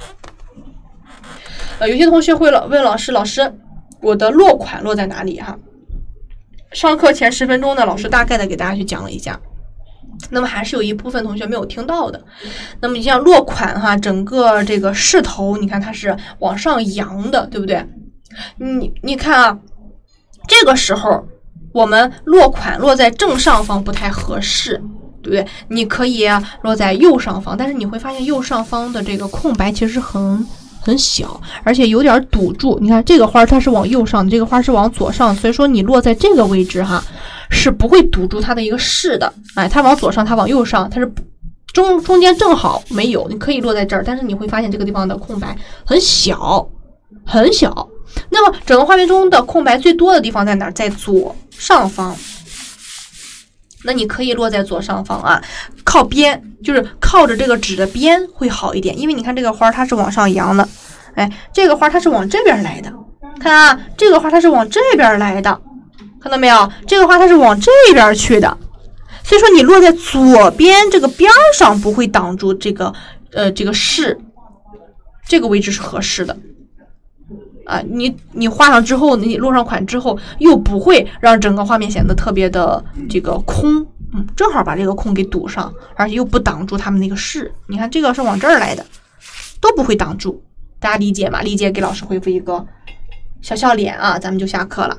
有些同学会问老师，我的落款落在哪里哈？上课前10分钟呢，老师大概的给大家去讲了一下。那么还是有一部分同学没有听到的。那么你像落款哈，整个这个势头，你看它是往上扬的，对不对？你看啊。这个时候，我们落款落在正上方不太合适，对不对？你可以落在右上方，但是你会发现右上方的这个空白其实很小，而且有点堵住。你看这个花它是往右上，这个花是往左上，所以说你落在这个位置哈，是不会堵住它的一个势的。哎，它往左上，它往右上，它是中间正好没有，你可以落在这儿，但是你会发现这个地方的空白很小。那么整个画面中的空白最多的地方在哪儿？在左上方。那你可以落在左上方啊，靠边，就是靠着这个纸的边会好一点，因为你看这个花它是往上扬的，哎，这个花它是往这边来的，看啊，这个花它是往这边来的，看到没有？这个花它是往这边去的，所以说你落在左边这个边上不会挡住这个势，这个位置是合适的。啊，你画上之后，你落上款之后，又不会让整个画面显得特别的这个空，正好把这个空给堵上，而且又不挡住他们那个势。你看这个是往这儿来的，都不会挡住，大家理解吗？理解给老师回复一个小笑脸啊，咱们就下课了。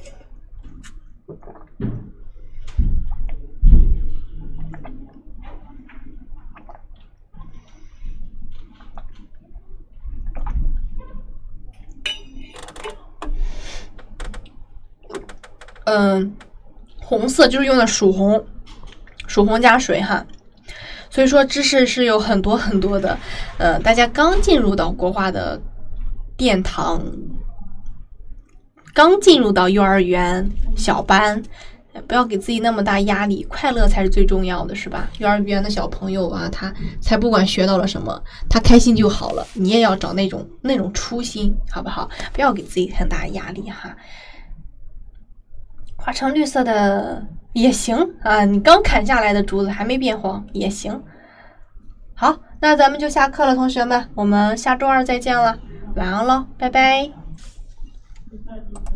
红色就是用的曙红，曙红加水哈。所以说知识是有很多的，大家刚进入到国画的殿堂，刚进入到幼儿园小班，不要给自己那么大压力，快乐才是最重要的，是吧？幼儿园的小朋友啊，他才不管学到了什么，他开心就好了。你也要找那种初心，好不好？不要给自己很大压力哈。画成绿色的也行啊，你刚砍下来的竹子还没变黄也行。好，那咱们就下课了，同学们，我们下周2再见了，晚安喽，拜拜。